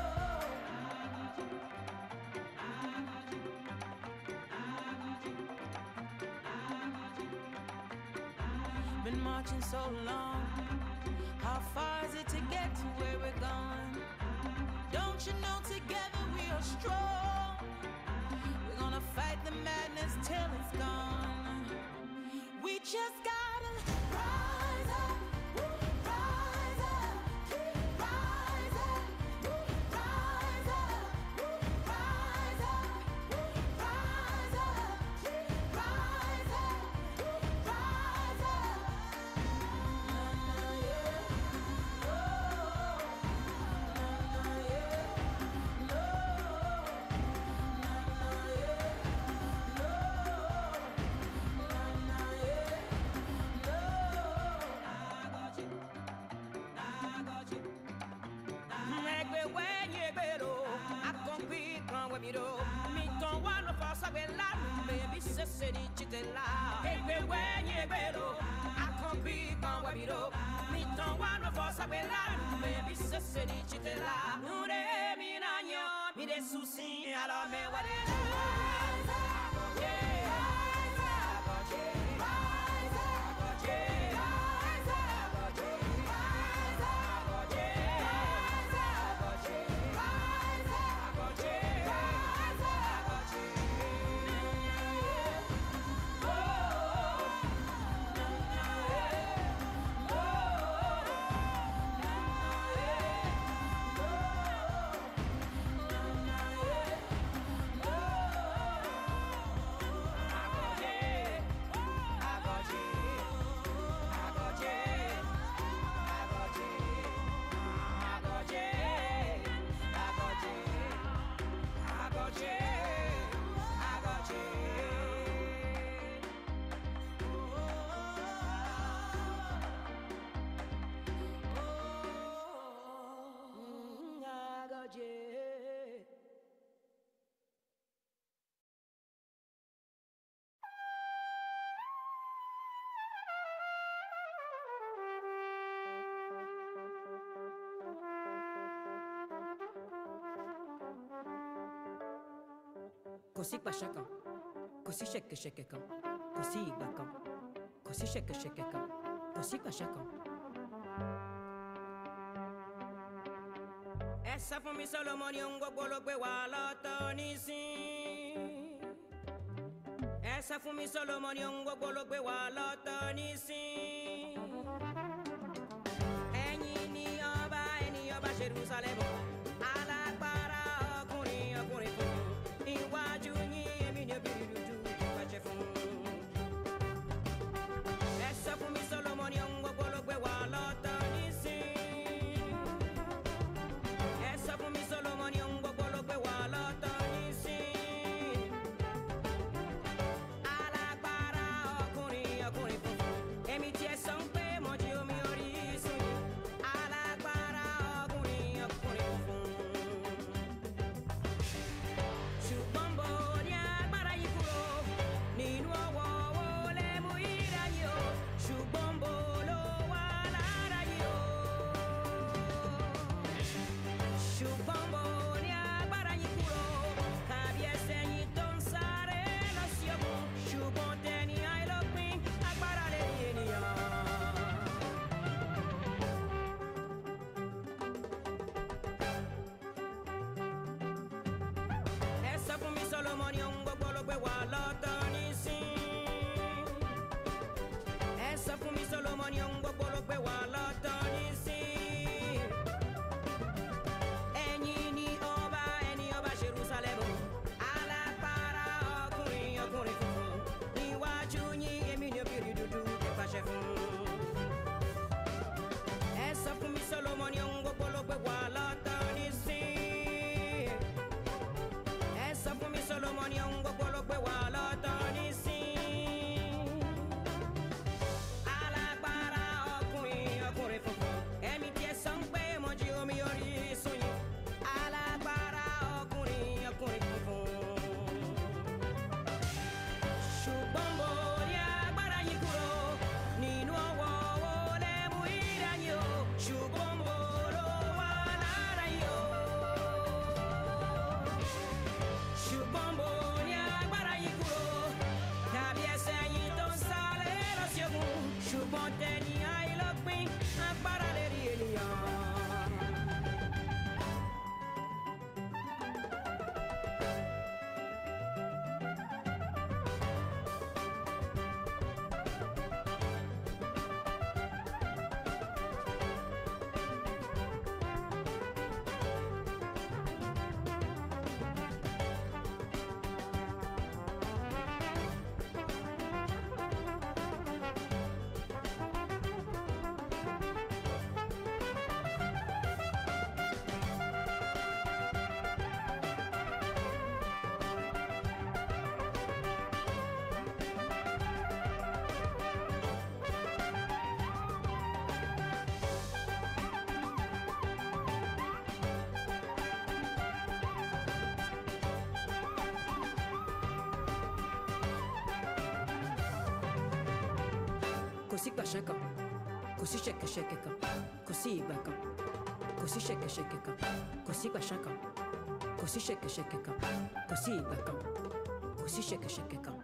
Been marching so long, how far is it to get to where we're going? Don't you know together we are strong? We're gonna fight the madness till it's gone. We just gotta rise up, rise up, rise up, rise up, rise up, rise up, rise up, rise up. No, no, yeah, no, no, no, yeah, no, no, no, yeah, no, no, no, yeah, no. I got you, I got you. Megbe wenye bero, akompi kan wemiro. Mi ton wano fasa bela, baby sese di chitela. Megbe wenye bero, akompi kan wemiro. Mi ton wano fasa bela, baby sese di chitela. Nure mi nanyo, mi de susi ala me wade. Rise up, yeah. Rise up, yeah. Rise up, yeah. kò sí pàṣẹ kan kò sí ṣẹ̀kẹ̀ṣẹ̀kẹ̀ kan kò sí ìgbà kan kò sí ṣẹ̀kẹ̀ṣẹ̀kẹ̀ kan kò sí pàṣẹ kan. ẹ sọ fún mi Solomon ohun gbogbo ló gbé wá lọ́tọ̀ nísìn. ẹ sọ fún mi Solomon ohun gbogbo ló gbé wá lọ́tọ̀ nísìn. ẹ̀yin ni ọba ẹni ọba Jerusalem alágbára ọkùnrin ọkùnrin fún iwájú yín èmi ni obìnrin dúdú pàṣẹ fún. ẹ sọ fún mi Solomon ohun gbogbo ló gbé wá lọ́tọ̀ nísìn. ẹ sọ fún mi Solomon ohun gbogbo ló gbé wá lọ́tọ̀ nísìn. alágbára ọkùnrin ọkùnrin fún èmi tí ẹ sọ ń pé mọ̀jú omi orí sùn yìí. alágbára ọkùnrin ọkùnrin fún. ṣùgbọ́n bò ní agbára yìí kúrò nínú ọwọ́ wo lè mú ìdá yìí o. ṣùgbọ́n bò ló wà lára yìí o. ṣùgbọ́n bò ní agbára yìí kúrò tàbí ẹsẹ̀ yìí tó ń sáré lọ sí òkun. ṣùgbọ́n tẹni àìlópin agbára lè ní ènìyàn. ẹ sọ fún mi Solomon ohun gbogbo ló gbé wá lọ́tọ̀ nísìn. ẹ sọ fún mi Solomon ohun gbogbo ló gbé wá lọ́tọ̀ nísìn. ẹ̀yin ni ọba ẹni ọba Jerusalem alágbára ọkùnrin ọkùnrin funfun níwájú yín èmi ni obìnrin dúdú pàṣẹ fún. ẹ sọ fún mi Solomon ohun gbogbo ló gbé wá lọ́tọ̀ nísìn. ẹ sọ fún mi Solomon ohun gbogbo ló gbé wá lọ́tọ̀ nísìn. alágbára ọkùnrin ọkùnrin funfun ẹ̀mí tí ẹ sọ ń pé mọ̀jú omi orí sùn yìí. alágbára ọkùnrin ọkùnrin funfun. ṣùgbọ́n bò ní agbára yìí kúrò nínú ọwọ́ wo lè mú ìdá yìí o. ṣùgbọ́n bò ló wà lára yìí o. ṣùgbọ́n bò ní agbára yìí kúrò tàbí ẹsẹ̀ yìí tó ń sáré lọ sí òkun. ṣùgbọ́n tẹni àìlópin agbára lè rí ènìyàn. kò sí pàṣẹ kan kò sí ṣẹ̀kẹ̀ṣẹ̀kẹ̀ kan kò sí ìgbà kan kò sí ṣẹ̀kẹ̀ṣẹ̀kẹ̀ kan kò sí pàṣẹ kan kò sí ṣẹ̀kẹ̀ṣẹ̀kẹ̀ kan kò sí ìgbà kan kò sí ṣẹ̀kẹ̀ṣẹ̀kẹ̀ kan.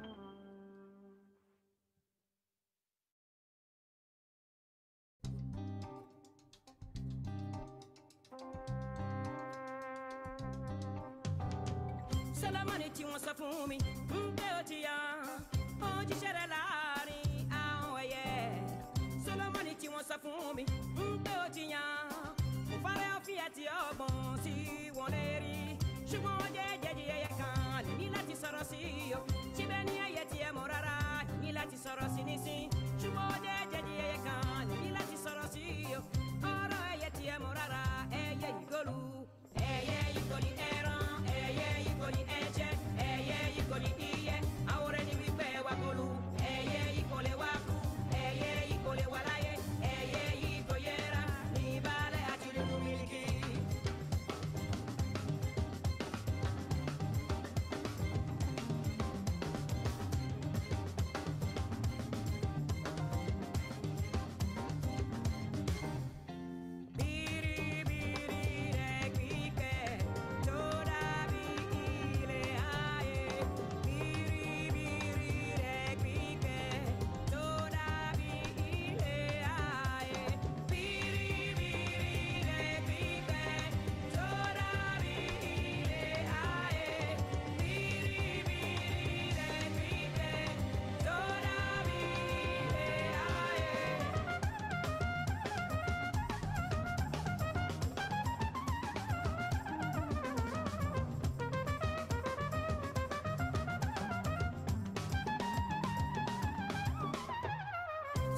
Solomoni tí wọ́n sọ fún mi ń pé ó ti yá ó jíṣẹ́ rẹ̀ láàrin àwọn ẹyẹ. Solomoni tí wọ́n sọ fún mi ń pé ó ti yá mo fárẹ́ òfin àti ọgbọ̀n tí wọ́n lè rí. ṣùgbọ́n ó jẹ́ jẹ́jì ẹyẹ kan ní láti sọ̀rọ̀ sí o. síbẹ̀ ní ẹyẹ tí ẹ mọ̀ rárá ní láti sọ̀rọ̀ sí nísìn. ṣùgbọ́n ó jẹ́ jẹ́jì ẹyẹ kan ní láti sọ̀rọ̀ sí o. ọ̀rọ̀ ẹyẹ tí ẹ mọ̀ rárá ẹyẹ ìgòlù ẹyẹ ìgòlì ẹran ẹyẹ ìgòlì ẹ̀jẹ̀ ẹyẹ ìgòlì iyẹ àwòrán ni wípé wà kọlù ẹyẹ ìkọlẹ̀ wà kú ẹyẹ ìkọlẹ̀ wà láyé ẹyẹ ìkọyẹra ní ìbálẹ̀ àti nínú mílíkì.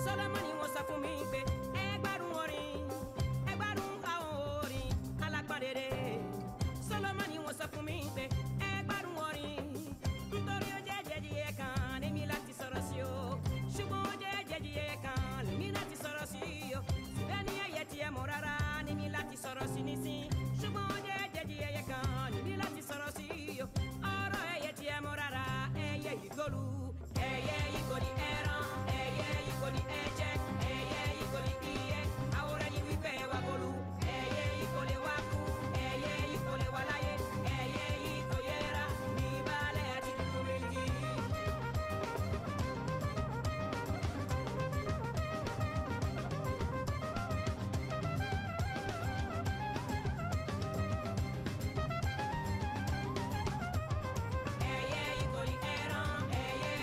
Solomoni wọ́n sọ fún mi pé ẹgbàrún orin ẹgbàrún àwọn orin alápàdére. Solomoni wọ́n sọ fún mi pé ẹgbàrún orin nítorí ó jẹ́ jẹ́jì ẹ̀ kan ní mi láti sọ̀rọ̀ sí o. Ṣùgbọ́n ó jẹ́ jẹ́jì ẹ̀ kan ní mi láti sọ̀rọ̀ sí o. Síbẹ̀ ní ẹ̀yẹ tí ẹ mọ̀ rárá ní mi láti sọ̀rọ̀ sí nísìn. Ṣùgbọ́n ó jẹ́ jẹ́jì ẹ̀yẹ kan ní mi láti sọ̀rọ̀ sí o. Ọ̀rọ̀ ẹ̀yẹ tí ẹ mọ̀ rárá ẹ̀yẹ yìí gòlù. Ẹ̀yẹ yìí kò ní ẹran, ẹ̀yẹ yìí kò ní ẹ̀jẹ̀, ẹ̀yẹ yìí kò ní iye. Àwòrán yìí wípé wá gòlù. Ẹ̀yẹ yìí kò lè wá kú, ẹ̀yẹ yìí kò lè wá láyé, ẹ̀yẹ yìí kò yẹra ní ìbálẹ̀ àti dúdú méjì. Ẹ̀yẹ yìí kò ní ẹran, ẹ̀yẹ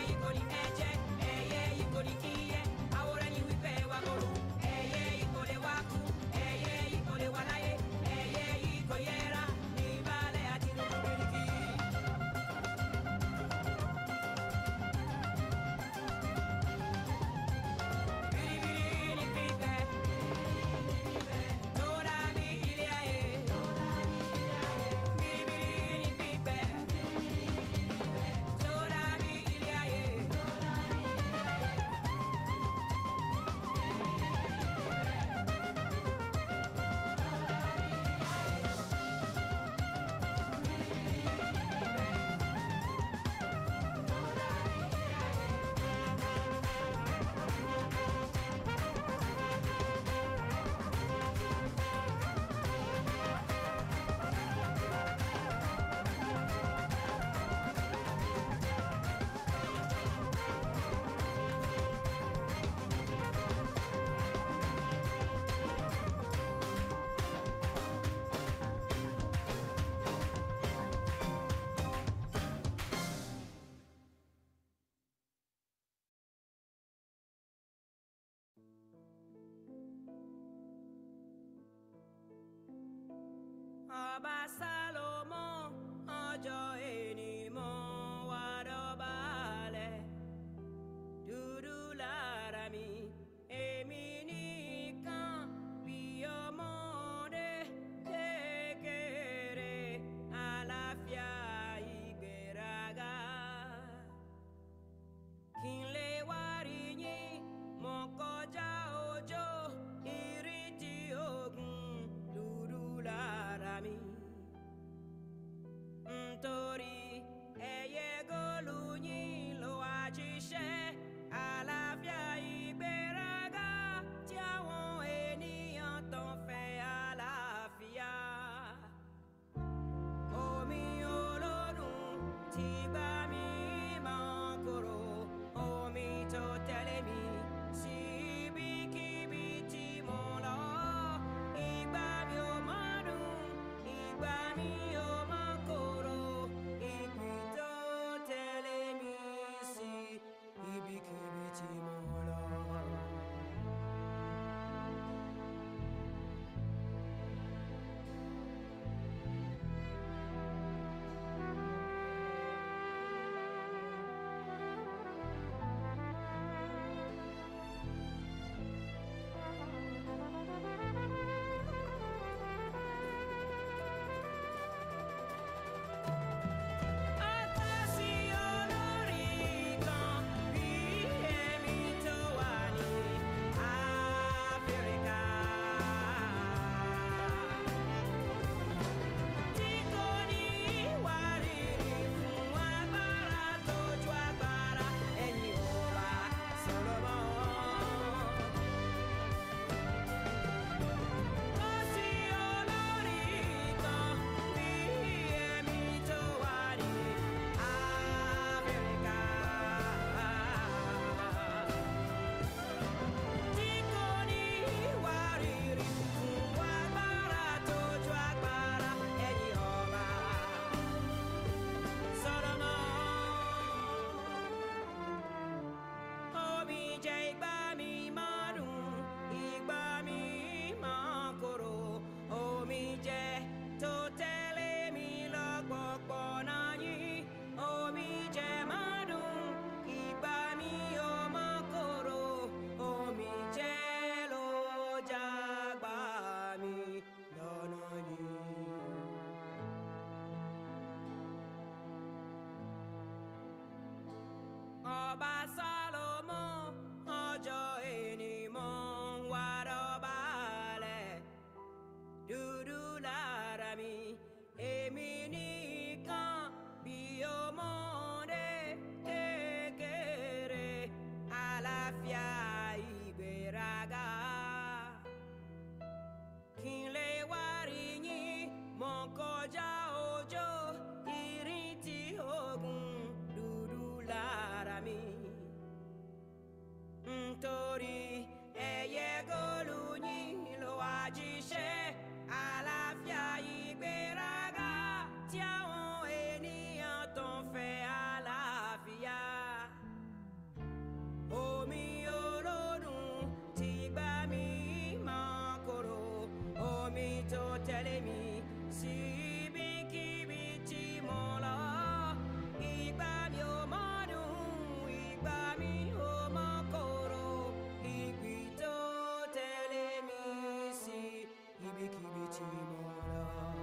tẹ̀lé mi síbikíbi tí mo lọ. Ìgbà mi ò mọ̀ dùn, ìgbà mi ò mọ̀ korò. Ibi tó tẹ̀lé mi sí ibikíbi tí mo lọ.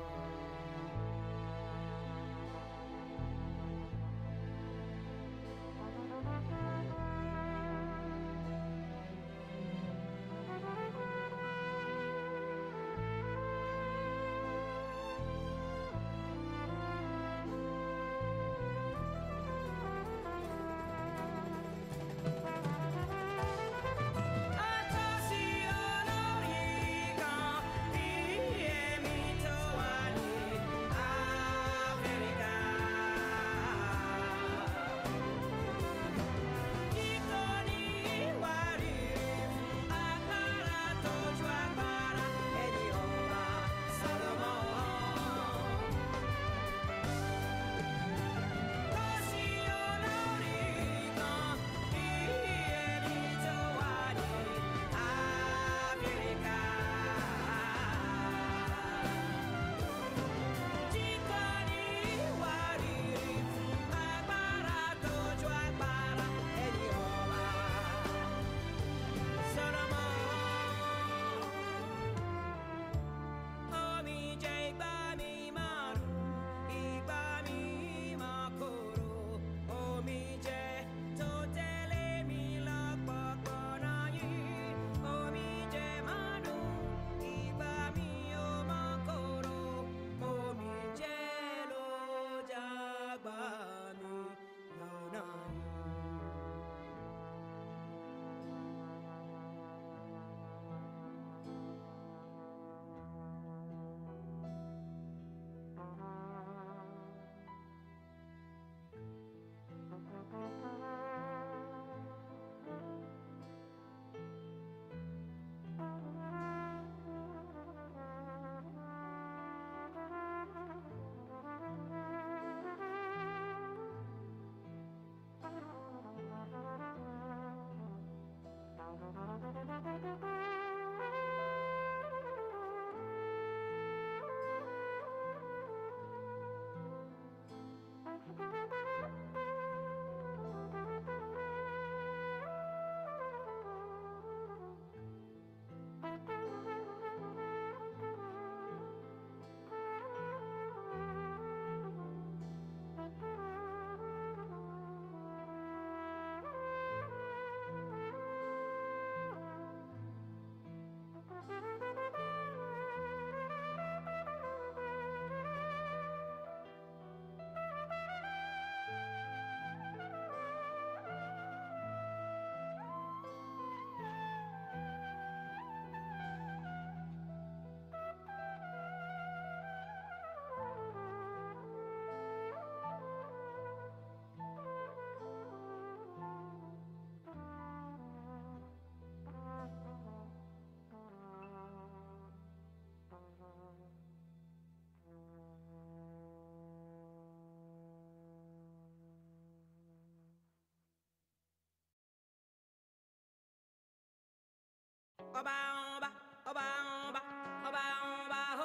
Oba oba oba oba oba oba ho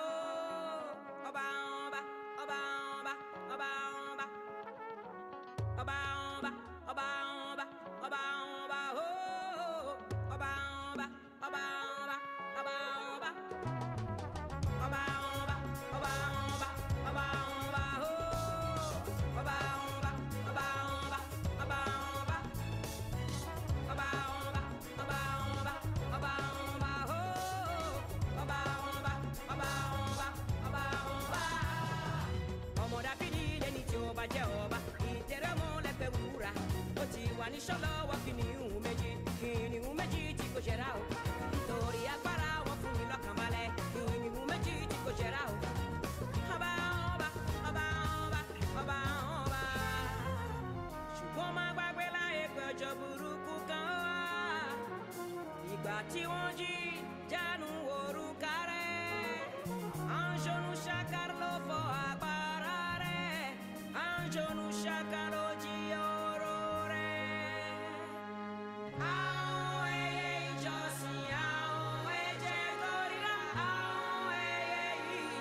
oba oba oba oba oba oba oba oba oba oba oba oba ho oba oba oba oba oba oba oba oba oba oba oba oba ho oba oba oba oba oba oba oba oba oba oba oba Jehovah, itere mo le pe wura. O ti wà ní ṣọ́lọ́ wọ́n fi ní ìhun méjì, ìhun méjì tí kò ṣẹra o. Nítorí agbára wọn fún mi lọ́kàn balẹ̀, ìhun méjì tí kò ṣẹra o. Ọba ọba ọba ọba ọba ọba. Ṣùgbọ́n má gbàgbé láyé pé ọjọ́ burúkú kan wá. Ìgbà tí wọ́n jí jánu òrùka rẹ̀. Anjonu ṣàkàrà ló fọ agbára. Anjonu ṣàkàrà jí ọ̀rọ̀ rẹ̀. Àwọn ẹyẹ ìjọsìn, àwọn ẹ̀jẹ̀ gòríra, àwọn ẹyẹ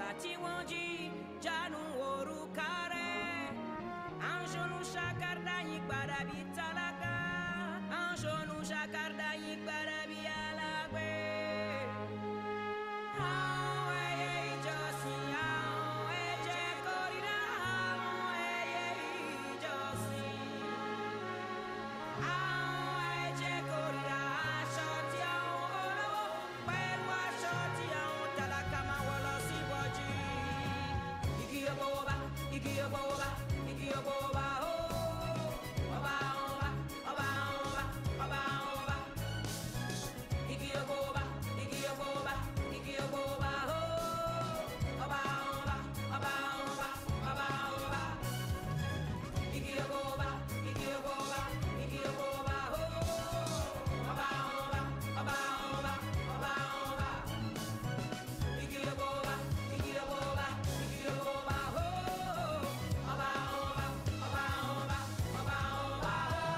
Nígbà tí wọ́n jí jánu orúkọ rẹ̀, àǹṣọ́nù ṣàkàrdá yín padà bí tálákà, àǹṣọ́nù ṣàkàrdá yín padà bí alágbe. Àwọn ẹyẹ ìjọsìn, àwọn ẹ̀jẹ̀ kórìíra, àwọn ẹyẹ ìjọsìn. Àwọn ẹ̀jẹ̀ kórìíra aṣọ tí àwọn olówó pẹ̀lú aṣọ tí àwọn tálákà máa wọ̀ lọ sí bọ́jú. Igi ọgbọ́ ọba, igi ọgbọ́ ọba, igi ọgbọ́ ọba, ó. Ọba ọba, ọba ọba, ọba ọba. Igi ọgbọ́ ọba, igi ọgbọ́ ọba, igi ọgbọ́ ọba, ó. Ọba ọba, ọba ọba, ọba ọba. Igi ọgbọ́ ọba, igi ọgbọ́ ọba, igi ọgbọ́ ọba, ó. Ọba ọba, ọba ọba, ọba ọba. Igi ọgbọ́ ọba, igi ọgbọ́ ọba, igi ọgbọ́ ọba, ó. Ọba ọba, ọba ọba, ọba ọba.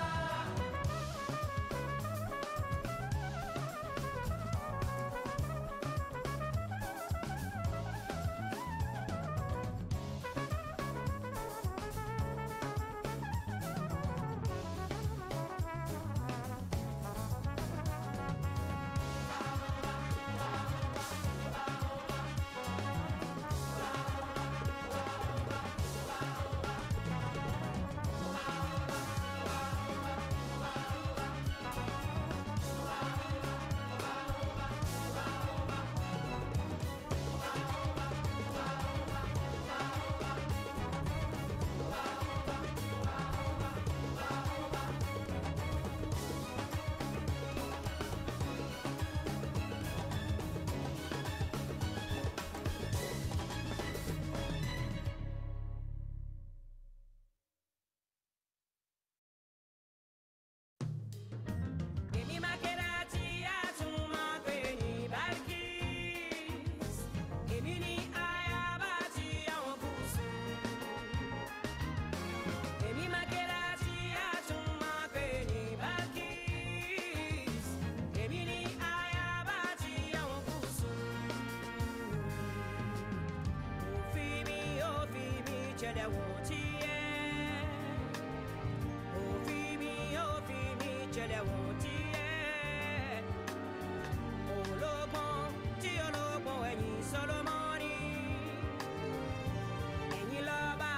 Èmi Makerati àtúmọ̀ pé ní Balkis. Èmi ni ayaba tí àwọn gúúsù. Èmi Makerati àtúmọ̀ pé ní Balkis. Èmi ni ayaba tí àwọn gúúsù. Òfin mi, òfin mi, jẹ̀dẹ̀ wọ̀n tí ẹ. Òfin mi, òfin mi, jẹ̀dẹ̀ wọ̀n tí ẹ. Ológun tí ológun ẹ̀yìn Sólómọ́nì. Ẹ̀yin lọ́ba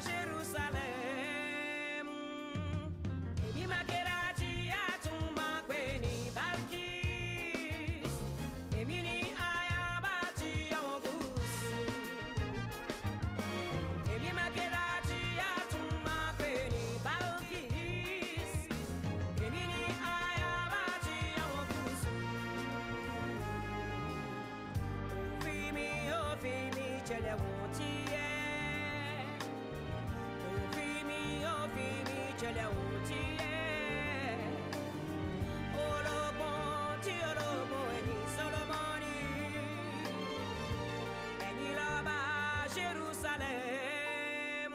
Jerusalem. Èmi Makerati àtúmọ̀ pé ní Balkis. Èmi ni ayaba tí àwọn gúúsù. Èmi Makerati àtúmọ̀ pé ní Balkis. Èmi ni ayaba tí àwọn gúúsù. Òfin mi, òfin mi, jẹ̀dẹ̀ wọ̀n tí ẹ. Òfin mi, òfin mi, jẹ̀dẹ̀ wọ̀n tí ẹ. Ológun tí ológun ẹ̀yìn Sólómọ́nì. Ẹ̀yin lọ́ba Jerusalem.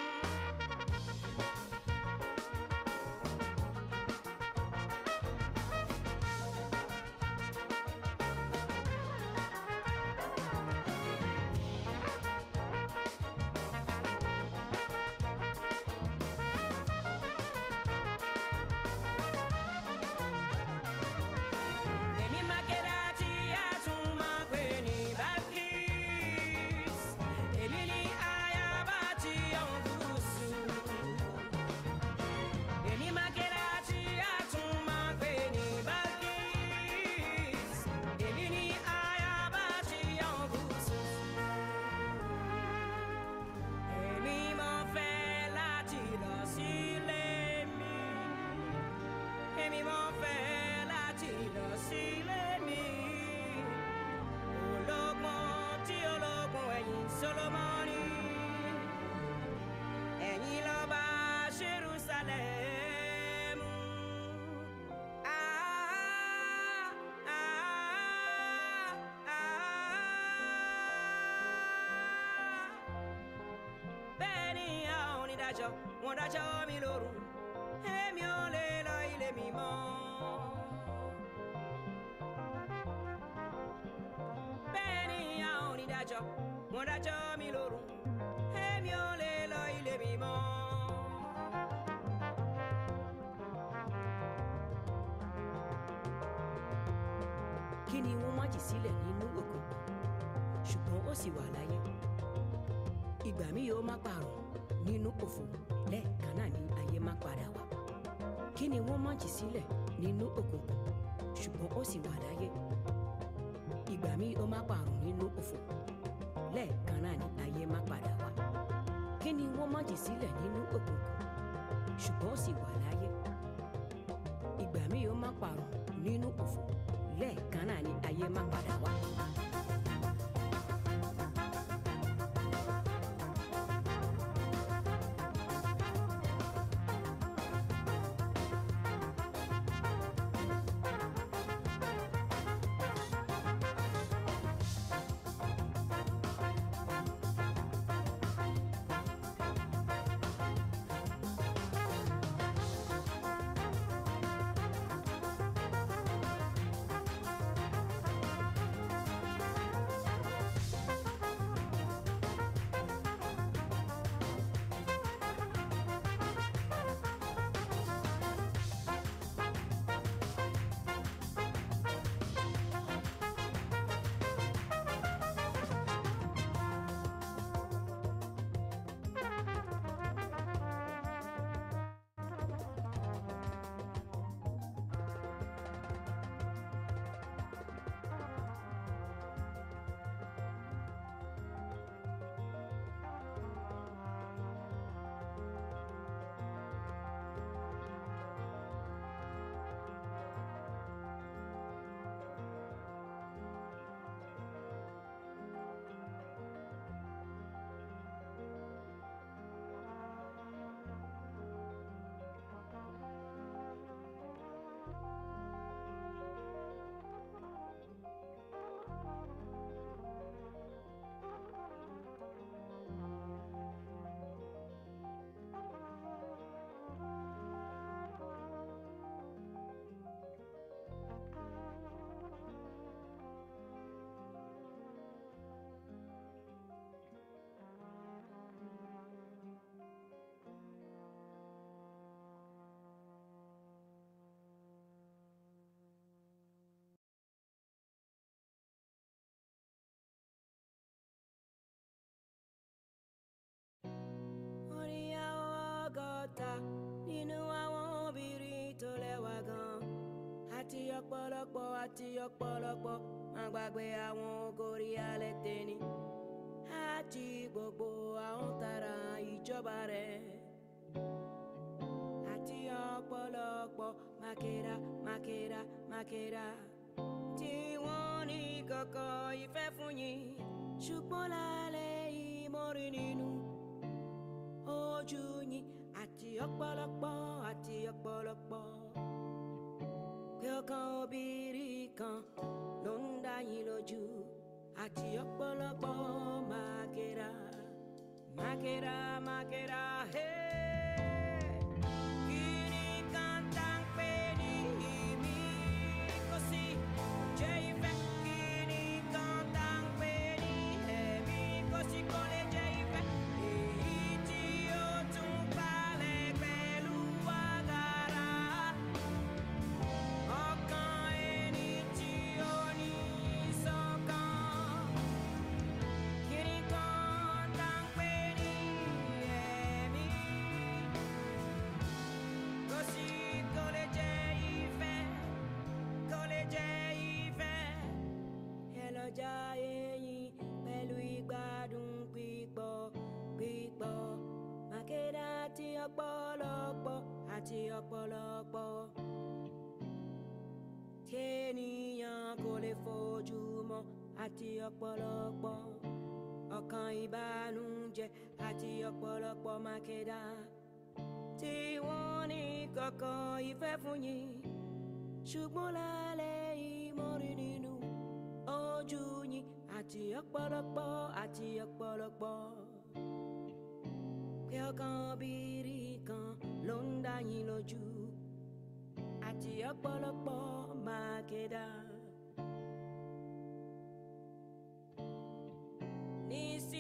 Èmi Makerati àtúmọ̀ pé ní Balkis. Èmi ni ayaba tí àwọn gúúsù. Èmi Makerati àtúmọ̀ pé ní Balkis. Èmi ni ayaba tí àwọn gúúsù. Èmi mo fẹ́ láti lọ sílé mi. Èmi mo fẹ́ láti lọ sílé mi. Ológun tí ológun ẹ̀yìn Sólómọ́nì. Ẹ̀yin lọ́ba Jerusalem. Ah, ah, ah. Bẹ́ẹ̀ ni àwọn onídàájọ́ wọ́n dájọ́ mi lóru. Èmi ò lè lọ ilé mi mọ́. Bẹ́ẹ̀ ni àwọn onídàájọ́ mo dájọ́ mi lórun èmi ò lè lọ ilé mi mọ́. Kí ni wọ́n má jì sílẹ̀ nínú òkùnkùn ṣùgbọ́n ó sì wà láyé. Ìgbà mi yóò má parun nínú òfò lẹ́ẹ̀kan náà ni ayé má padà wá. Kí ni wọ́n má jì sílẹ̀ nínú òkùnkùn ṣùgbọ́n ó sì wà láyé. Ìgbà mi yóò má parun nínú òfò lẹ́ẹ̀kan náà ni ayé má padà wá. Kí ni wọ́n má jì sílẹ̀ nínú òkùnkùn ṣùgbọ́n ó sì wà láyé. Ìgbà mi yóò má parun nínú òfò lẹ́ẹ̀kan náà ni ayé má padà wá. ọgọ́ta nínú àwọn obìnrin tó lẹ́wà gan. Àti ọ̀pọ̀lọpọ̀ àti ọ̀pọ̀lọpọ̀ má gbàgbé àwọn gorí alẹ́ tẹ́ni. Àti gbogbo àwọn tara ìjọba rẹ̀. Àti ọ̀pọ̀lọpọ̀ mákèrà mákèrà mákèrà. Tí wọ́n ní kọ̀kọ̀ ìfẹ́ fún yín. Ṣùgbọ́n lálẹ́ ìmọ̀rí nínú ojú yín. Àti ọ̀pọ̀lọpọ̀ àti ọ̀pọ̀lọpọ̀. Pé ọkàn obìnrin kan ló ń dá yín lójú. Àti ọ̀pọ̀lọpọ̀ mákèrà mákèrà mákèrà. Hey, kí ni kan tá ń pè ní ìmí kò sí jẹ́ ìfẹ́. Kí ni kan tá ń pè ní ẹ̀mí kò sí kò lè jẹ́ ìfẹ́. Èyí tí ó tún balẹ̀ pẹ̀lú agbára. Ọkàn ẹni tí ó ní ìṣọ̀kan. Kí ni kan tá ń pè ní ẹ̀mí kò sí kò lè jẹ́ ìfẹ́. Kò lè jẹ́ ìfẹ́. Ẹ lọ jayé yín pẹ̀lú ìgbádùn pípọ̀ pípọ̀. Mákèrà àti ọ̀pọ̀lọpọ̀ àti ọ̀pọ̀lọpọ̀. Tí ènìyàn kò lè fojú mọ́ àti ọ̀pọ̀lọpọ̀. Ọkàn ìbànújẹ́ àti ọ̀pọ̀lọpọ̀ mákèrà. Tí wọ́n ní kọ̀kọ̀ ìfẹ́ fún yín. Ṣùgbọ́n lálẹ́ ìmọ̀rí nínú ojú yín. Àti ọ̀pọ̀lọpọ̀ àti ọ̀pọ̀lọpọ̀. Pé ọkàn obìnrin kan ló ń dá yín lójú. Àti ọ̀pọ̀lọpọ̀ mákèrà. Nísì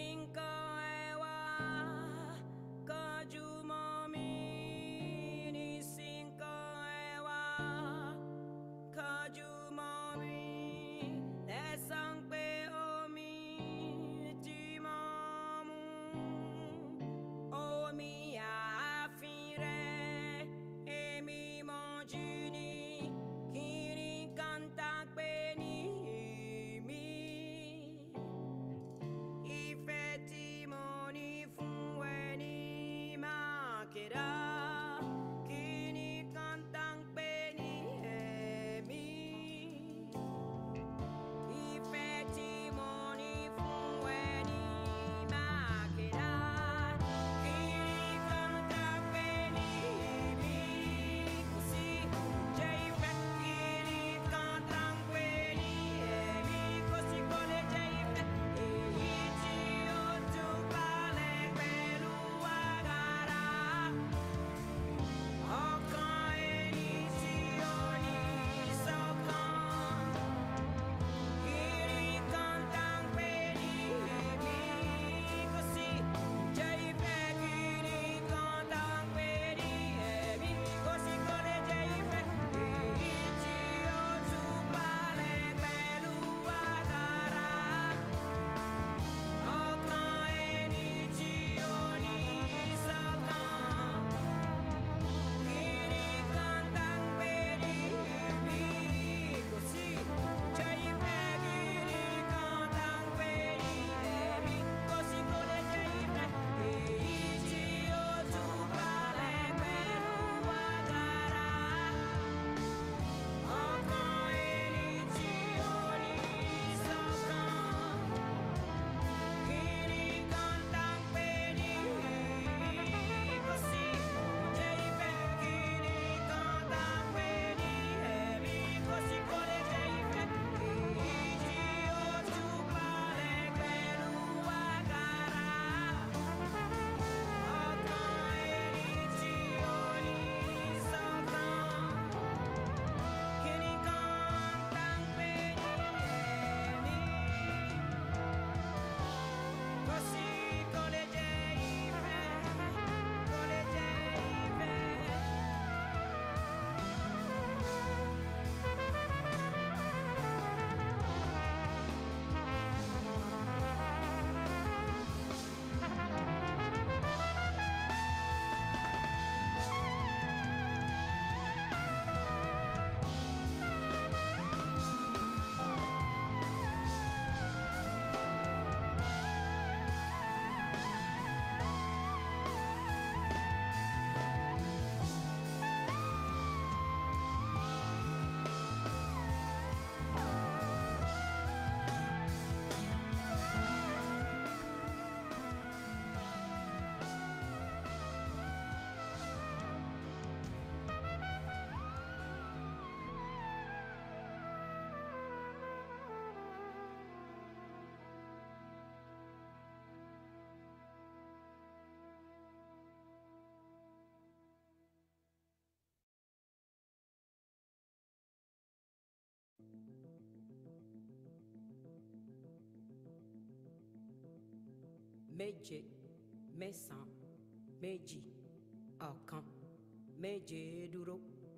méje, mẹ́sàn-án, méjì, ọ̀kan, méje dúró.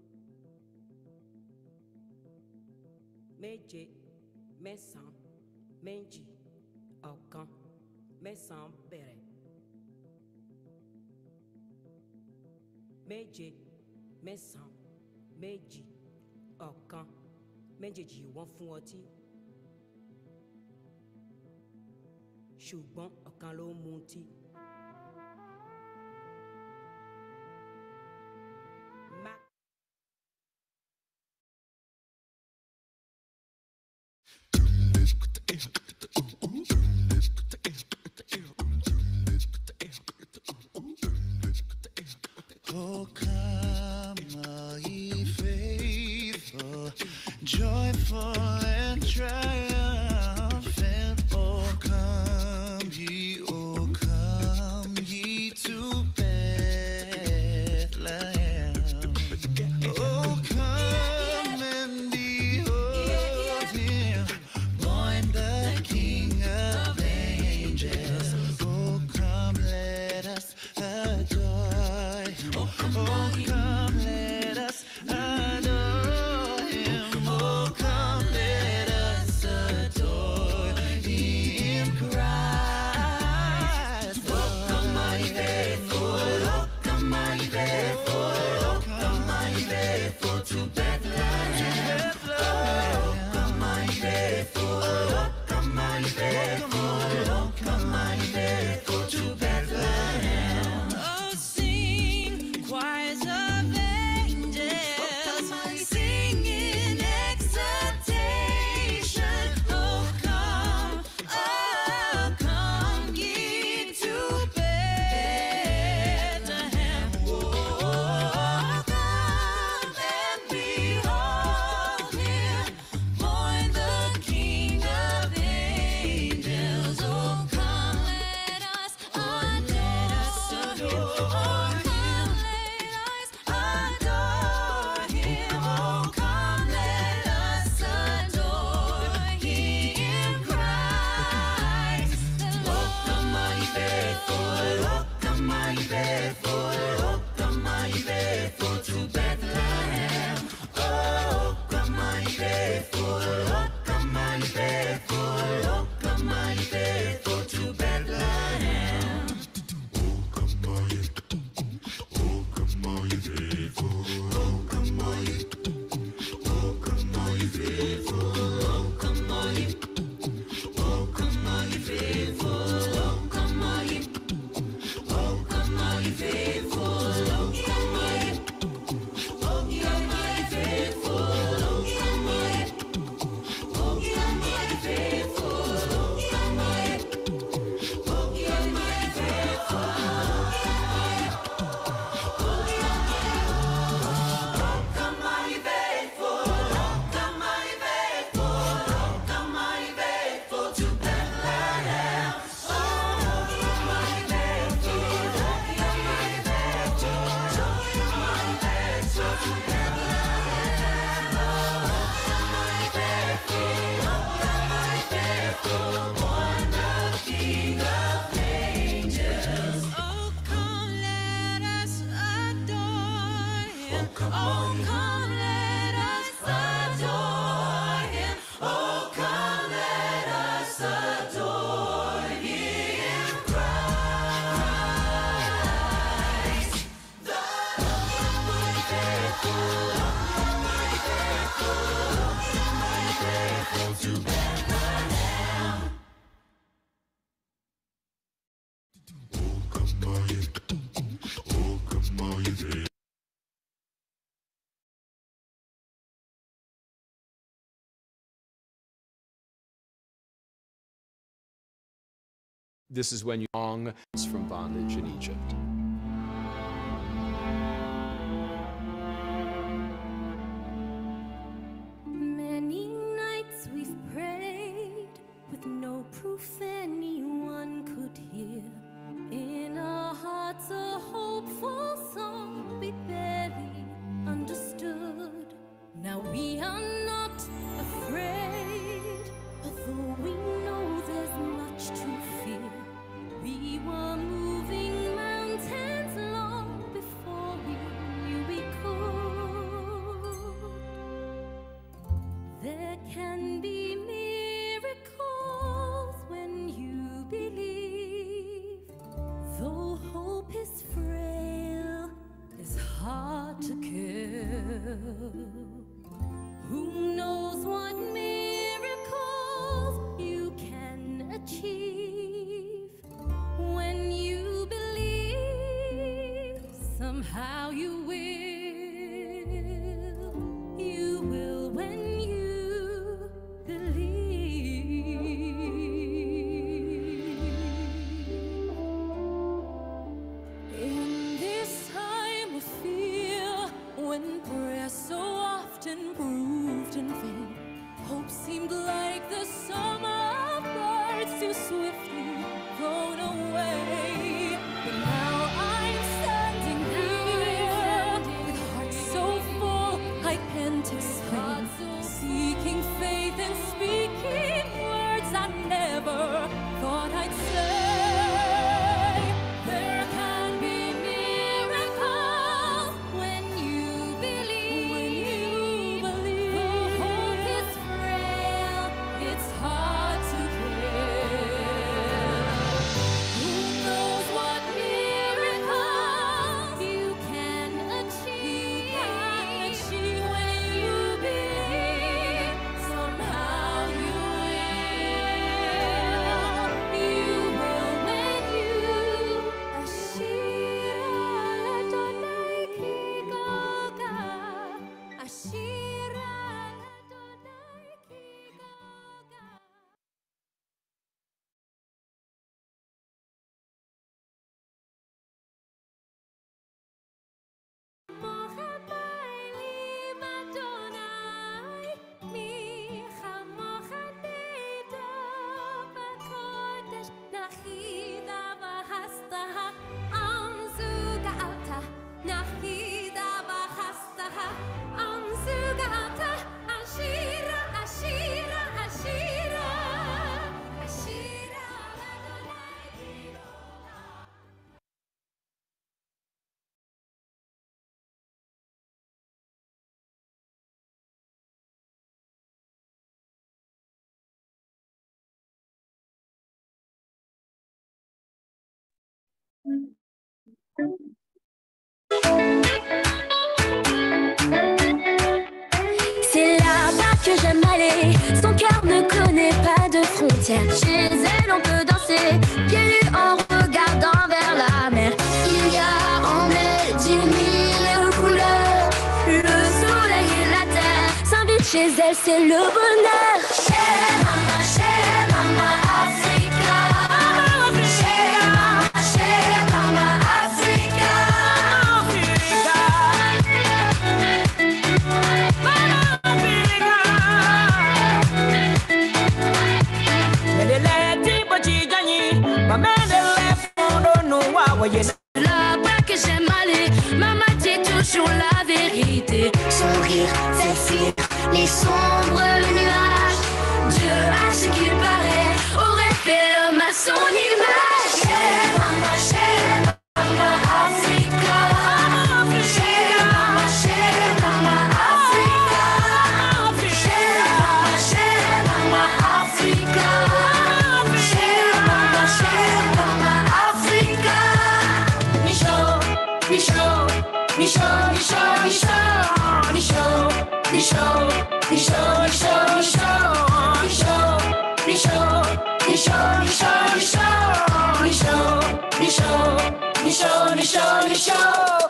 Méje, mẹ́sàn-án, méjì, ọ̀kan, mẹ́sàn-án bẹ̀rẹ̀. Méje, mẹ́sàn-án, méjì, ọ̀kan, méjèèjì wọ́n fún ọtí. Ṣùgbọ́n ọ̀kan ló mu ọtí. Oh, come, all ye faithful, joyful and triumphant. Oh, come ye, oh, come ye to Bethlehem. Oh, come and behold him, born the King of angels. Oh, come, let us adore him. Oh, come, let us adore him. Oh, come, let us adore him, Christ. Oh, come, my faithful. Oh, come, my faithful. Oh, come, my faithful to Bethlehem. Oh, come, my faithful. Oh, come, my faithful. Oh, come, my faithful to Bethlehem. Oh, sing choirs of angels, singing exultation. Oh, come, oh, come ye to Bethlehem. Oh, come and behold him, born the King of angels. Oh, come, let us adore him. Oh, come, let us adore him. Oh, come, let us adore him, Christ the Lord. Oh, come, my faithful. Oh, come, my faithful. Oh, come, my faithful to Bethlehem. Oh, come, my faithful. Oh, come, my faithful. Oh, come, my faithful to Bethlehem. This is when you long from bondage in Egypt. Many nights we've prayed with no proof anyone could hear. In our hearts a hopeful song we barely understood. Now we are not afraid, although we know there's much to fear. We C'est là-bas que j'aime aller. Son cœur ne connaît pas de frontières. Chez elle, on peut danser, pieds nus en regardant vers la mer. Il y a en elle dix mille couleurs. Le soleil et la terre s'invitent chez elle, c'est le bonheur. Chez Mama, chez Mama Africa. Chez Mama, chez Mama Africa. Là-bas que j'aime aller, maman dit toujours la vérité. Son rire fait fuir les sombres nuages. Dieu, à ce qu'il paraît, aurait fait l'homme à son image. Chez Mama, chez Mama Africa. Chez Mama, chez Mama Africa. Chez Mama, chez Mama Africa. Chez Mama, chez Mama Africa. Michaud, Michaud, Michaud, Michaud, Michaud, Michaud, Michaud, Michaud, Michaud, Michaud, Michaud, Michaud, Michaud, Michaud, Michaud, Michaud, Michaud.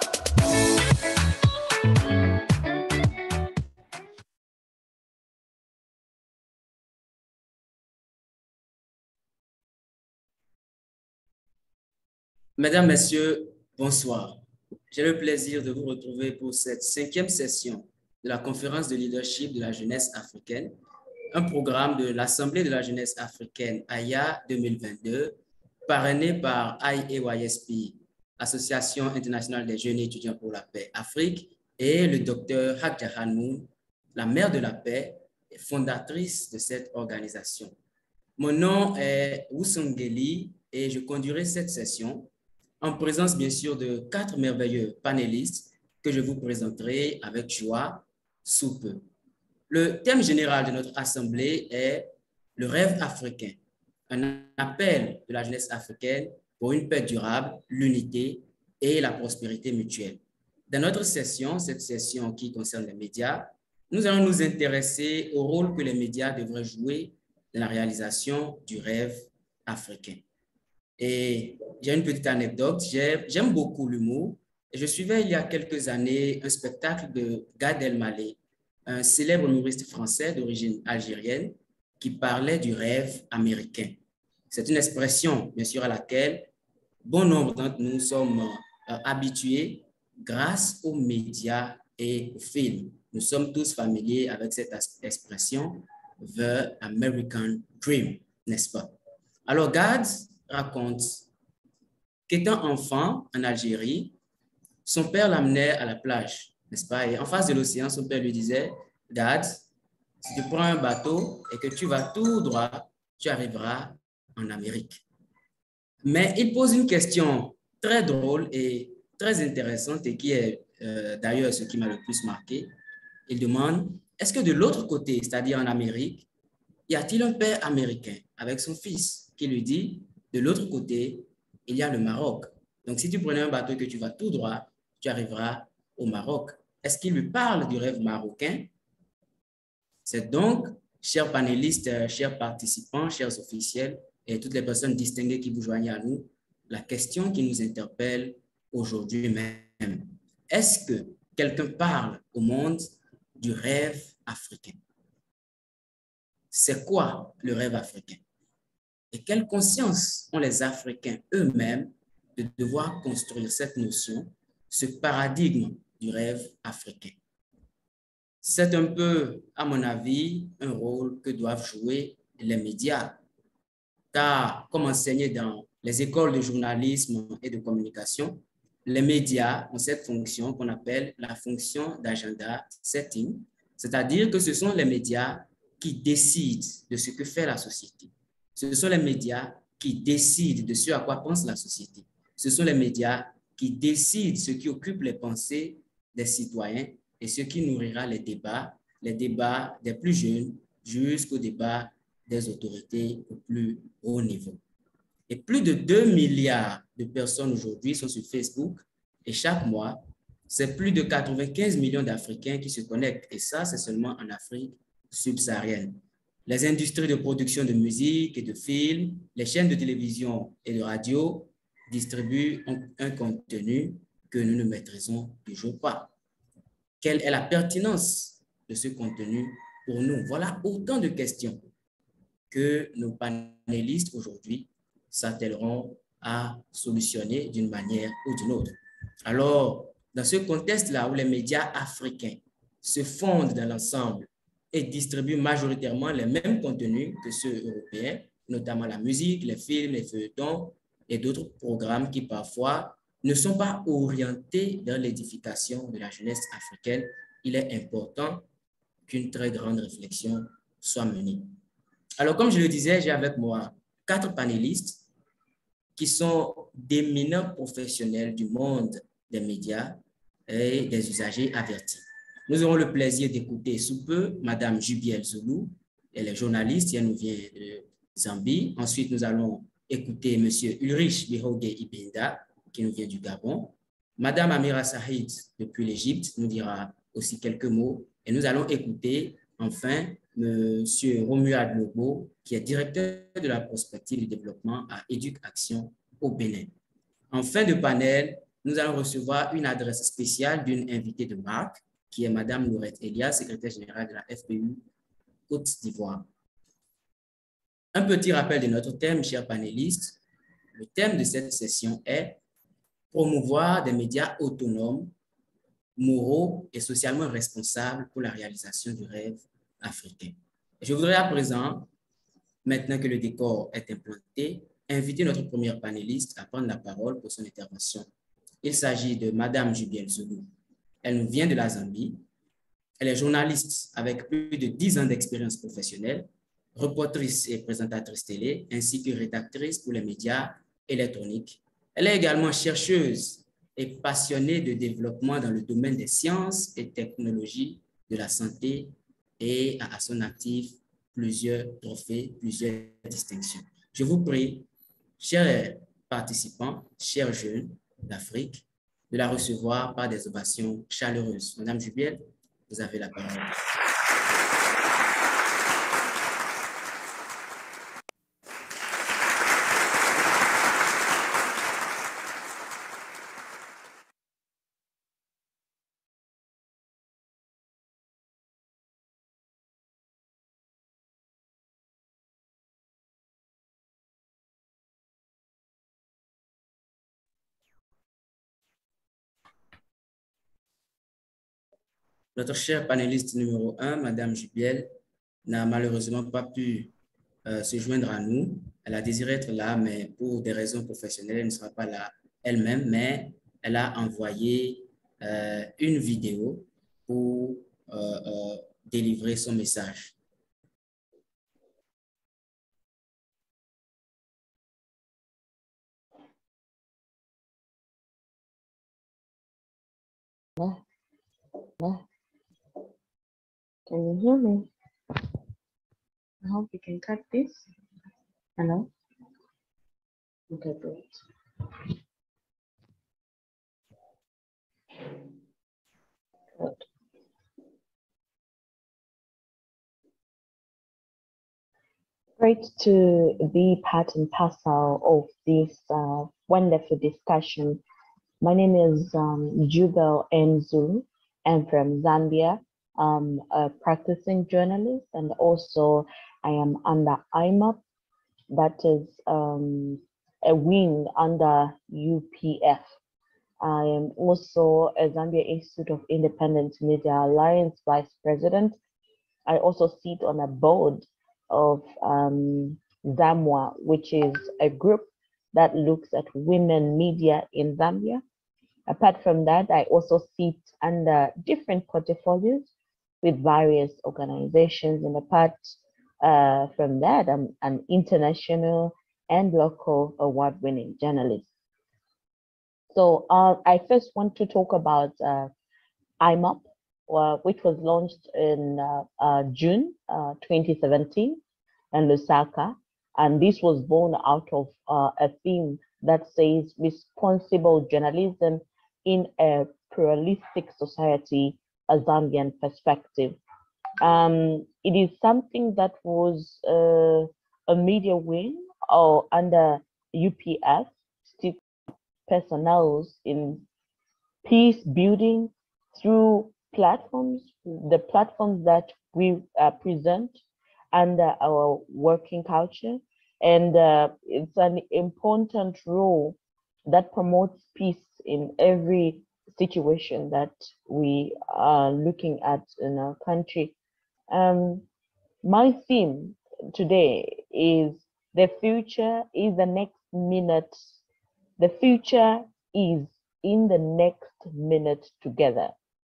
Mesdames, Messieurs, bonsoir. J'ai le plaisir de vous retrouver pour cette cinquième session de la conférence de leadership de la jeunesse africaine, un programme de l'Assemblée de la jeunesse africaine A Y A deux mille vingt-deux, parrainé par I A Y S P, Association internationale des jeunes étudiants pour la paix Afrique, et le docteur Hadja Hanoun, la mère de la paix et fondatrice de cette organisation. Mon nom est Wusongeli et je conduirai cette session en présence bien sûr de quatre merveilleux panélistes que je vous présenterai avec joie sous peu. Le thème général de notre assemblée est le rêve africain, un appel de la jeunesse africaine pour une paix durable, l'unité et la prospérité mutuelle. Dans notre session, cette session qui concerne les médias, nous allons nous intéresser au rôle que les médias devraient jouer dans la réalisation du rêve africain. Et j'ai une petite anecdote, j'aime beaucoup l'humour. Je suivais il y a quelques années un spectacle de Gad Elmaleh, un célèbre humoriste français d'origine algérienne qui parlait du rêve américain. C'est une expression, bien sûr, à laquelle bon nombre d'entre nous sommes euh, habitués grâce aux médias et aux films. Nous sommes tous familiers avec cette expression « The American Dream », n'est-ce pas? Alors, Gad raconte qu'étant enfant en Algérie, son père l'amenait à la plage, n'est-ce pas? Et en face de l'océan, son père lui disait, Gad, si tu prends un bateau et que tu vas tout droit, tu arriveras en Amérique. Mais il pose une question très drôle et très intéressante et qui est euh, d'ailleurs ce qui m'a le plus marqué. Il demande, est-ce que de l'autre côté, c'est-à-dire en Amérique, y a-t-il un père américain avec son fils qui lui dit, de l'autre côté, il y a le Maroc. Donc, si tu prenais un bateau et que tu vas tout droit, tu arriveras au Maroc. Est-ce qu'il lui parle du rêve marocain? C'est donc, chers panélistes, chers participants, chers officiels et toutes les personnes distinguées qui vous joignent à nous, la question qui nous interpelle aujourd'hui même. Est-ce que quelqu'un parle au monde du rêve africain? C'est quoi le rêve africain? Et quelle conscience ont les Africains eux-mêmes de devoir construire cette notion, ce paradigme du rêve africain? C'est un peu, à mon avis, un rôle que doivent jouer les médias. Car, comme enseigné dans les écoles de journalisme et de communication, les médias ont cette fonction qu'on appelle la fonction d'agenda setting, c'est-à-dire que ce sont les médias qui décident de ce que fait la société. Ce sont les médias qui décident de ce à quoi pense la société. Ce sont les médias qui décident ce qui occupe les pensées des citoyens et ce qui nourrira les débats, les débats des plus jeunes jusqu'aux débats des autorités au plus haut niveau. Et plus de deux milliards de personnes aujourd'hui sont sur Facebook et chaque mois, c'est plus de quatre-vingt-quinze millions d'Africains qui se connectent. Et ça, c'est seulement en Afrique subsaharienne. Les industries de production de musique et de films, les chaînes de télévision et de radio distribuent un, un contenu que nous ne maîtrisons toujours pas. Quelle est la pertinence de ce contenu pour nous? Voilà autant de questions que nos panélistes aujourd'hui s'attelleront à solutionner d'une manière ou d'une autre. Alors, dans ce contexte-là où les médias africains se fondent dans l'ensemble et distribuent majoritairement les mêmes contenus que ceux européens, notamment la musique, les films, les feuilletons et d'autres programmes qui parfois ne sont pas orientés vers l'édification de la jeunesse africaine, il est important qu'une très grande réflexion soit menée. Alors, comme je le disais, j'ai avec moi quatre panélistes qui sont d'éminents professionnels du monde des médias et des usagers avertis. Nous aurons le plaisir d'écouter sous peu Madame Jubiel Zulu, elle est journaliste, elle nous vient de Zambie. Ensuite, nous allons écouter Monsieur Ulrich Bihoge Ibenda, qui nous vient du Gabon. Madame Amira Saïd, depuis l'Égypte, nous dira aussi quelques mots. Et nous allons écouter enfin Monsieur Romuald Lobo, qui est directeur de la prospective du développement à Éduc Action au Bénin. En fin de panel, nous allons recevoir une adresse spéciale d'une invitée de marque, qui est Madame Laurette Elia, secrétaire générale de la F P U Côte d'Ivoire. Un petit rappel de notre thème, chers panélistes. Le thème de cette session est promouvoir des médias autonomes, moraux et socialement responsables pour la réalisation du rêve africain. Je voudrais à présent, maintenant que le décor est implanté, inviter notre première panéliste à prendre la parole pour son intervention. Il s'agit de Madame Jubiel Zulu. Elle nous vient de la Zambie. Elle est journaliste avec plus de dix ans d'expérience professionnelle, reportrice et présentatrice télé, ainsi que rédactrice pour les médias électroniques. Elle est également chercheuse et passionnée de développement dans le domaine des sciences et technologies de la santé et a à son actif plusieurs trophées, plusieurs distinctions. Je vous prie, chers participants, chers jeunes d'Afrique, de la recevoir par des ovations chaleureuses. Madame Jubiel, vous avez la parole. Notre chère panéliste numéro un, Madame Jubiel, n'a malheureusement pas pu euh, se joindre à nous. Elle a désiré être là, mais pour des raisons professionnelles, elle ne sera pas là elle-même, mais elle a envoyé euh, une vidéo pour euh, euh, délivrer son message. Yeah. Yeah. Can you hear me? I hope you can cut this. Hello? Okay, great. Good. Great to be part and parcel of this uh, wonderful discussion. My name is um, Jubel Nzulu. I'm from Zambia. I'm a practicing journalist, and also I am under I M A P, that is um, a wing under U P F. I am also a Zambia Institute of Independent Media Alliance Vice President. I also sit on a board of um, ZAMWA, which is a group that looks at women media in Zambia. Apart from that, I also sit under different portfolios with various organizations, and apart uh, from that, I'm an international and local award-winning journalist. So uh, I first want to talk about uh, I M A P, uh, which was launched in uh, uh, June uh, twenty seventeen in Lusaka. And this was born out of uh, a theme that says responsible journalism in a pluralistic society, a Zambian perspective. Um, it is something that was uh, a media wing or under U P F, still personnel in peace building through platforms, the platforms that we uh, present under our working culture. And uh, it's an important role that promotes peace in every situation that we are looking at in our country. Um, my theme today is the future is the next minute. The future is in the next minute together.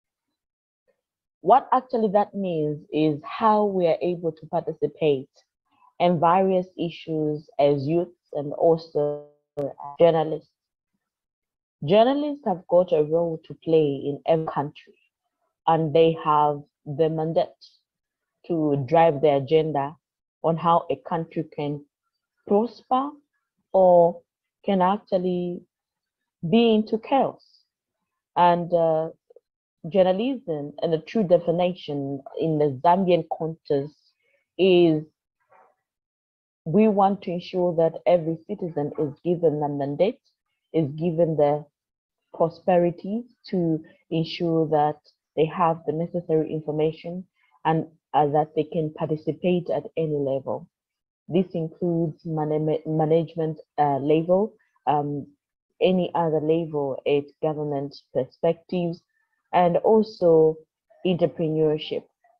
What actually that means is how we are able to participate in various issues as youths and also as journalists. Journalists have got a role to play in every country, and they have the mandate to drive the agenda on how a country can prosper or can actually be into chaos. And uh, journalism, and the true definition in the Zambian context, is we want to ensure that every citizen is given a mandate, is given the prosperity to ensure that they have the necessary information and uh, that they can participate at any level. This includes man management uh, level, um, any other level at government perspectives, and also entrepreneurship.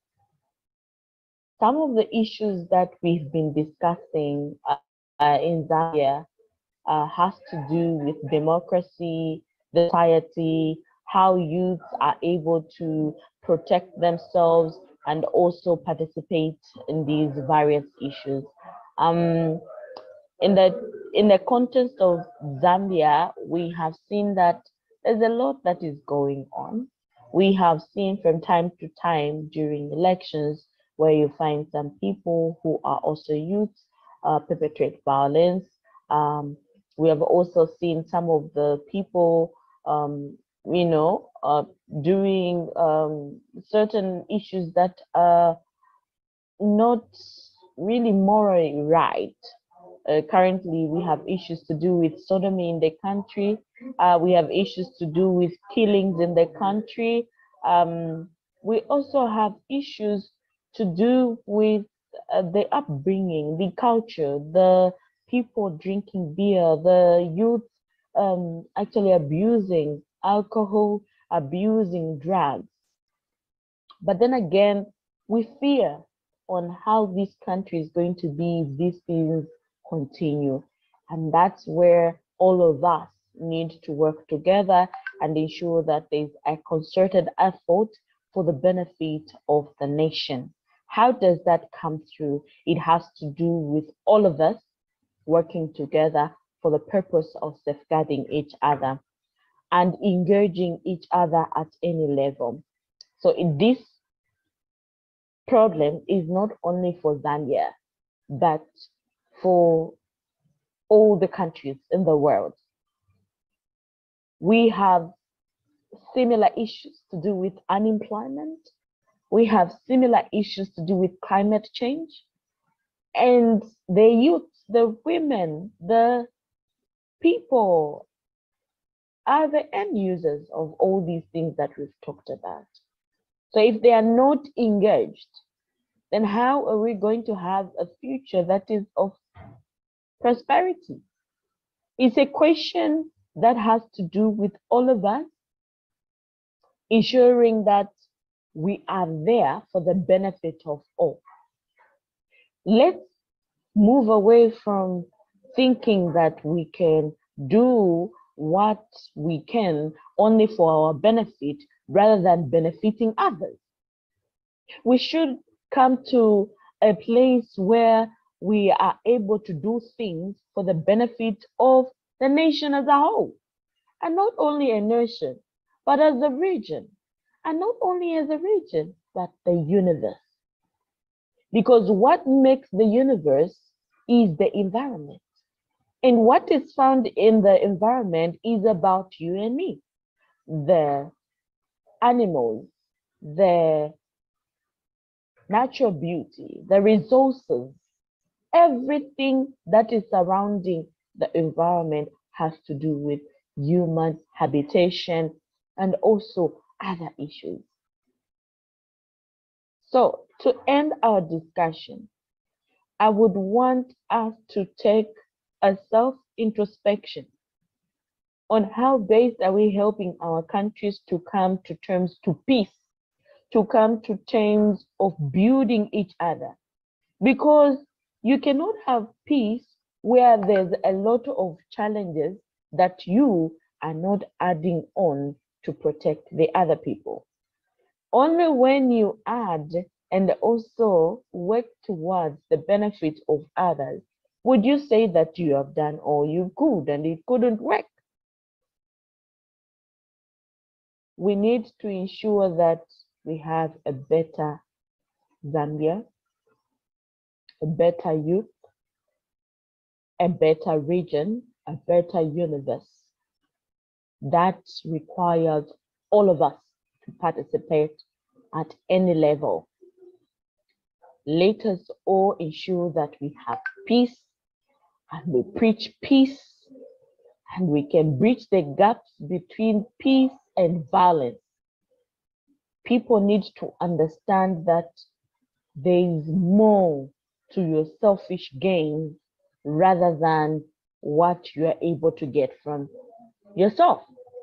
Some of the issues that we've been discussing uh, uh, in Zambia uh, has to do with democracy, the society, how youths are able to protect themselves and also participate in these various issues. Um, in the in the context of Zambia, we have seen that there's a lot that is going on. We have seen from time to time during elections where you find some people who are also youths uh, perpetrate violence. Um, we have also seen some of the people, um, you know, uh, doing um, certain issues that are not really morally right. Uh, currently, we have issues to do with sodomy in the country. Uh, we have issues to do with killings in the country. Um, we also have issues to do with uh, the upbringing, the culture, the people drinking beer, the youth um, actually abusing alcohol, abusing drugs. But then again, we fear on how this country is going to be if these things continue. And that's where all of us need to work together and ensure that there's a concerted effort for the benefit of the nation. How does that come through? It has to do with all of us working together for the purpose of safeguarding each other and engaging each other at any level. So in this problem is not only for Zambia, but for all the countries in the world. We have similar issues to do with unemployment. We have similar issues to do with climate change. And the youth, the women, the people are the end users of all these things that we've talked about. So if they are not engaged, then how are we going to have a future that is of prosperity? It's a question that has to do with all of us, ensuring that we are there for the benefit of all. Let's move away from thinking that we can do what we can only for our benefit rather than benefiting others. We should come to a place where we are able to do things for the benefit of the nation as a whole, and not only a nation, but as a region, and not only as a region, but the universe. Because what makes the universe is the environment. And what is found in the environment is about you and me. The animals, the natural beauty, the resources, everything that is surrounding the environment has to do with human habitation and also other issues. So to end our discussion, I would want us to take a self-introspection on how best are we helping our countries to come to terms to peace, to come to terms of building each other. Because you cannot have peace where there's a lot of challenges that you are not adding on to protect the other people. Only when you add and also work towards the benefit of others would you say that you have done all you could and it couldn't work. We need to ensure that we have a better Zambia, a better youth, a better region, a better universe. That requires all of us to participate at any level. Let us all ensure that we have peace and we preach peace and we can bridge the gaps between peace and violence. People need to understand that there is more to your selfish gain rather than what you are able to get from yourself.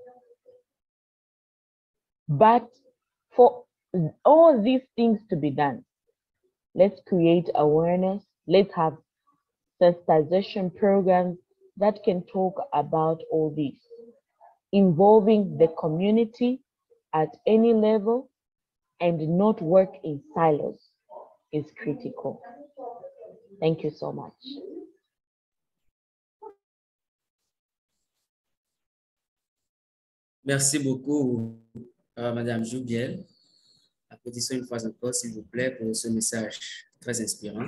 But for all these things to be done, let's create awareness. Let's have sensitization programs that can talk about all this. Involving the community at any level and not work in silos is critical. Thank you so much. Merci beaucoup, euh, Madame Joubiel. Applaudissons une fois encore, s'il vous plaît, pour ce message très inspirant.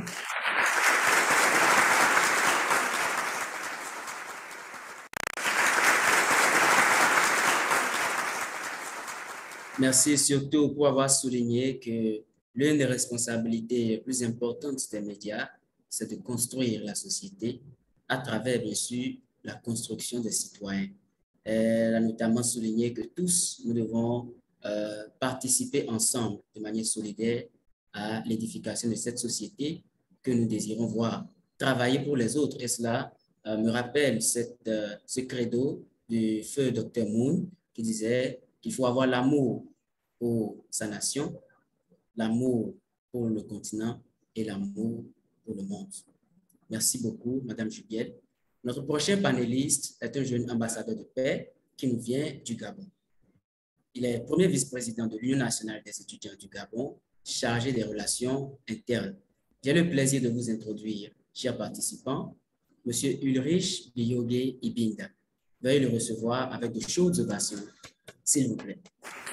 Merci surtout pour avoir souligné que l'une des responsabilités les plus importantes des médias, c'est de construire la société à travers, bien sûr, la construction des citoyens. Elle a notamment souligné que tous, nous devons euh, participer ensemble de manière solidaire à l'édification de cette société que nous désirons voir. Travailler pour les autres, et cela euh, me rappelle cette, euh, ce credo du feu docteur Moon qui disait qu'il faut avoir l'amour pour sa nation, l'amour pour le continent et l'amour pour le monde. Merci beaucoup, Madame Joubiel. Notre prochain panéliste est un jeune ambassadeur de paix qui nous vient du Gabon. Il est premier vice-président de l'Union nationale des étudiants du Gabon, chargé des relations internes. J'ai le plaisir de vous introduire, chers participants, M. Ulrich Biyoge Ibinda. Veuillez le recevoir avec de chaudes ovations, s'il vous plaît.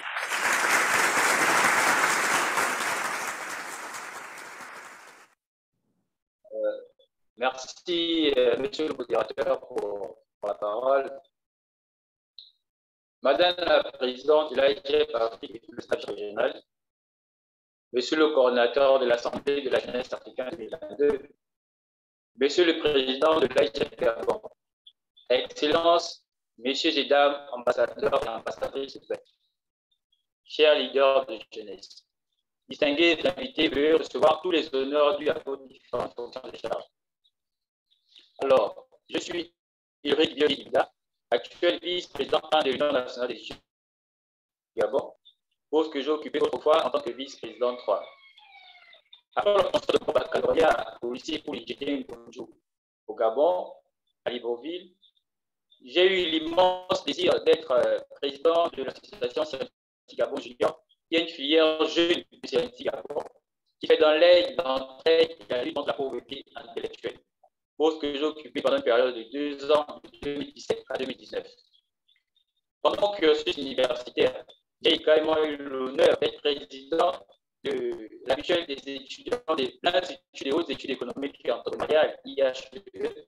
Merci, euh, monsieur le modérateur, pour, pour la parole. Madame la présidente de l'A I G F Afrique et le staff régional, monsieur le coordinateur de l'Assemblée de la jeunesse africaine deux mille vingt-deux, monsieur le président de l'A I G F Gabon, Excellences, messieurs et dames, ambassadeurs et ambassadrices, chers leaders de jeunesse, distingués invités, veuillez recevoir tous les honneurs dus à vos différentes fonctions de charge. Alors, je suis Ulrich Biyoge, actuel vice-président de l'Union nationale des étudiants du Gabon, poste que j'ai occupé autrefois en tant que vice-président trois. Après l'obtention de mon baccalauréat au lycée pour l'I au Gabon, à Libreville, j'ai eu l'immense désir d'être président de l'association Serenity Gabon Junior, qui est une filière jeune de Serenity Gabon, qui fait dans l'aide, d'entraide et la lutte contre la pauvreté intellectuelle. Poste que j'ai occupé pendant une période de deux ans, de deux mille dix-sept à deux mille dix-neuf. Pendant mon cursus universitaire, j'ai également eu l'honneur d'être président de la mutuelle des étudiants des plein études et hautes études économiques et entrepreneuriales, I H E E,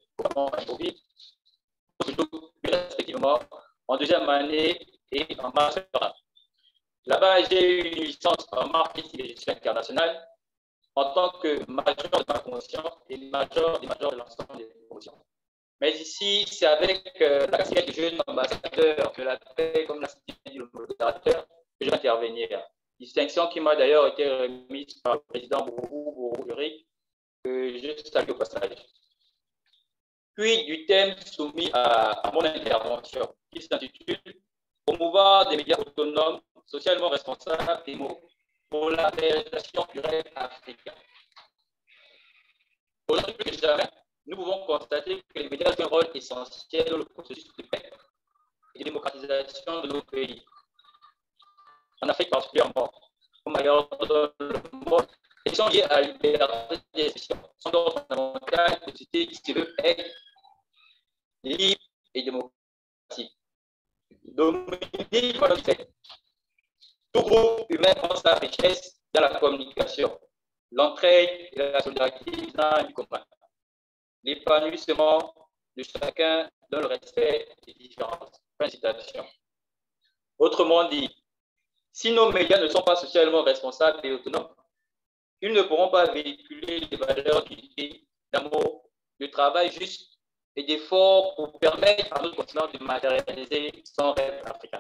plutôt respectivement en deuxième année et en master un. Là-bas, j'ai eu une licence en marketing et gestion internationale en tant que major de ma promotion et major des majors de l'ensemble des promotions. Mais ici, c'est avec euh, la casquette de jeune ambassadeur, je l'appelle comme l'a dit le modérateur, que je vais intervenir. Distinction qui m'a d'ailleurs été remise par le président Bourou Bourou-Uric, que je salue au passage. Puis du thème soumis à, à mon intervention, qui s'intitule « Promouvoir des médias autonomes, socialement responsables et pour la réalisation du rêve africain ». Aujourd'hui plus que jamais, nous pouvons constater que les médias jouent un rôle essentiel dans le processus de paix et de démocratisation de nos pays. En Afrique particulièrement, comme ailleurs dans le monde, les questions liées à la liberté d'expression sont d'ordre fondamental de société qui se veut être libre et démocratique. Dominé par le fait, tout groupe humain pense sa richesse dans la communication, l'entraide et la solidarité visant du commun, l'épanouissement de chacun dans le respect des différences. Fin de citation. Autrement dit, si nos médias ne sont pas socialement responsables et autonomes, ils ne pourront pas véhiculer les valeurs d'unité, d'amour, de travail juste et d'efforts pour permettre à notre continent de matérialiser son rêve africain.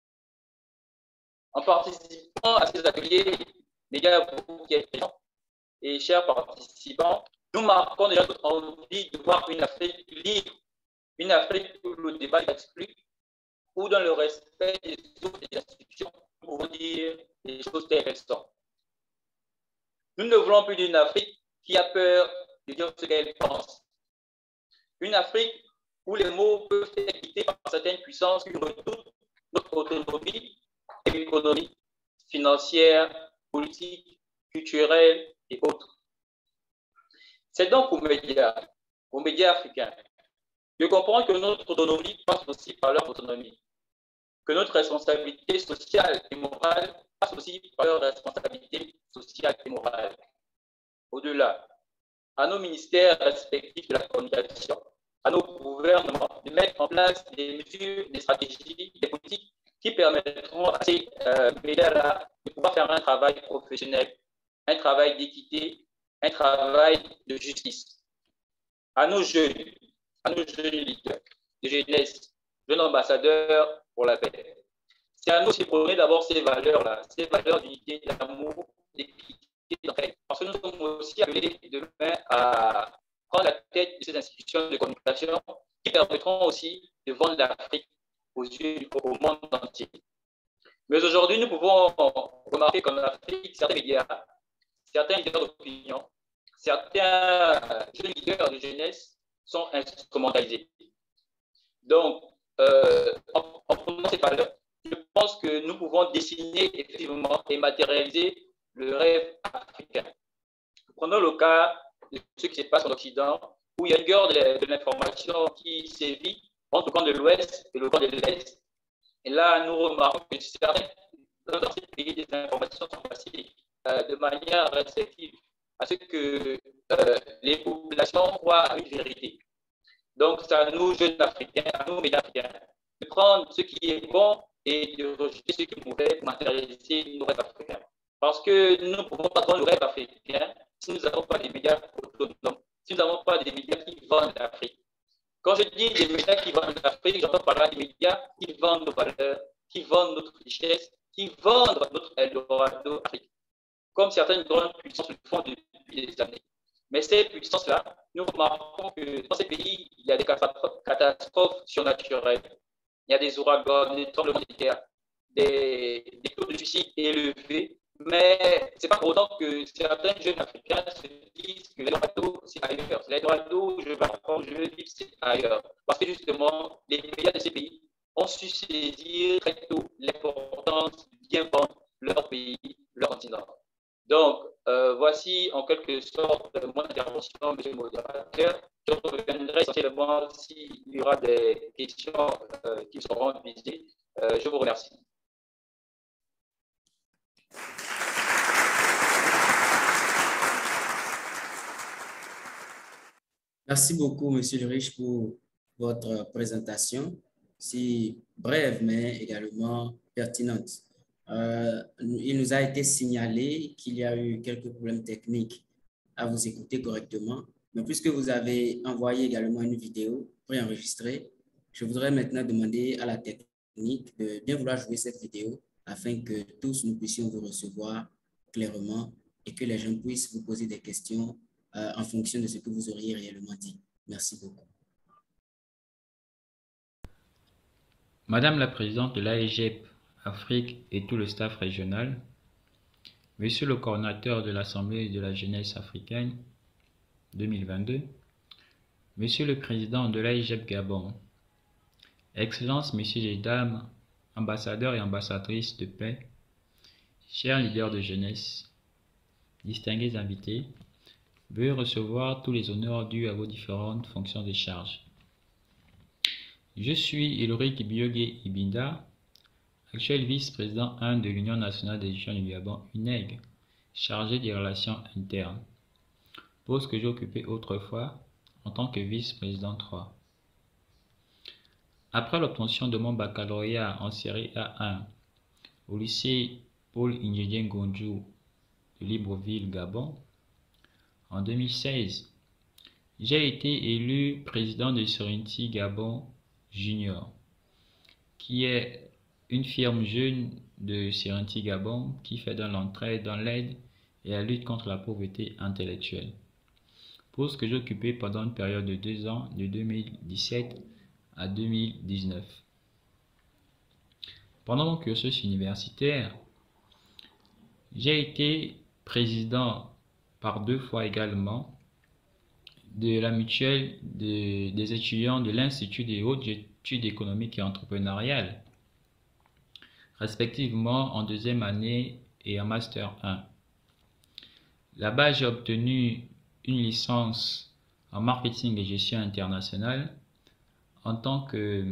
En participant à ces ateliers, les gars, vous qui êtes présents et chers participants, nous marquons déjà notre envie de voir une Afrique libre, une Afrique où le débat est exclu, où dans le respect des autres institutions, nous pouvons dire les choses telles qu'elles sont. Nous ne voulons plus d'une Afrique qui a peur de dire ce qu'elle pense. Une Afrique où les mots peuvent être dictés par certaines puissances qui redoutent notre autonomie économique, financière, politique, culturelle et autres. C'est donc aux médias, aux médias africains, de comprendre que notre autonomie passe aussi par leur autonomie, que notre responsabilité sociale et morale passe aussi par leur responsabilité sociale et morale. Au-delà, à nos ministères respectifs de la communication, à nos gouvernements de mettre en place des mesures, des stratégies, des politiques qui permettront à ces euh, médias-là de pouvoir faire un travail professionnel, un travail d'équité, un travail de justice. À nos jeunes, à nos jeunes leaders, de jeunesse, jeunes ambassadeurs pour la paix. C'est à nous de prôner d'abord ces valeurs-là, ces valeurs d'unité, d'amour, d'équité, d'entraide. Parce que nous sommes aussi appelés demain à prendre la tête de ces institutions de communication qui permettront aussi de vendre l'Afrique aux yeux au monde entier. Mais aujourd'hui, nous pouvons remarquer qu'en Afrique, certains médias, certains leaders d'opinion, certains jeunes leaders de jeunesse sont instrumentalisés. Donc, euh, en, en prenant ces valeurs, je pense que nous pouvons dessiner effectivement et matérialiser le rêve africain. Prenons le cas de ce qui se passe en Occident, où il y a une guerre de, de l'information qui sévit entre le camp de l'Ouest et le camp de l'Est. Et là, nous remarquons que certains dans ces pays, des informations sont passées euh, de manière restrictive à ce que euh, les populations croient à une vérité. Donc, c'est à nous, jeunes Africains, à nous, médias africains, de prendre ce qui est bon et de rejeter ce qui est mauvais pour matérialiser nos rêves africains. Parce que nous ne pouvons pas prendre le rêve africain si nous n'avons pas des médias autonomes, si nous n'avons pas des médias qui vendent l'Afrique. Quand je dis des médias qui vendent l'Afrique, j'entends par là des médias qui vendent nos valeurs, qui vendent notre richesse, qui vendent notre Eldorado Afrique, comme certaines grandes puissances le font depuis des années. Mais ces puissances-là, nous remarquons que dans ces pays, il y a des catastrophes surnaturelles, il y a des ouragans, des tremblements de terre, des, des taux de suicide élevés, mais ce n'est pas pour autant que certains jeunes Africains se disent que l'Eldorado, c'est ailleurs. L'Eldorado, je vais apprendre, je vais vivre, c'est ailleurs. Parce que justement, les médias de ces pays ont su saisir très tôt l'importance de bien vendre leur pays, leur continent. Donc, euh, voici en quelque sorte mon intervention, monsieur le modérateur. Je reviendrai essentiellement s'il y aura des questions euh, qui seront visées. Euh, je vous remercie. Merci beaucoup, Monsieur Le Riche, pour votre présentation, si brève, mais également pertinente. Euh, il nous a été signalé qu'il y a eu quelques problèmes techniques à vous écouter correctement. Mais puisque vous avez envoyé également une vidéo préenregistrée, je voudrais maintenant demander à la technique de bien vouloir jouer cette vidéo afin que tous nous puissions vous recevoir clairement et que les gens puissent vous poser des questions euh, en fonction de ce que vous auriez réellement dit. Merci beaucoup. Madame la présidente de l'A E G E P Afrique et tout le staff régional, Monsieur le coordinateur de l'Assemblée de la jeunesse africaine deux mille vingt-deux, Monsieur le président de l'A E G E P Gabon, Excellences, Messieurs et Dames, ambassadeurs et ambassadrices de paix, chers leaders de jeunesse, distingués invités, veuillez recevoir tous les honneurs dus à vos différentes fonctions de charge. Je suis Ulrich Biogué Ibinda, actuel vice-président un de l'Union nationale des étudiants du Gabon, U N E G, chargé des relations internes, poste que j'ai occupé autrefois en tant que vice-président trois. Après l'obtention de mon baccalauréat en série A un au lycée Paul Ingédien Gondjou de Libreville, Gabon, en deux mille seize, j'ai été élu président de Serenity Gabon Junior, qui est une firme jeune de Serenity Gabon qui fait dans l'entraide, dans l'aide et la lutte contre la pauvreté intellectuelle. Poste que j'ai occupé pendant une période de deux ans, de deux mille dix-sept à deux mille dix-neuf. Pendant mon cursus universitaire, j'ai été président par deux fois également de la mutuelle de, des étudiants de l'Institut des hautes études économiques et entrepreneuriales, respectivement en deuxième année et en master un. Là-bas, j'ai obtenu une licence en marketing et gestion internationale en tant que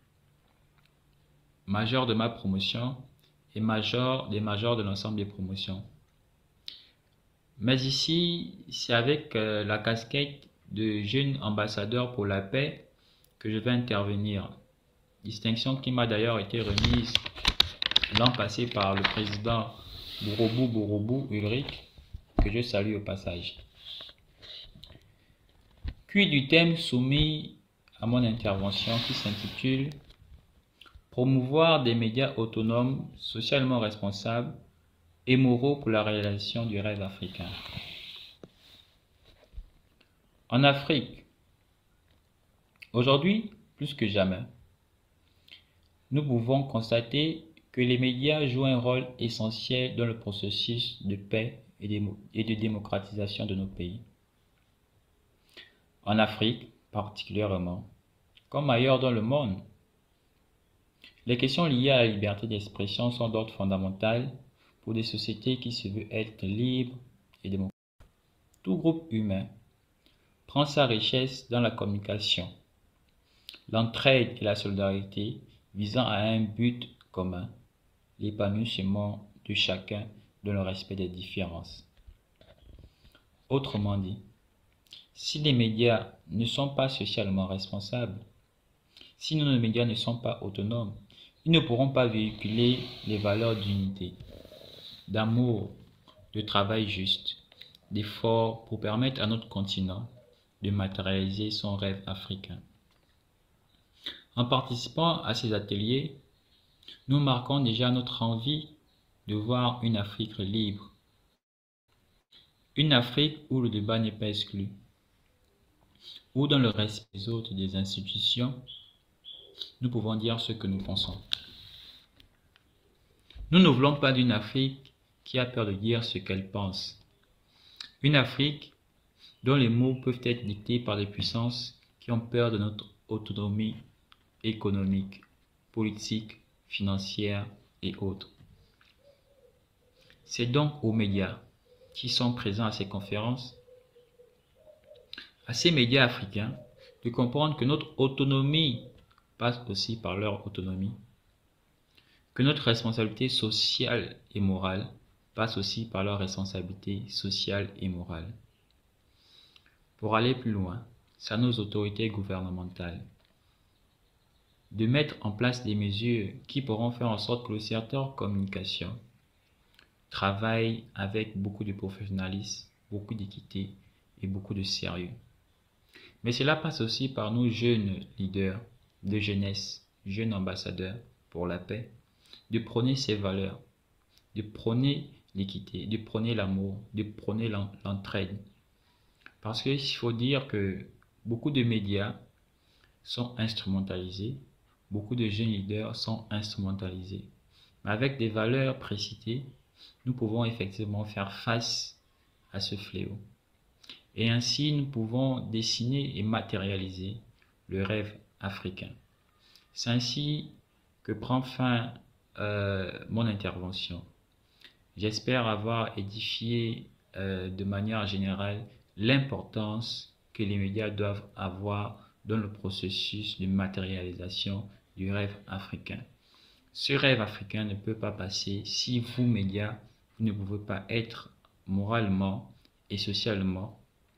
major de ma promotion et major des majors de l'ensemble des promotions. Mais ici, c'est avec euh, la casquette de jeune ambassadeur pour la paix que je vais intervenir. Distinction qui m'a d'ailleurs été remise l'an passé par le président Bourobou Bourobou Ulrich, que je salue au passage. Puis du thème soumis à mon intervention qui s'intitule « Promouvoir des médias autonomes, socialement responsables et moraux pour la réalisation du rêve africain ». En Afrique, aujourd'hui, plus que jamais, nous pouvons constater que les médias jouent un rôle essentiel dans le processus de paix et de démocratisation de nos pays. En Afrique, particulièrement, comme ailleurs dans le monde, les questions liées à la liberté d'expression sont d'ordre fondamental pour des sociétés qui se veulent être libres et démocratiques. Tout groupe humain prend sa richesse dans la communication, l'entraide et la solidarité visant à un but commun, l'épanouissement de chacun dans le respect des différences. Autrement dit, si les médias ne sont pas socialement responsables, si nos médias ne sont pas autonomes, ils ne pourront pas véhiculer les valeurs d'unité, d'amour, de travail juste, d'effort pour permettre à notre continent de matérialiser son rêve africain. En participant à ces ateliers, nous marquons déjà notre envie de voir une Afrique libre, une Afrique où le débat n'est pas exclu, où dans le respect des autres des institutions, nous pouvons dire ce que nous pensons. Nous ne voulons pas d'une Afrique qui a peur de dire ce qu'elle pense. Une Afrique dont les mots peuvent être dictés par des puissances qui ont peur de notre autonomie économique, politique, financière et autres. C'est donc aux médias qui sont présents à ces conférences, à ces médias africains, de comprendre que notre autonomie passe aussi par leur autonomie, que notre responsabilité sociale et morale passe aussi par leur responsabilité sociale et morale. Pour aller plus loin, c'est à nos autorités gouvernementales de mettre en place des mesures qui pourront faire en sorte que le secteur communication travaille avec beaucoup de professionnalisme, beaucoup d'équité et beaucoup de sérieux. Mais cela passe aussi par nos jeunes leaders de jeunesse, jeunes ambassadeurs pour la paix, de prôner ces valeurs, de prôner l'équité, de prôner l'amour, de prôner l'entraide. Parce qu'il faut dire que beaucoup de médias sont instrumentalisés, beaucoup de jeunes leaders sont instrumentalisés. Mais avec des valeurs précitées, nous pouvons effectivement faire face à ce fléau. Et ainsi, nous pouvons dessiner et matérialiser le rêve africain. C'est ainsi que prend fin euh, mon intervention. J'espère avoir édifié euh, de manière générale l'importance que les médias doivent avoir dans le processus de matérialisation du rêve africain. Ce rêve africain ne peut pas passer si vous, médias, vous ne pouvez pas être moralement et socialement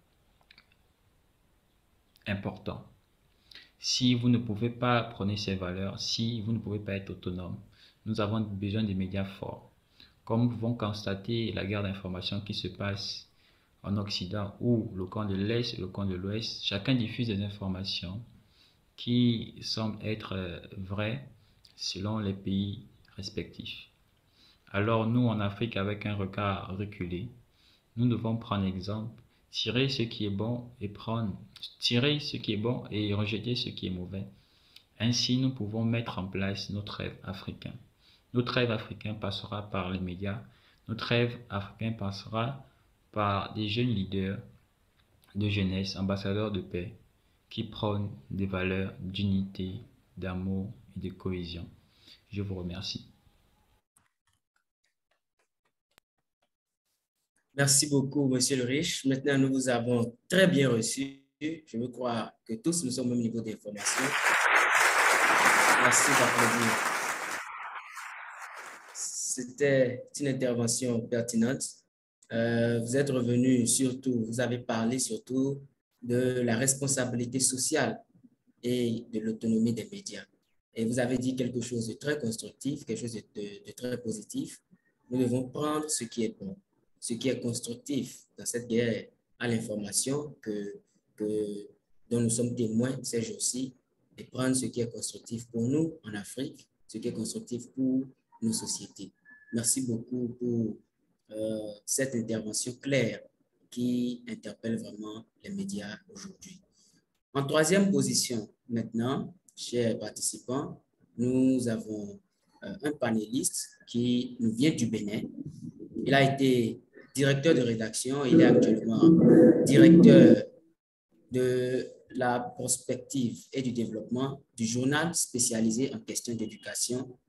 important. Si vous ne pouvez pas prôner ces valeurs, si vous ne pouvez pas être autonome, nous avons besoin des médias forts. Comme nous pouvons constater la guerre d'information qui se passe en Occident, où le camp de l'Est et le camp de l'Ouest, chacun diffuse des informations qui semblent être vraies selon les pays respectifs. Alors nous, en Afrique, avec un regard reculé, nous devons prendre exemple, tirer ce qui est bon et prendre, tirer ce qui est bon et rejeter ce qui est mauvais. Ainsi, nous pouvons mettre en place notre rêve africain. Notre rêve africain passera par les médias. Notre rêve africain passera par des jeunes leaders de jeunesse, ambassadeurs de paix, qui prônent des valeurs d'unité, d'amour et de cohésion. Je vous remercie. Merci beaucoup, Monsieur le Riche. Maintenant, nous vous avons très bien reçu. Je veux croire que tous nous sommes au même niveau d'information. Merci d'applaudir. C'était une intervention pertinente. Euh, vous êtes revenu surtout, vous avez parlé surtout de la responsabilité sociale et de l'autonomie des médias. Et vous avez dit quelque chose de très constructif, quelque chose de, de, de très positif. Nous devons prendre ce qui est bon, ce qui est constructif dans cette guerre à l'information que, que, dont nous sommes témoins ces jours-ci, et prendre ce qui est constructif pour nous en Afrique, ce qui est constructif pour nos sociétés. Merci beaucoup pour euh, cette intervention claire qui interpelle vraiment les médias aujourd'hui. En troisième position, maintenant, chers participants, nous avons euh, un panéliste qui nous vient du Bénin. Il a été directeur de rédaction, il est actuellement directeur de la prospective et du développement du journal spécialisé en questions d'éducation